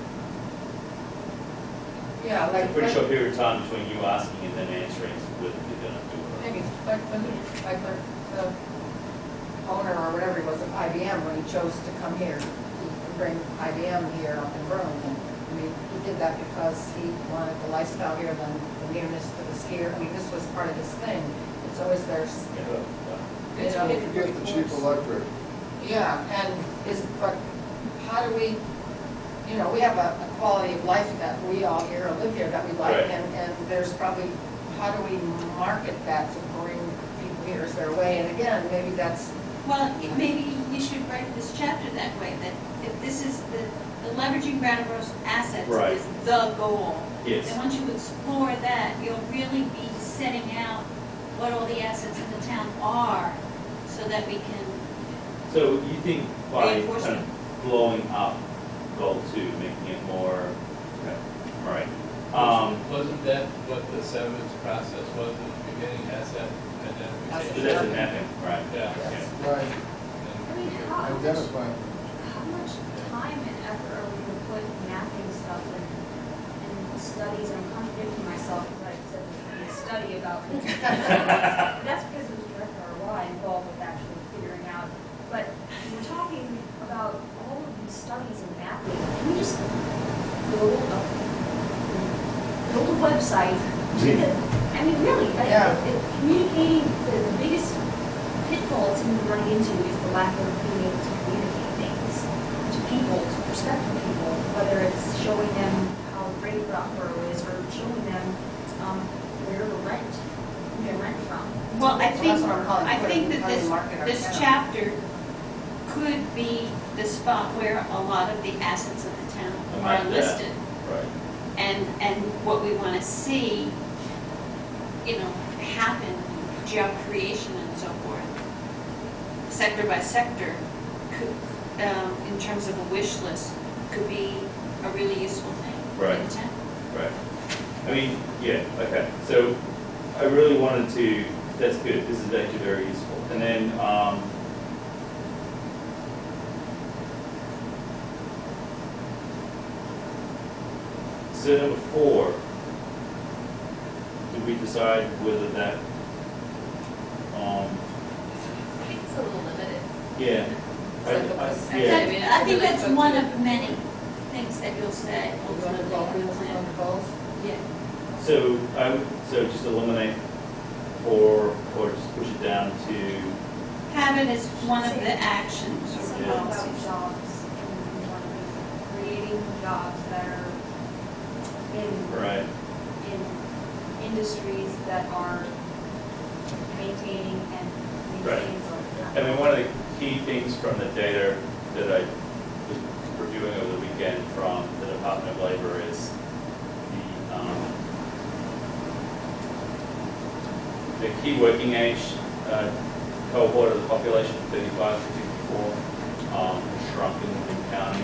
S9: Yeah,
S3: it's
S9: like.
S3: a pretty short period of time between you asking and then answering whether you're going to do it.
S9: Maybe, like the owner or whatever he was of IBM, when he chose to come here, he bring IBM here up in Burlington. I mean, he did that because he wanted the lifestyle here, then the nearness to the skier. I mean, this was part of his thing. It's always there's,
S3: Yeah.
S9: You know,
S4: Don't forget the cheap electric.
S9: yeah, but how do we, you know, we have a quality of life that we all here live here that we like,
S3: Right.
S9: and there's probably, how do we market that to bring people here as their way? And again, maybe that's,
S2: Well, maybe you should write this chapter that way, that if this is the leveraging Brattleboro's assets
S3: Right.
S2: is the goal.
S3: Yes.
S2: And once you explore that, you'll really be setting out what all the assets in the town are, so that we can,
S3: So you think by
S2: Reinforce
S3: kind of blowing up goal 2, making it more, okay, all right.
S1: Wasn't that what the severance process was in the beginning, asset identification?
S3: So that's a mapping, right?
S1: Yeah.
S8: Right,
S7: I mean, how much time and effort are we gonna put mapping stuff and studies? I'm contradicting myself because I said this would be a study about. That's because it was Director ROI involved with actually figuring out. But we're talking about all of these studies and mapping. Can we just build a website? I mean, really,
S9: Yeah.
S7: communicating, the biggest pitfall it's even running into is the lack of being able to communicate things to people, to prospective people, whether it's showing them how great Rockborough is or showing them where to rent, who to rent from.
S2: well, I
S9: Well,
S2: think,
S9: that's what I'm calling
S2: I
S9: it,
S2: think
S9: how
S2: that
S9: we
S2: this,
S9: market our
S2: this
S9: town.
S2: chapter could be the spot where a lot of the assets of the town are
S3: Like that.
S2: listed.
S3: Right.
S2: And what we want to see, you know, happen, job creation and so forth, sector by sector, could, in terms of a wish list, could be a really useful thing for
S3: Right.
S2: the town.
S3: Right. I mean, yeah, okay. So I really wanted to, that's good. This is actually very useful. And then, so number 4, did we decide whether that,
S10: I think it's a little limited.
S3: yeah.
S2: I think that's one of many things that you'll say
S9: we're going to
S2: ultimately
S9: go
S2: on the
S9: on
S2: plan.
S9: the goals.
S2: Yeah.
S3: So I would, so just eliminate 4, or just push it down to,
S2: Have it as one of the actions or
S7: Something about
S2: policies.
S7: jobs, and one of these, creating jobs that are
S3: right,
S7: in industries that are maintaining and maintaining.
S3: I mean, one of the key things from the data that I was reviewing over the weekend from the Department of Labor is the key working age cohort of the population, 35 to 54, shrunk in Within County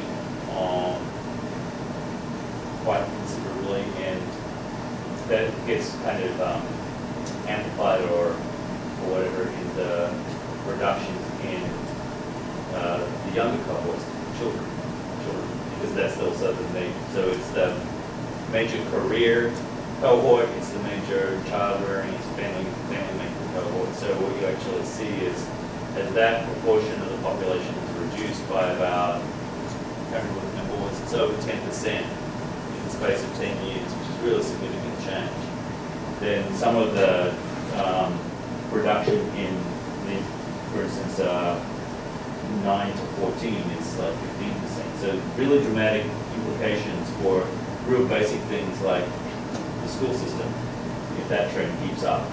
S3: quite considerably, and that gets kind of amplified or whatever in the reductions in the younger cohorts, children, because that's also so it's the major career cohort, it's the major child rearing, it's family making cohort. So what you actually see is, as that proportion of the population is reduced by about, I can't remember what the number was, it's over 10% in the space of 10 years, which is really significant change. Then some of the reduction in the, for instance, 9 to 14 is like 15%. So really dramatic implications for real basic things like the school system, if that trend keeps up.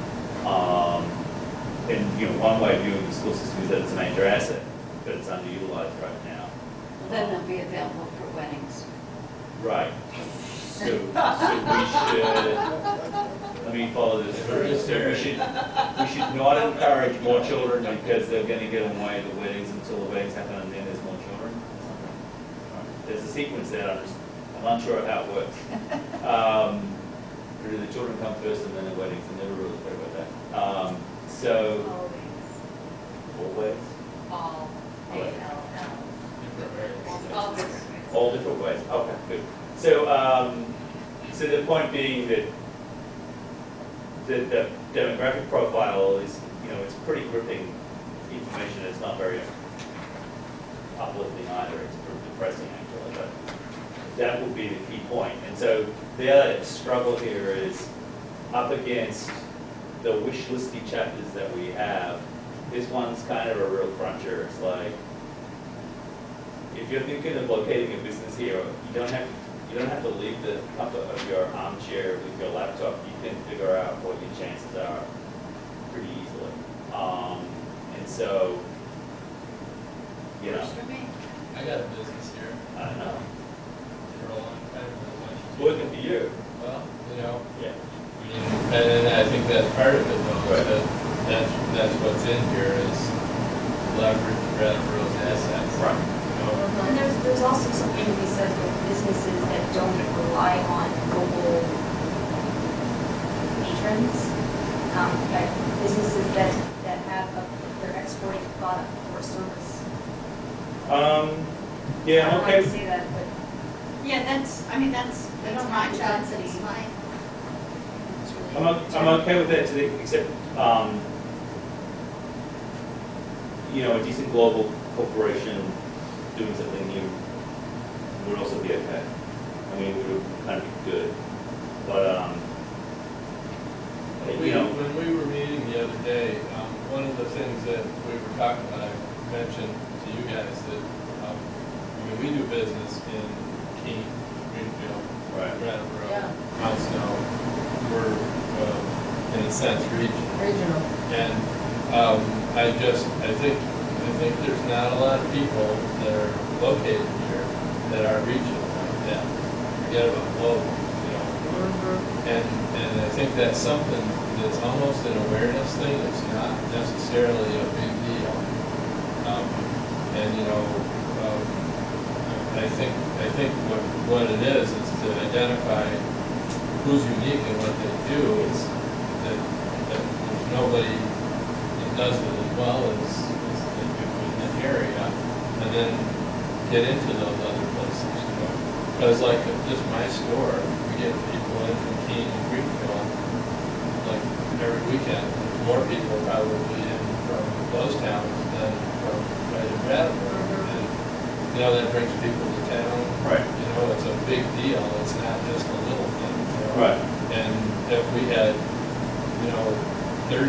S3: And you know, one way of viewing the school system is that it's a major asset, but it's underutilized right now.
S2: Then they'll be available for weddings.
S3: Right. So we should, let me follow this through. So we should not encourage more children because they're going to get away with the weddings until the weddings happen and then there's more children. There's a sequence there, I'm unsure of how it works. Do the children come first and then the weddings? I never really thought about that. So, always?
S10: All, A-L-L. All different ways.
S3: All different ways. Okay, good. So, so the point being that the demographic profile is, you know, it's pretty gripping information. It's not very uplifting either. It's pretty depressing actually, but that would be the key point. And so the other struggle here is up against the wish listy chapters that we have. this one's kind of a real cruncher. It's like, if you're thinking of locating a business here, you don't have to leave the comfort of your armchair with your laptop. You can figure out what your chances are pretty easily. And so, you know,
S5: Works for me.
S1: I got a business here
S3: I don't know.
S1: for a long time. and a bunch of
S3: It's working for you.
S1: Well, you know,
S3: Yeah.
S1: I mean, and I think that's part of it though,
S3: Right.
S1: that's what's in here is leverage Brattleboro's assets.
S3: Right.
S1: You know,
S7: And there's also something to be said with businesses that don't rely on local patrons. Like businesses that have they're exporting a product or a service.
S3: Yeah,
S7: I don't
S3: okay.
S7: like to say that, but
S2: Yeah, that's my job.
S5: That's fine. It's really.
S3: I'm okay with that, except, you know, a decent global corporation doing something new would also be okay. I mean, it would kind of be good. But, you know,
S1: when we were meeting the other day, one of the things that we were talking about, I mentioned to you guys that, I mean, we do business in Keene, Greenfield,
S3: Right.
S1: Brattleboro,
S9: Yeah.
S1: Mount Snow. We're, in a sense,
S9: Regional.
S1: And I think there's not a lot of people that are located here that are regional like that. Forget about global, you know. And I think that's something that's almost an awareness thing. It's not necessarily a big deal. And you know, I think what it is to identify who's unique in what they do. Is that there's nobody that does it as well as they do in that area, and then get into those other places, you know. Because like just my store, we get people in from Keene and Greenfield, like every weekend. There's more people probably in from those towns than from right in Brattleboro. And, you know, that brings people to town.
S3: Right.
S1: You know, it's a big deal. It's not just a little thing. You know?
S3: Right.
S1: And if we had, you know, 30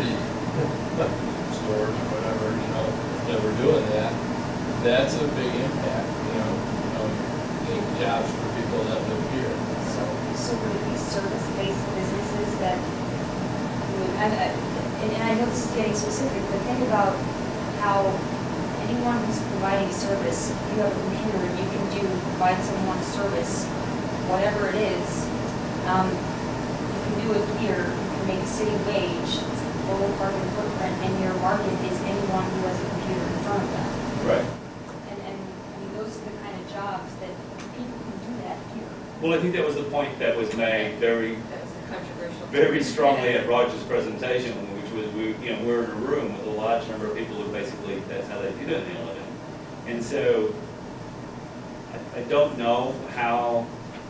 S1: stores or whatever, you know, that were doing that, that's a big impact, you know, getting jobs for people that live here.
S7: So would it be service-based businesses that would, and I know this is getting specific, but think about how anyone who's providing service, if you have a computer and you can provide someone service, whatever it is, you can do it here, you can make a city wage, it's a lower carbon footprint, and your market is anyone who has a computer in front of them.
S3: right.
S7: And I mean, those are the kind of jobs that people can do that here.
S3: Well, I think that was the point that was made very,
S9: That was the controversial.
S3: very strongly at Roger's presentation, which was we're in a room with a large number of people who basically that's how they did it in the living. And so I don't know how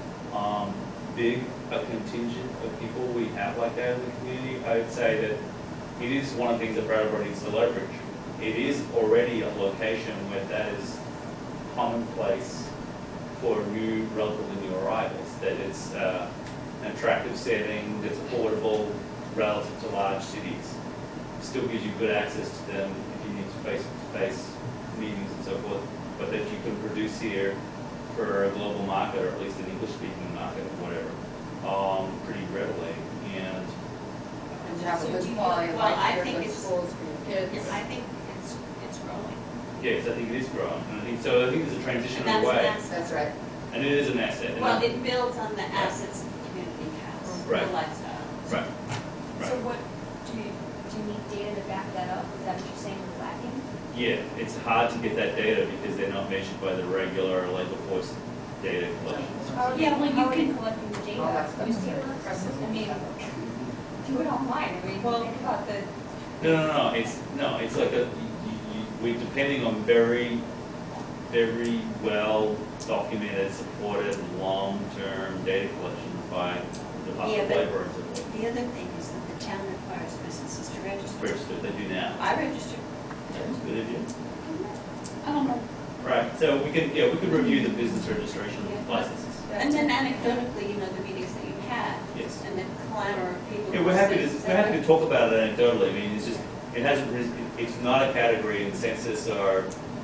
S3: big a contingent of people we have like that in the community. I would say that it is one of the things that Brattleboro needs to leverage. It is already a location where that is commonplace for new, relatively new arrivals, that it's an attractive setting, that's affordable relative to large cities. Still gives you good access to them if you need face-to-face meetings and so forth, but that you can produce here for a global market, or at least an English-speaking market, or whatever, pretty readily. And
S9: And to have a
S2: So
S9: good
S2: do you-
S9: quality of
S2: well,
S9: life
S2: I
S9: here,
S2: think
S9: good
S2: it's-
S9: schools for your kids.
S2: I think it's growing.
S3: yes, I think it is growing, and I think there's a transition
S2: And that's an
S3: away,
S2: asset.
S9: That's right.
S3: and it is an asset. and
S2: Well,
S3: I-
S2: it builds on the assets the community has,
S3: Right.
S2: the lifestyle.
S3: Right,
S7: So
S3: right.
S7: what, do you need data to back that up? Is that what you're saying we're lacking?
S3: Yeah, it's hard to get that data because they're not measured by the regular labor force data collections.
S2: Yeah, well, you
S7: How are you
S2: can-
S7: collecting the data?
S9: All that stuff.
S7: Newspapers? I mean, do it online. I mean,
S2: Well-
S7: think about the,
S3: No, it's like we're depending on very, very well documented, supported, long-term data collections by the Department of
S2: Yeah, but-
S3: Labor and so forth.
S2: The other thing is that the town requires businesses to register.
S3: Registered, they do now.
S2: I registered.
S3: That's a good idea.
S2: I don't know.
S3: Right, so we could review the business registration licenses.
S2: And then anecdotally, you know, the meetings that you had.
S3: Yes.
S2: And the clamor of people.
S3: Yeah,
S2: who
S3: we're happy
S2: say-
S3: to talk about it anecdotally. I mean, it's just, it hasn't, it's not a category in census or,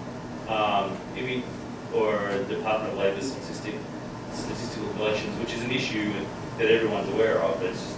S3: Department of Labor statistical collections, which is an issue that everyone's aware of, but it's just,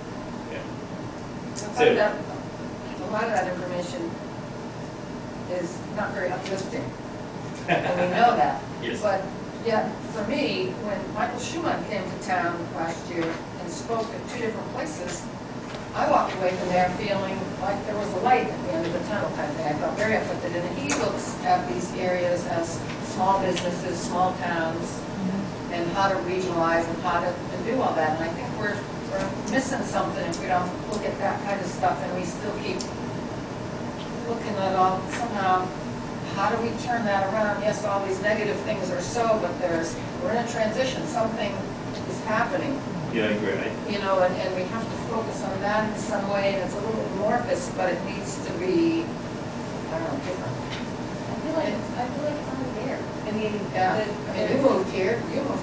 S9: A lot of that information is not very uplifting, and we know that.
S3: Yes.
S9: But yet, for me, when Michael Schumann came to town last year and spoke at 2 different places, I walked away from there feeling like there was a light at the end of the tunnel kind of thing. I felt very uplifted, and he looks at these areas as small businesses, small towns, and how to regionalize and how to do all that. And I think we're missing something if we don't look at that kind of stuff, and we still keep looking at all, somehow, how do we turn that around? Yes, all these negative things are so, but we're in a transition, something is happening.
S3: Yeah, I agree.
S9: You know, and we have to focus on that in some way, and it's a little amorphous, but it needs to be, I don't know, different.
S7: I feel like it's already there. I mean,
S9: Yeah,
S7: the-
S9: I mean, you moved here,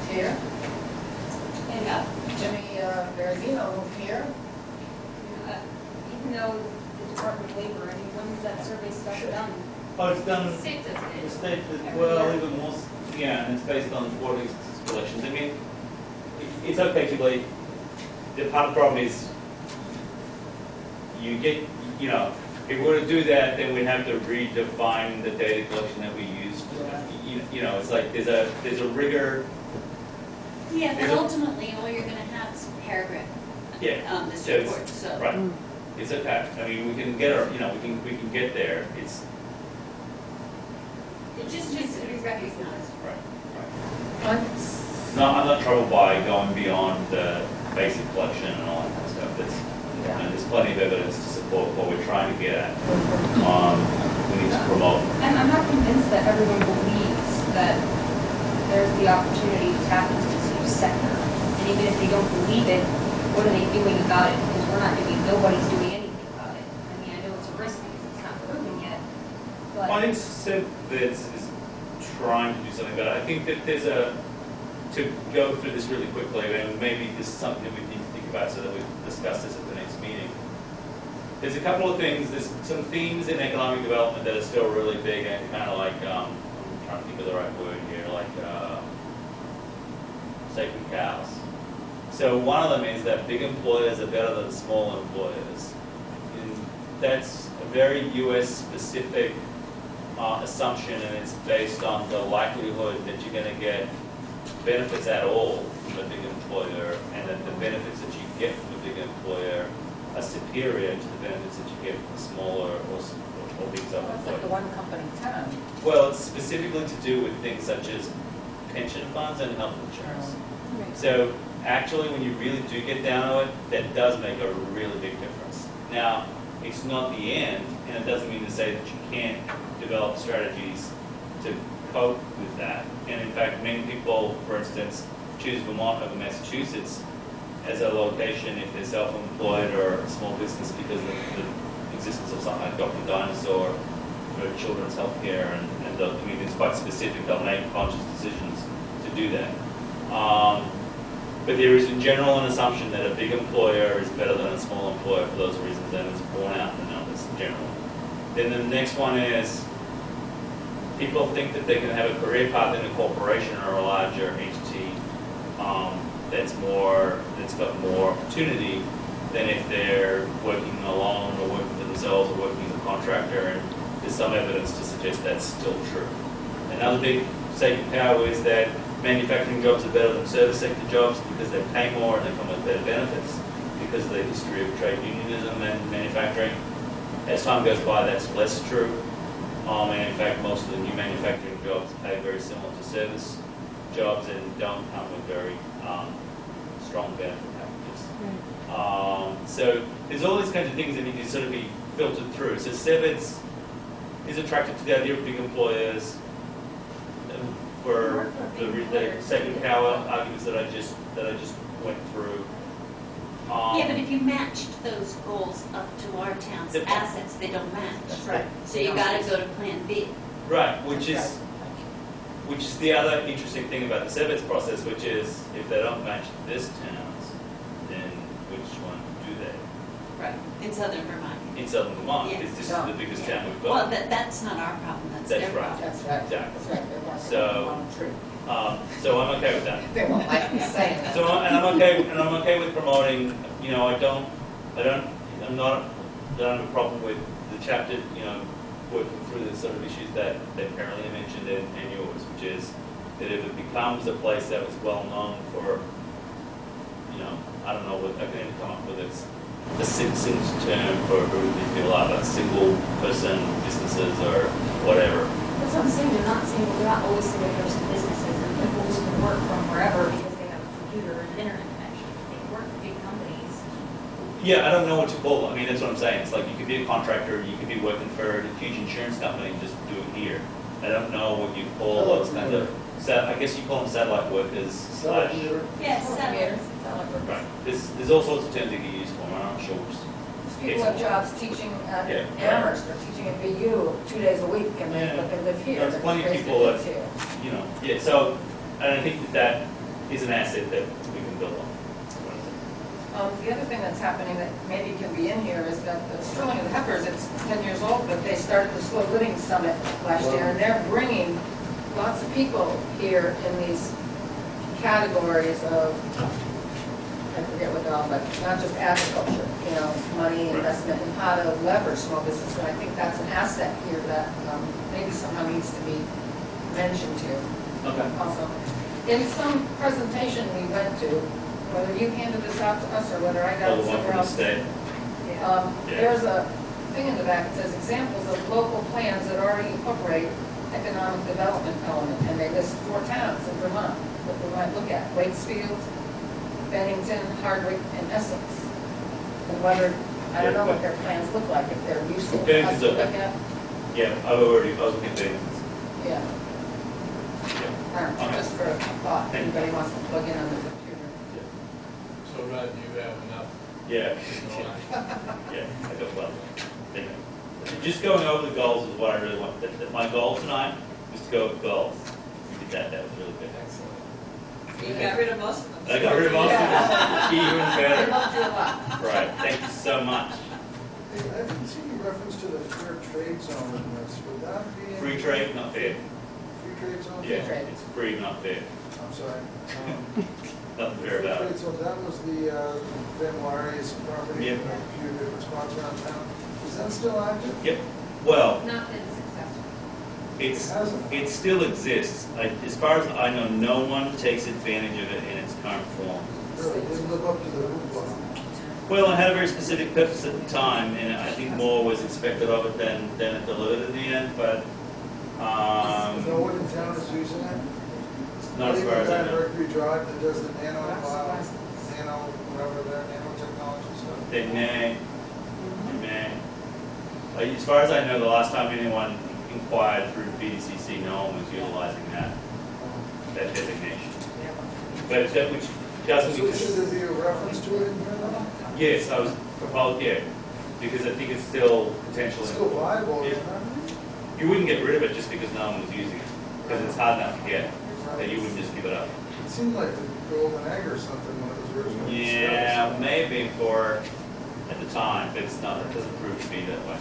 S7: And,
S9: Jimmy Verrazino moved here.
S7: even though the Department of Labor, I mean, when was that survey stuff done?
S3: Oh, it's done,
S5: State does
S3: the
S5: it.
S3: state,
S7: Every
S3: well,
S7: year.
S3: even more, yeah, and it's based on water collections. I mean, it's effectively, the part of the problem is, you get, if we were to do that, then we'd have to redefine the data collection that we use. It's like, there's a rigor.
S2: Yeah, but
S3: Is it-
S2: ultimately, all you're gonna have is a paragraph
S3: Yeah.
S2: on this
S3: So it's-
S2: report, so.
S3: Right. It's okay. I mean, we can get we can get there. It's,
S2: It just needs to be recognized.
S3: right.
S9: Once-
S3: No, I'm not troubled by going beyond the basic collection and all that kind of stuff. There's plenty of evidence to support what we're trying to get at. We need to promote.
S7: And I'm not convinced that everyone believes that there's the opportunity to tap into this new sector. And even if they don't believe it, what are they doing about it? Because nobody's doing anything about it. I mean, I know it's a risk because it's not proven yet,
S3: Well, I
S7: but
S3: think Seb is trying to do something, but I think that to go through this really quickly, and maybe this is something that we need to think about so that we discuss this at the next meeting. There's a couple of things, there's some themes in economic development that are still really big and kind of like, I'm trying to think of the right word here, like sacred cows. So one of them is that big employers are better than small employers. And that's a very US specific assumption, and it's based on the likelihood that you're going to get benefits at all from a big employer, and that the benefits that you get from a big employer are superior to the benefits that you get from a smaller or big
S9: That's like the
S3: self-employed.
S9: one company town.
S3: Well, it's specifically to do with things such as pension funds and health insurance. So actually, when you really do get down to it, that does make a really big difference. Now, it's not the end, and it doesn't mean to say that you can't develop strategies to cope with that. And in fact, many people, for instance, choose Vermont over Massachusetts as a location if they're self-employed or a small business because of the existence of something like Dr. Dinosaur for children's health care. And I mean, it's quite specific. They'll make conscious decisions to do that. But there is in general an assumption that a big employer is better than a small employer for those reasons, and it's borne out in the numbers generally. Then the next one is people think that they can have a career path in a corporation or a larger entity that's got more opportunity than if they're working alone or working for themselves or working as a contractor, and there's some evidence to suggest that's still true. Another big sacred cow is that manufacturing jobs are better than service sector jobs because they pay more and they come with better benefits because of the history of trade unionism and manufacturing. As time goes by, that's less true. And in fact, most of the new manufacturing jobs pay very similar to service jobs and don't come with very strong benefit packages. So there's all these kinds of things that need to sort of be filtered through. So Sevitz is attracted to the idea of big employers for the sacred power arguments that I just went through.
S2: Yeah, but if you matched those goals up to our town's
S3: The-
S2: assets, they don't match.
S9: That's right.
S2: So you gotta go to Plan B.
S3: Right, which is the other interesting thing about the Sevitz process, which is if they don't match this town's, then which one do they?
S2: Right. In southern Vermont.
S3: in southern Vermont,
S2: Yeah.
S3: because this
S9: No.
S3: is the biggest town we've
S2: Well,
S3: got.
S2: that's not our problem, that's
S3: That's
S2: their
S3: right.
S2: problem.
S9: That's right.
S3: Exactly.
S9: That's right. They want to
S3: So-
S9: put one tree.
S3: So I'm okay with that.
S9: They won't like me saying that.
S3: So, and I'm okay with promoting, you know, I don't have a problem with the chapter, you know, working through the sort of issues that Caroline mentioned and yours, which is that if it becomes a place that was well known for, you know, I don't know what, I can come up with a succinct term for who these people are, but single person businesses or whatever.
S7: That's what I'm saying, they're not always single person businesses, and people who can work from wherever because they have a computer and internet connection. They work for big companies.
S3: Yeah, I don't know what to call it. I mean, that's what I'm saying. It's like you could be a contractor, you could be working for a huge insurance company and just do it here. I don't know what you call those kinds of, I guess you call them satellite workers slash.
S2: Yes, settlers.
S3: Right. There's all sorts of terms you can use for them. I'm not sure which.
S9: People have jobs teaching at Amherst or teaching at BU 2 days a week, and but they live here.
S3: There's plenty of
S9: Raise their
S3: people
S9: kids
S3: that,
S9: here.
S3: you know, yeah, so, and I think that is an asset that we can build on.
S9: The other thing that's happening that maybe can be in here is that the Sterling and the Heifers, it's 10 years old, but they started the Slow Living Summit last year, and they're bringing lots of people here in these categories of, I forget what they're all, but not just agriculture, you know, money, investment, and how to leverage small business. And I think that's an asset here that maybe somehow needs to be mentioned here.
S3: Okay.
S9: Also, in some presentation we went to, whether you handed this out to us or whether I got
S3: Oh,
S9: it
S3: the one
S9: somewhere
S3: from the
S9: else.
S3: state.
S9: There's a thing in the back that says examples of local plans that already incorporate economic development element, and they list 4 towns in Vermont that we might look at: Waitsfield, Bennington, Hardwick, and Essex. And whether, I don't know what their plans look like, if they're useful for us to look at.
S3: Yeah, I was looking at Bennington's.
S9: Yeah,
S3: Yeah.
S9: just for a thought, anybody wants to plug in on the computer.
S1: So Rod, you have enough
S3: Yeah.
S1: to go on?
S3: Yeah, I got well. Anyway, just going over the goals is what I really want. My goal tonight was to go with goals. We did that. That was really good.
S1: Excellent.
S2: You got rid of most of them.
S3: I got rid of most of it. Even
S9: I
S3: better.
S9: loved you a lot.
S3: Right. Thank you so much.
S4: Hey, I didn't see any reference to the fair trade zone in this. Would that be? in-
S3: Free trade, not fair.
S4: Free trade zone?
S3: Yeah,
S9: trade.
S3: it's free, not fair.
S4: I'm sorry.
S3: Nothing fair
S4: Free
S3: about
S4: trade
S3: it.
S4: zone, that was the Van Laries property.
S3: Yep.
S4: A few different spots around town. Is that still active?
S3: Yep. Well,
S10: Not been successful.
S4: It hasn't.
S3: it still exists. As far as I know, no one takes advantage of it in its current form.
S4: Really, didn't live up to the hoopla.
S3: Well, it had a very specific purpose at the time, and I think more was expected of it than it delivered in the end, but,
S4: No one in town is using it?
S3: not as far as I know.
S4: Mercury Drive that does the nano, whatever their nanotechnology stuff.
S3: They may. As far as I know, the last time anyone inquired through BDCC, no one was utilizing that designation. But that, which doesn't.
S4: So should there be a reference to it in here though?
S3: Yes, I was proposed, yeah, because I think it's still potentially.
S4: It's still viable,
S3: Yeah.
S4: isn't it?
S3: You wouldn't get rid of it just because no one was using it, because it's hard enough to get, that you wouldn't just give it up.
S4: It seemed like the golden egg or something when it was originally
S3: Yeah,
S4: discussed.
S3: may have been for, at the time, but it's not, it doesn't prove to be that way.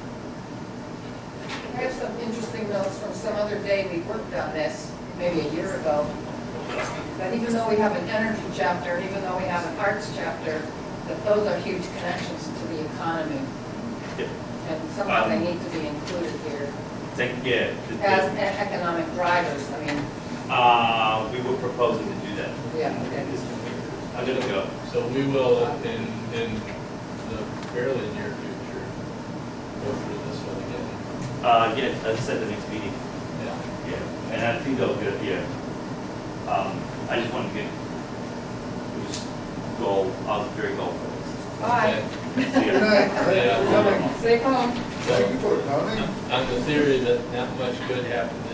S9: I have some interesting notes from some other day we worked on this, maybe a year ago, that even though we have an energy chapter, and even though we have an arts chapter, that those are huge connections to the economy,
S3: Yep.
S9: and somehow they need to be included here
S3: Think, yeah.
S9: as economic drivers. I mean,
S3: We were proposing to do that.
S9: yeah, okay.
S3: I'm gonna go.
S1: So we will, in the fairly near future, go through this one again.
S3: Yeah, as I said, the next meeting.
S1: Yeah.
S3: Yeah, and I think that'll be good, yeah. I just wanted to get, it was goal, I was very goal focused.
S9: Bye.
S3: See
S4: Good
S3: ya.
S4: night.
S1: Yeah.
S9: Safe home.
S4: Thank you for coming.
S1: On the theory that not much good happens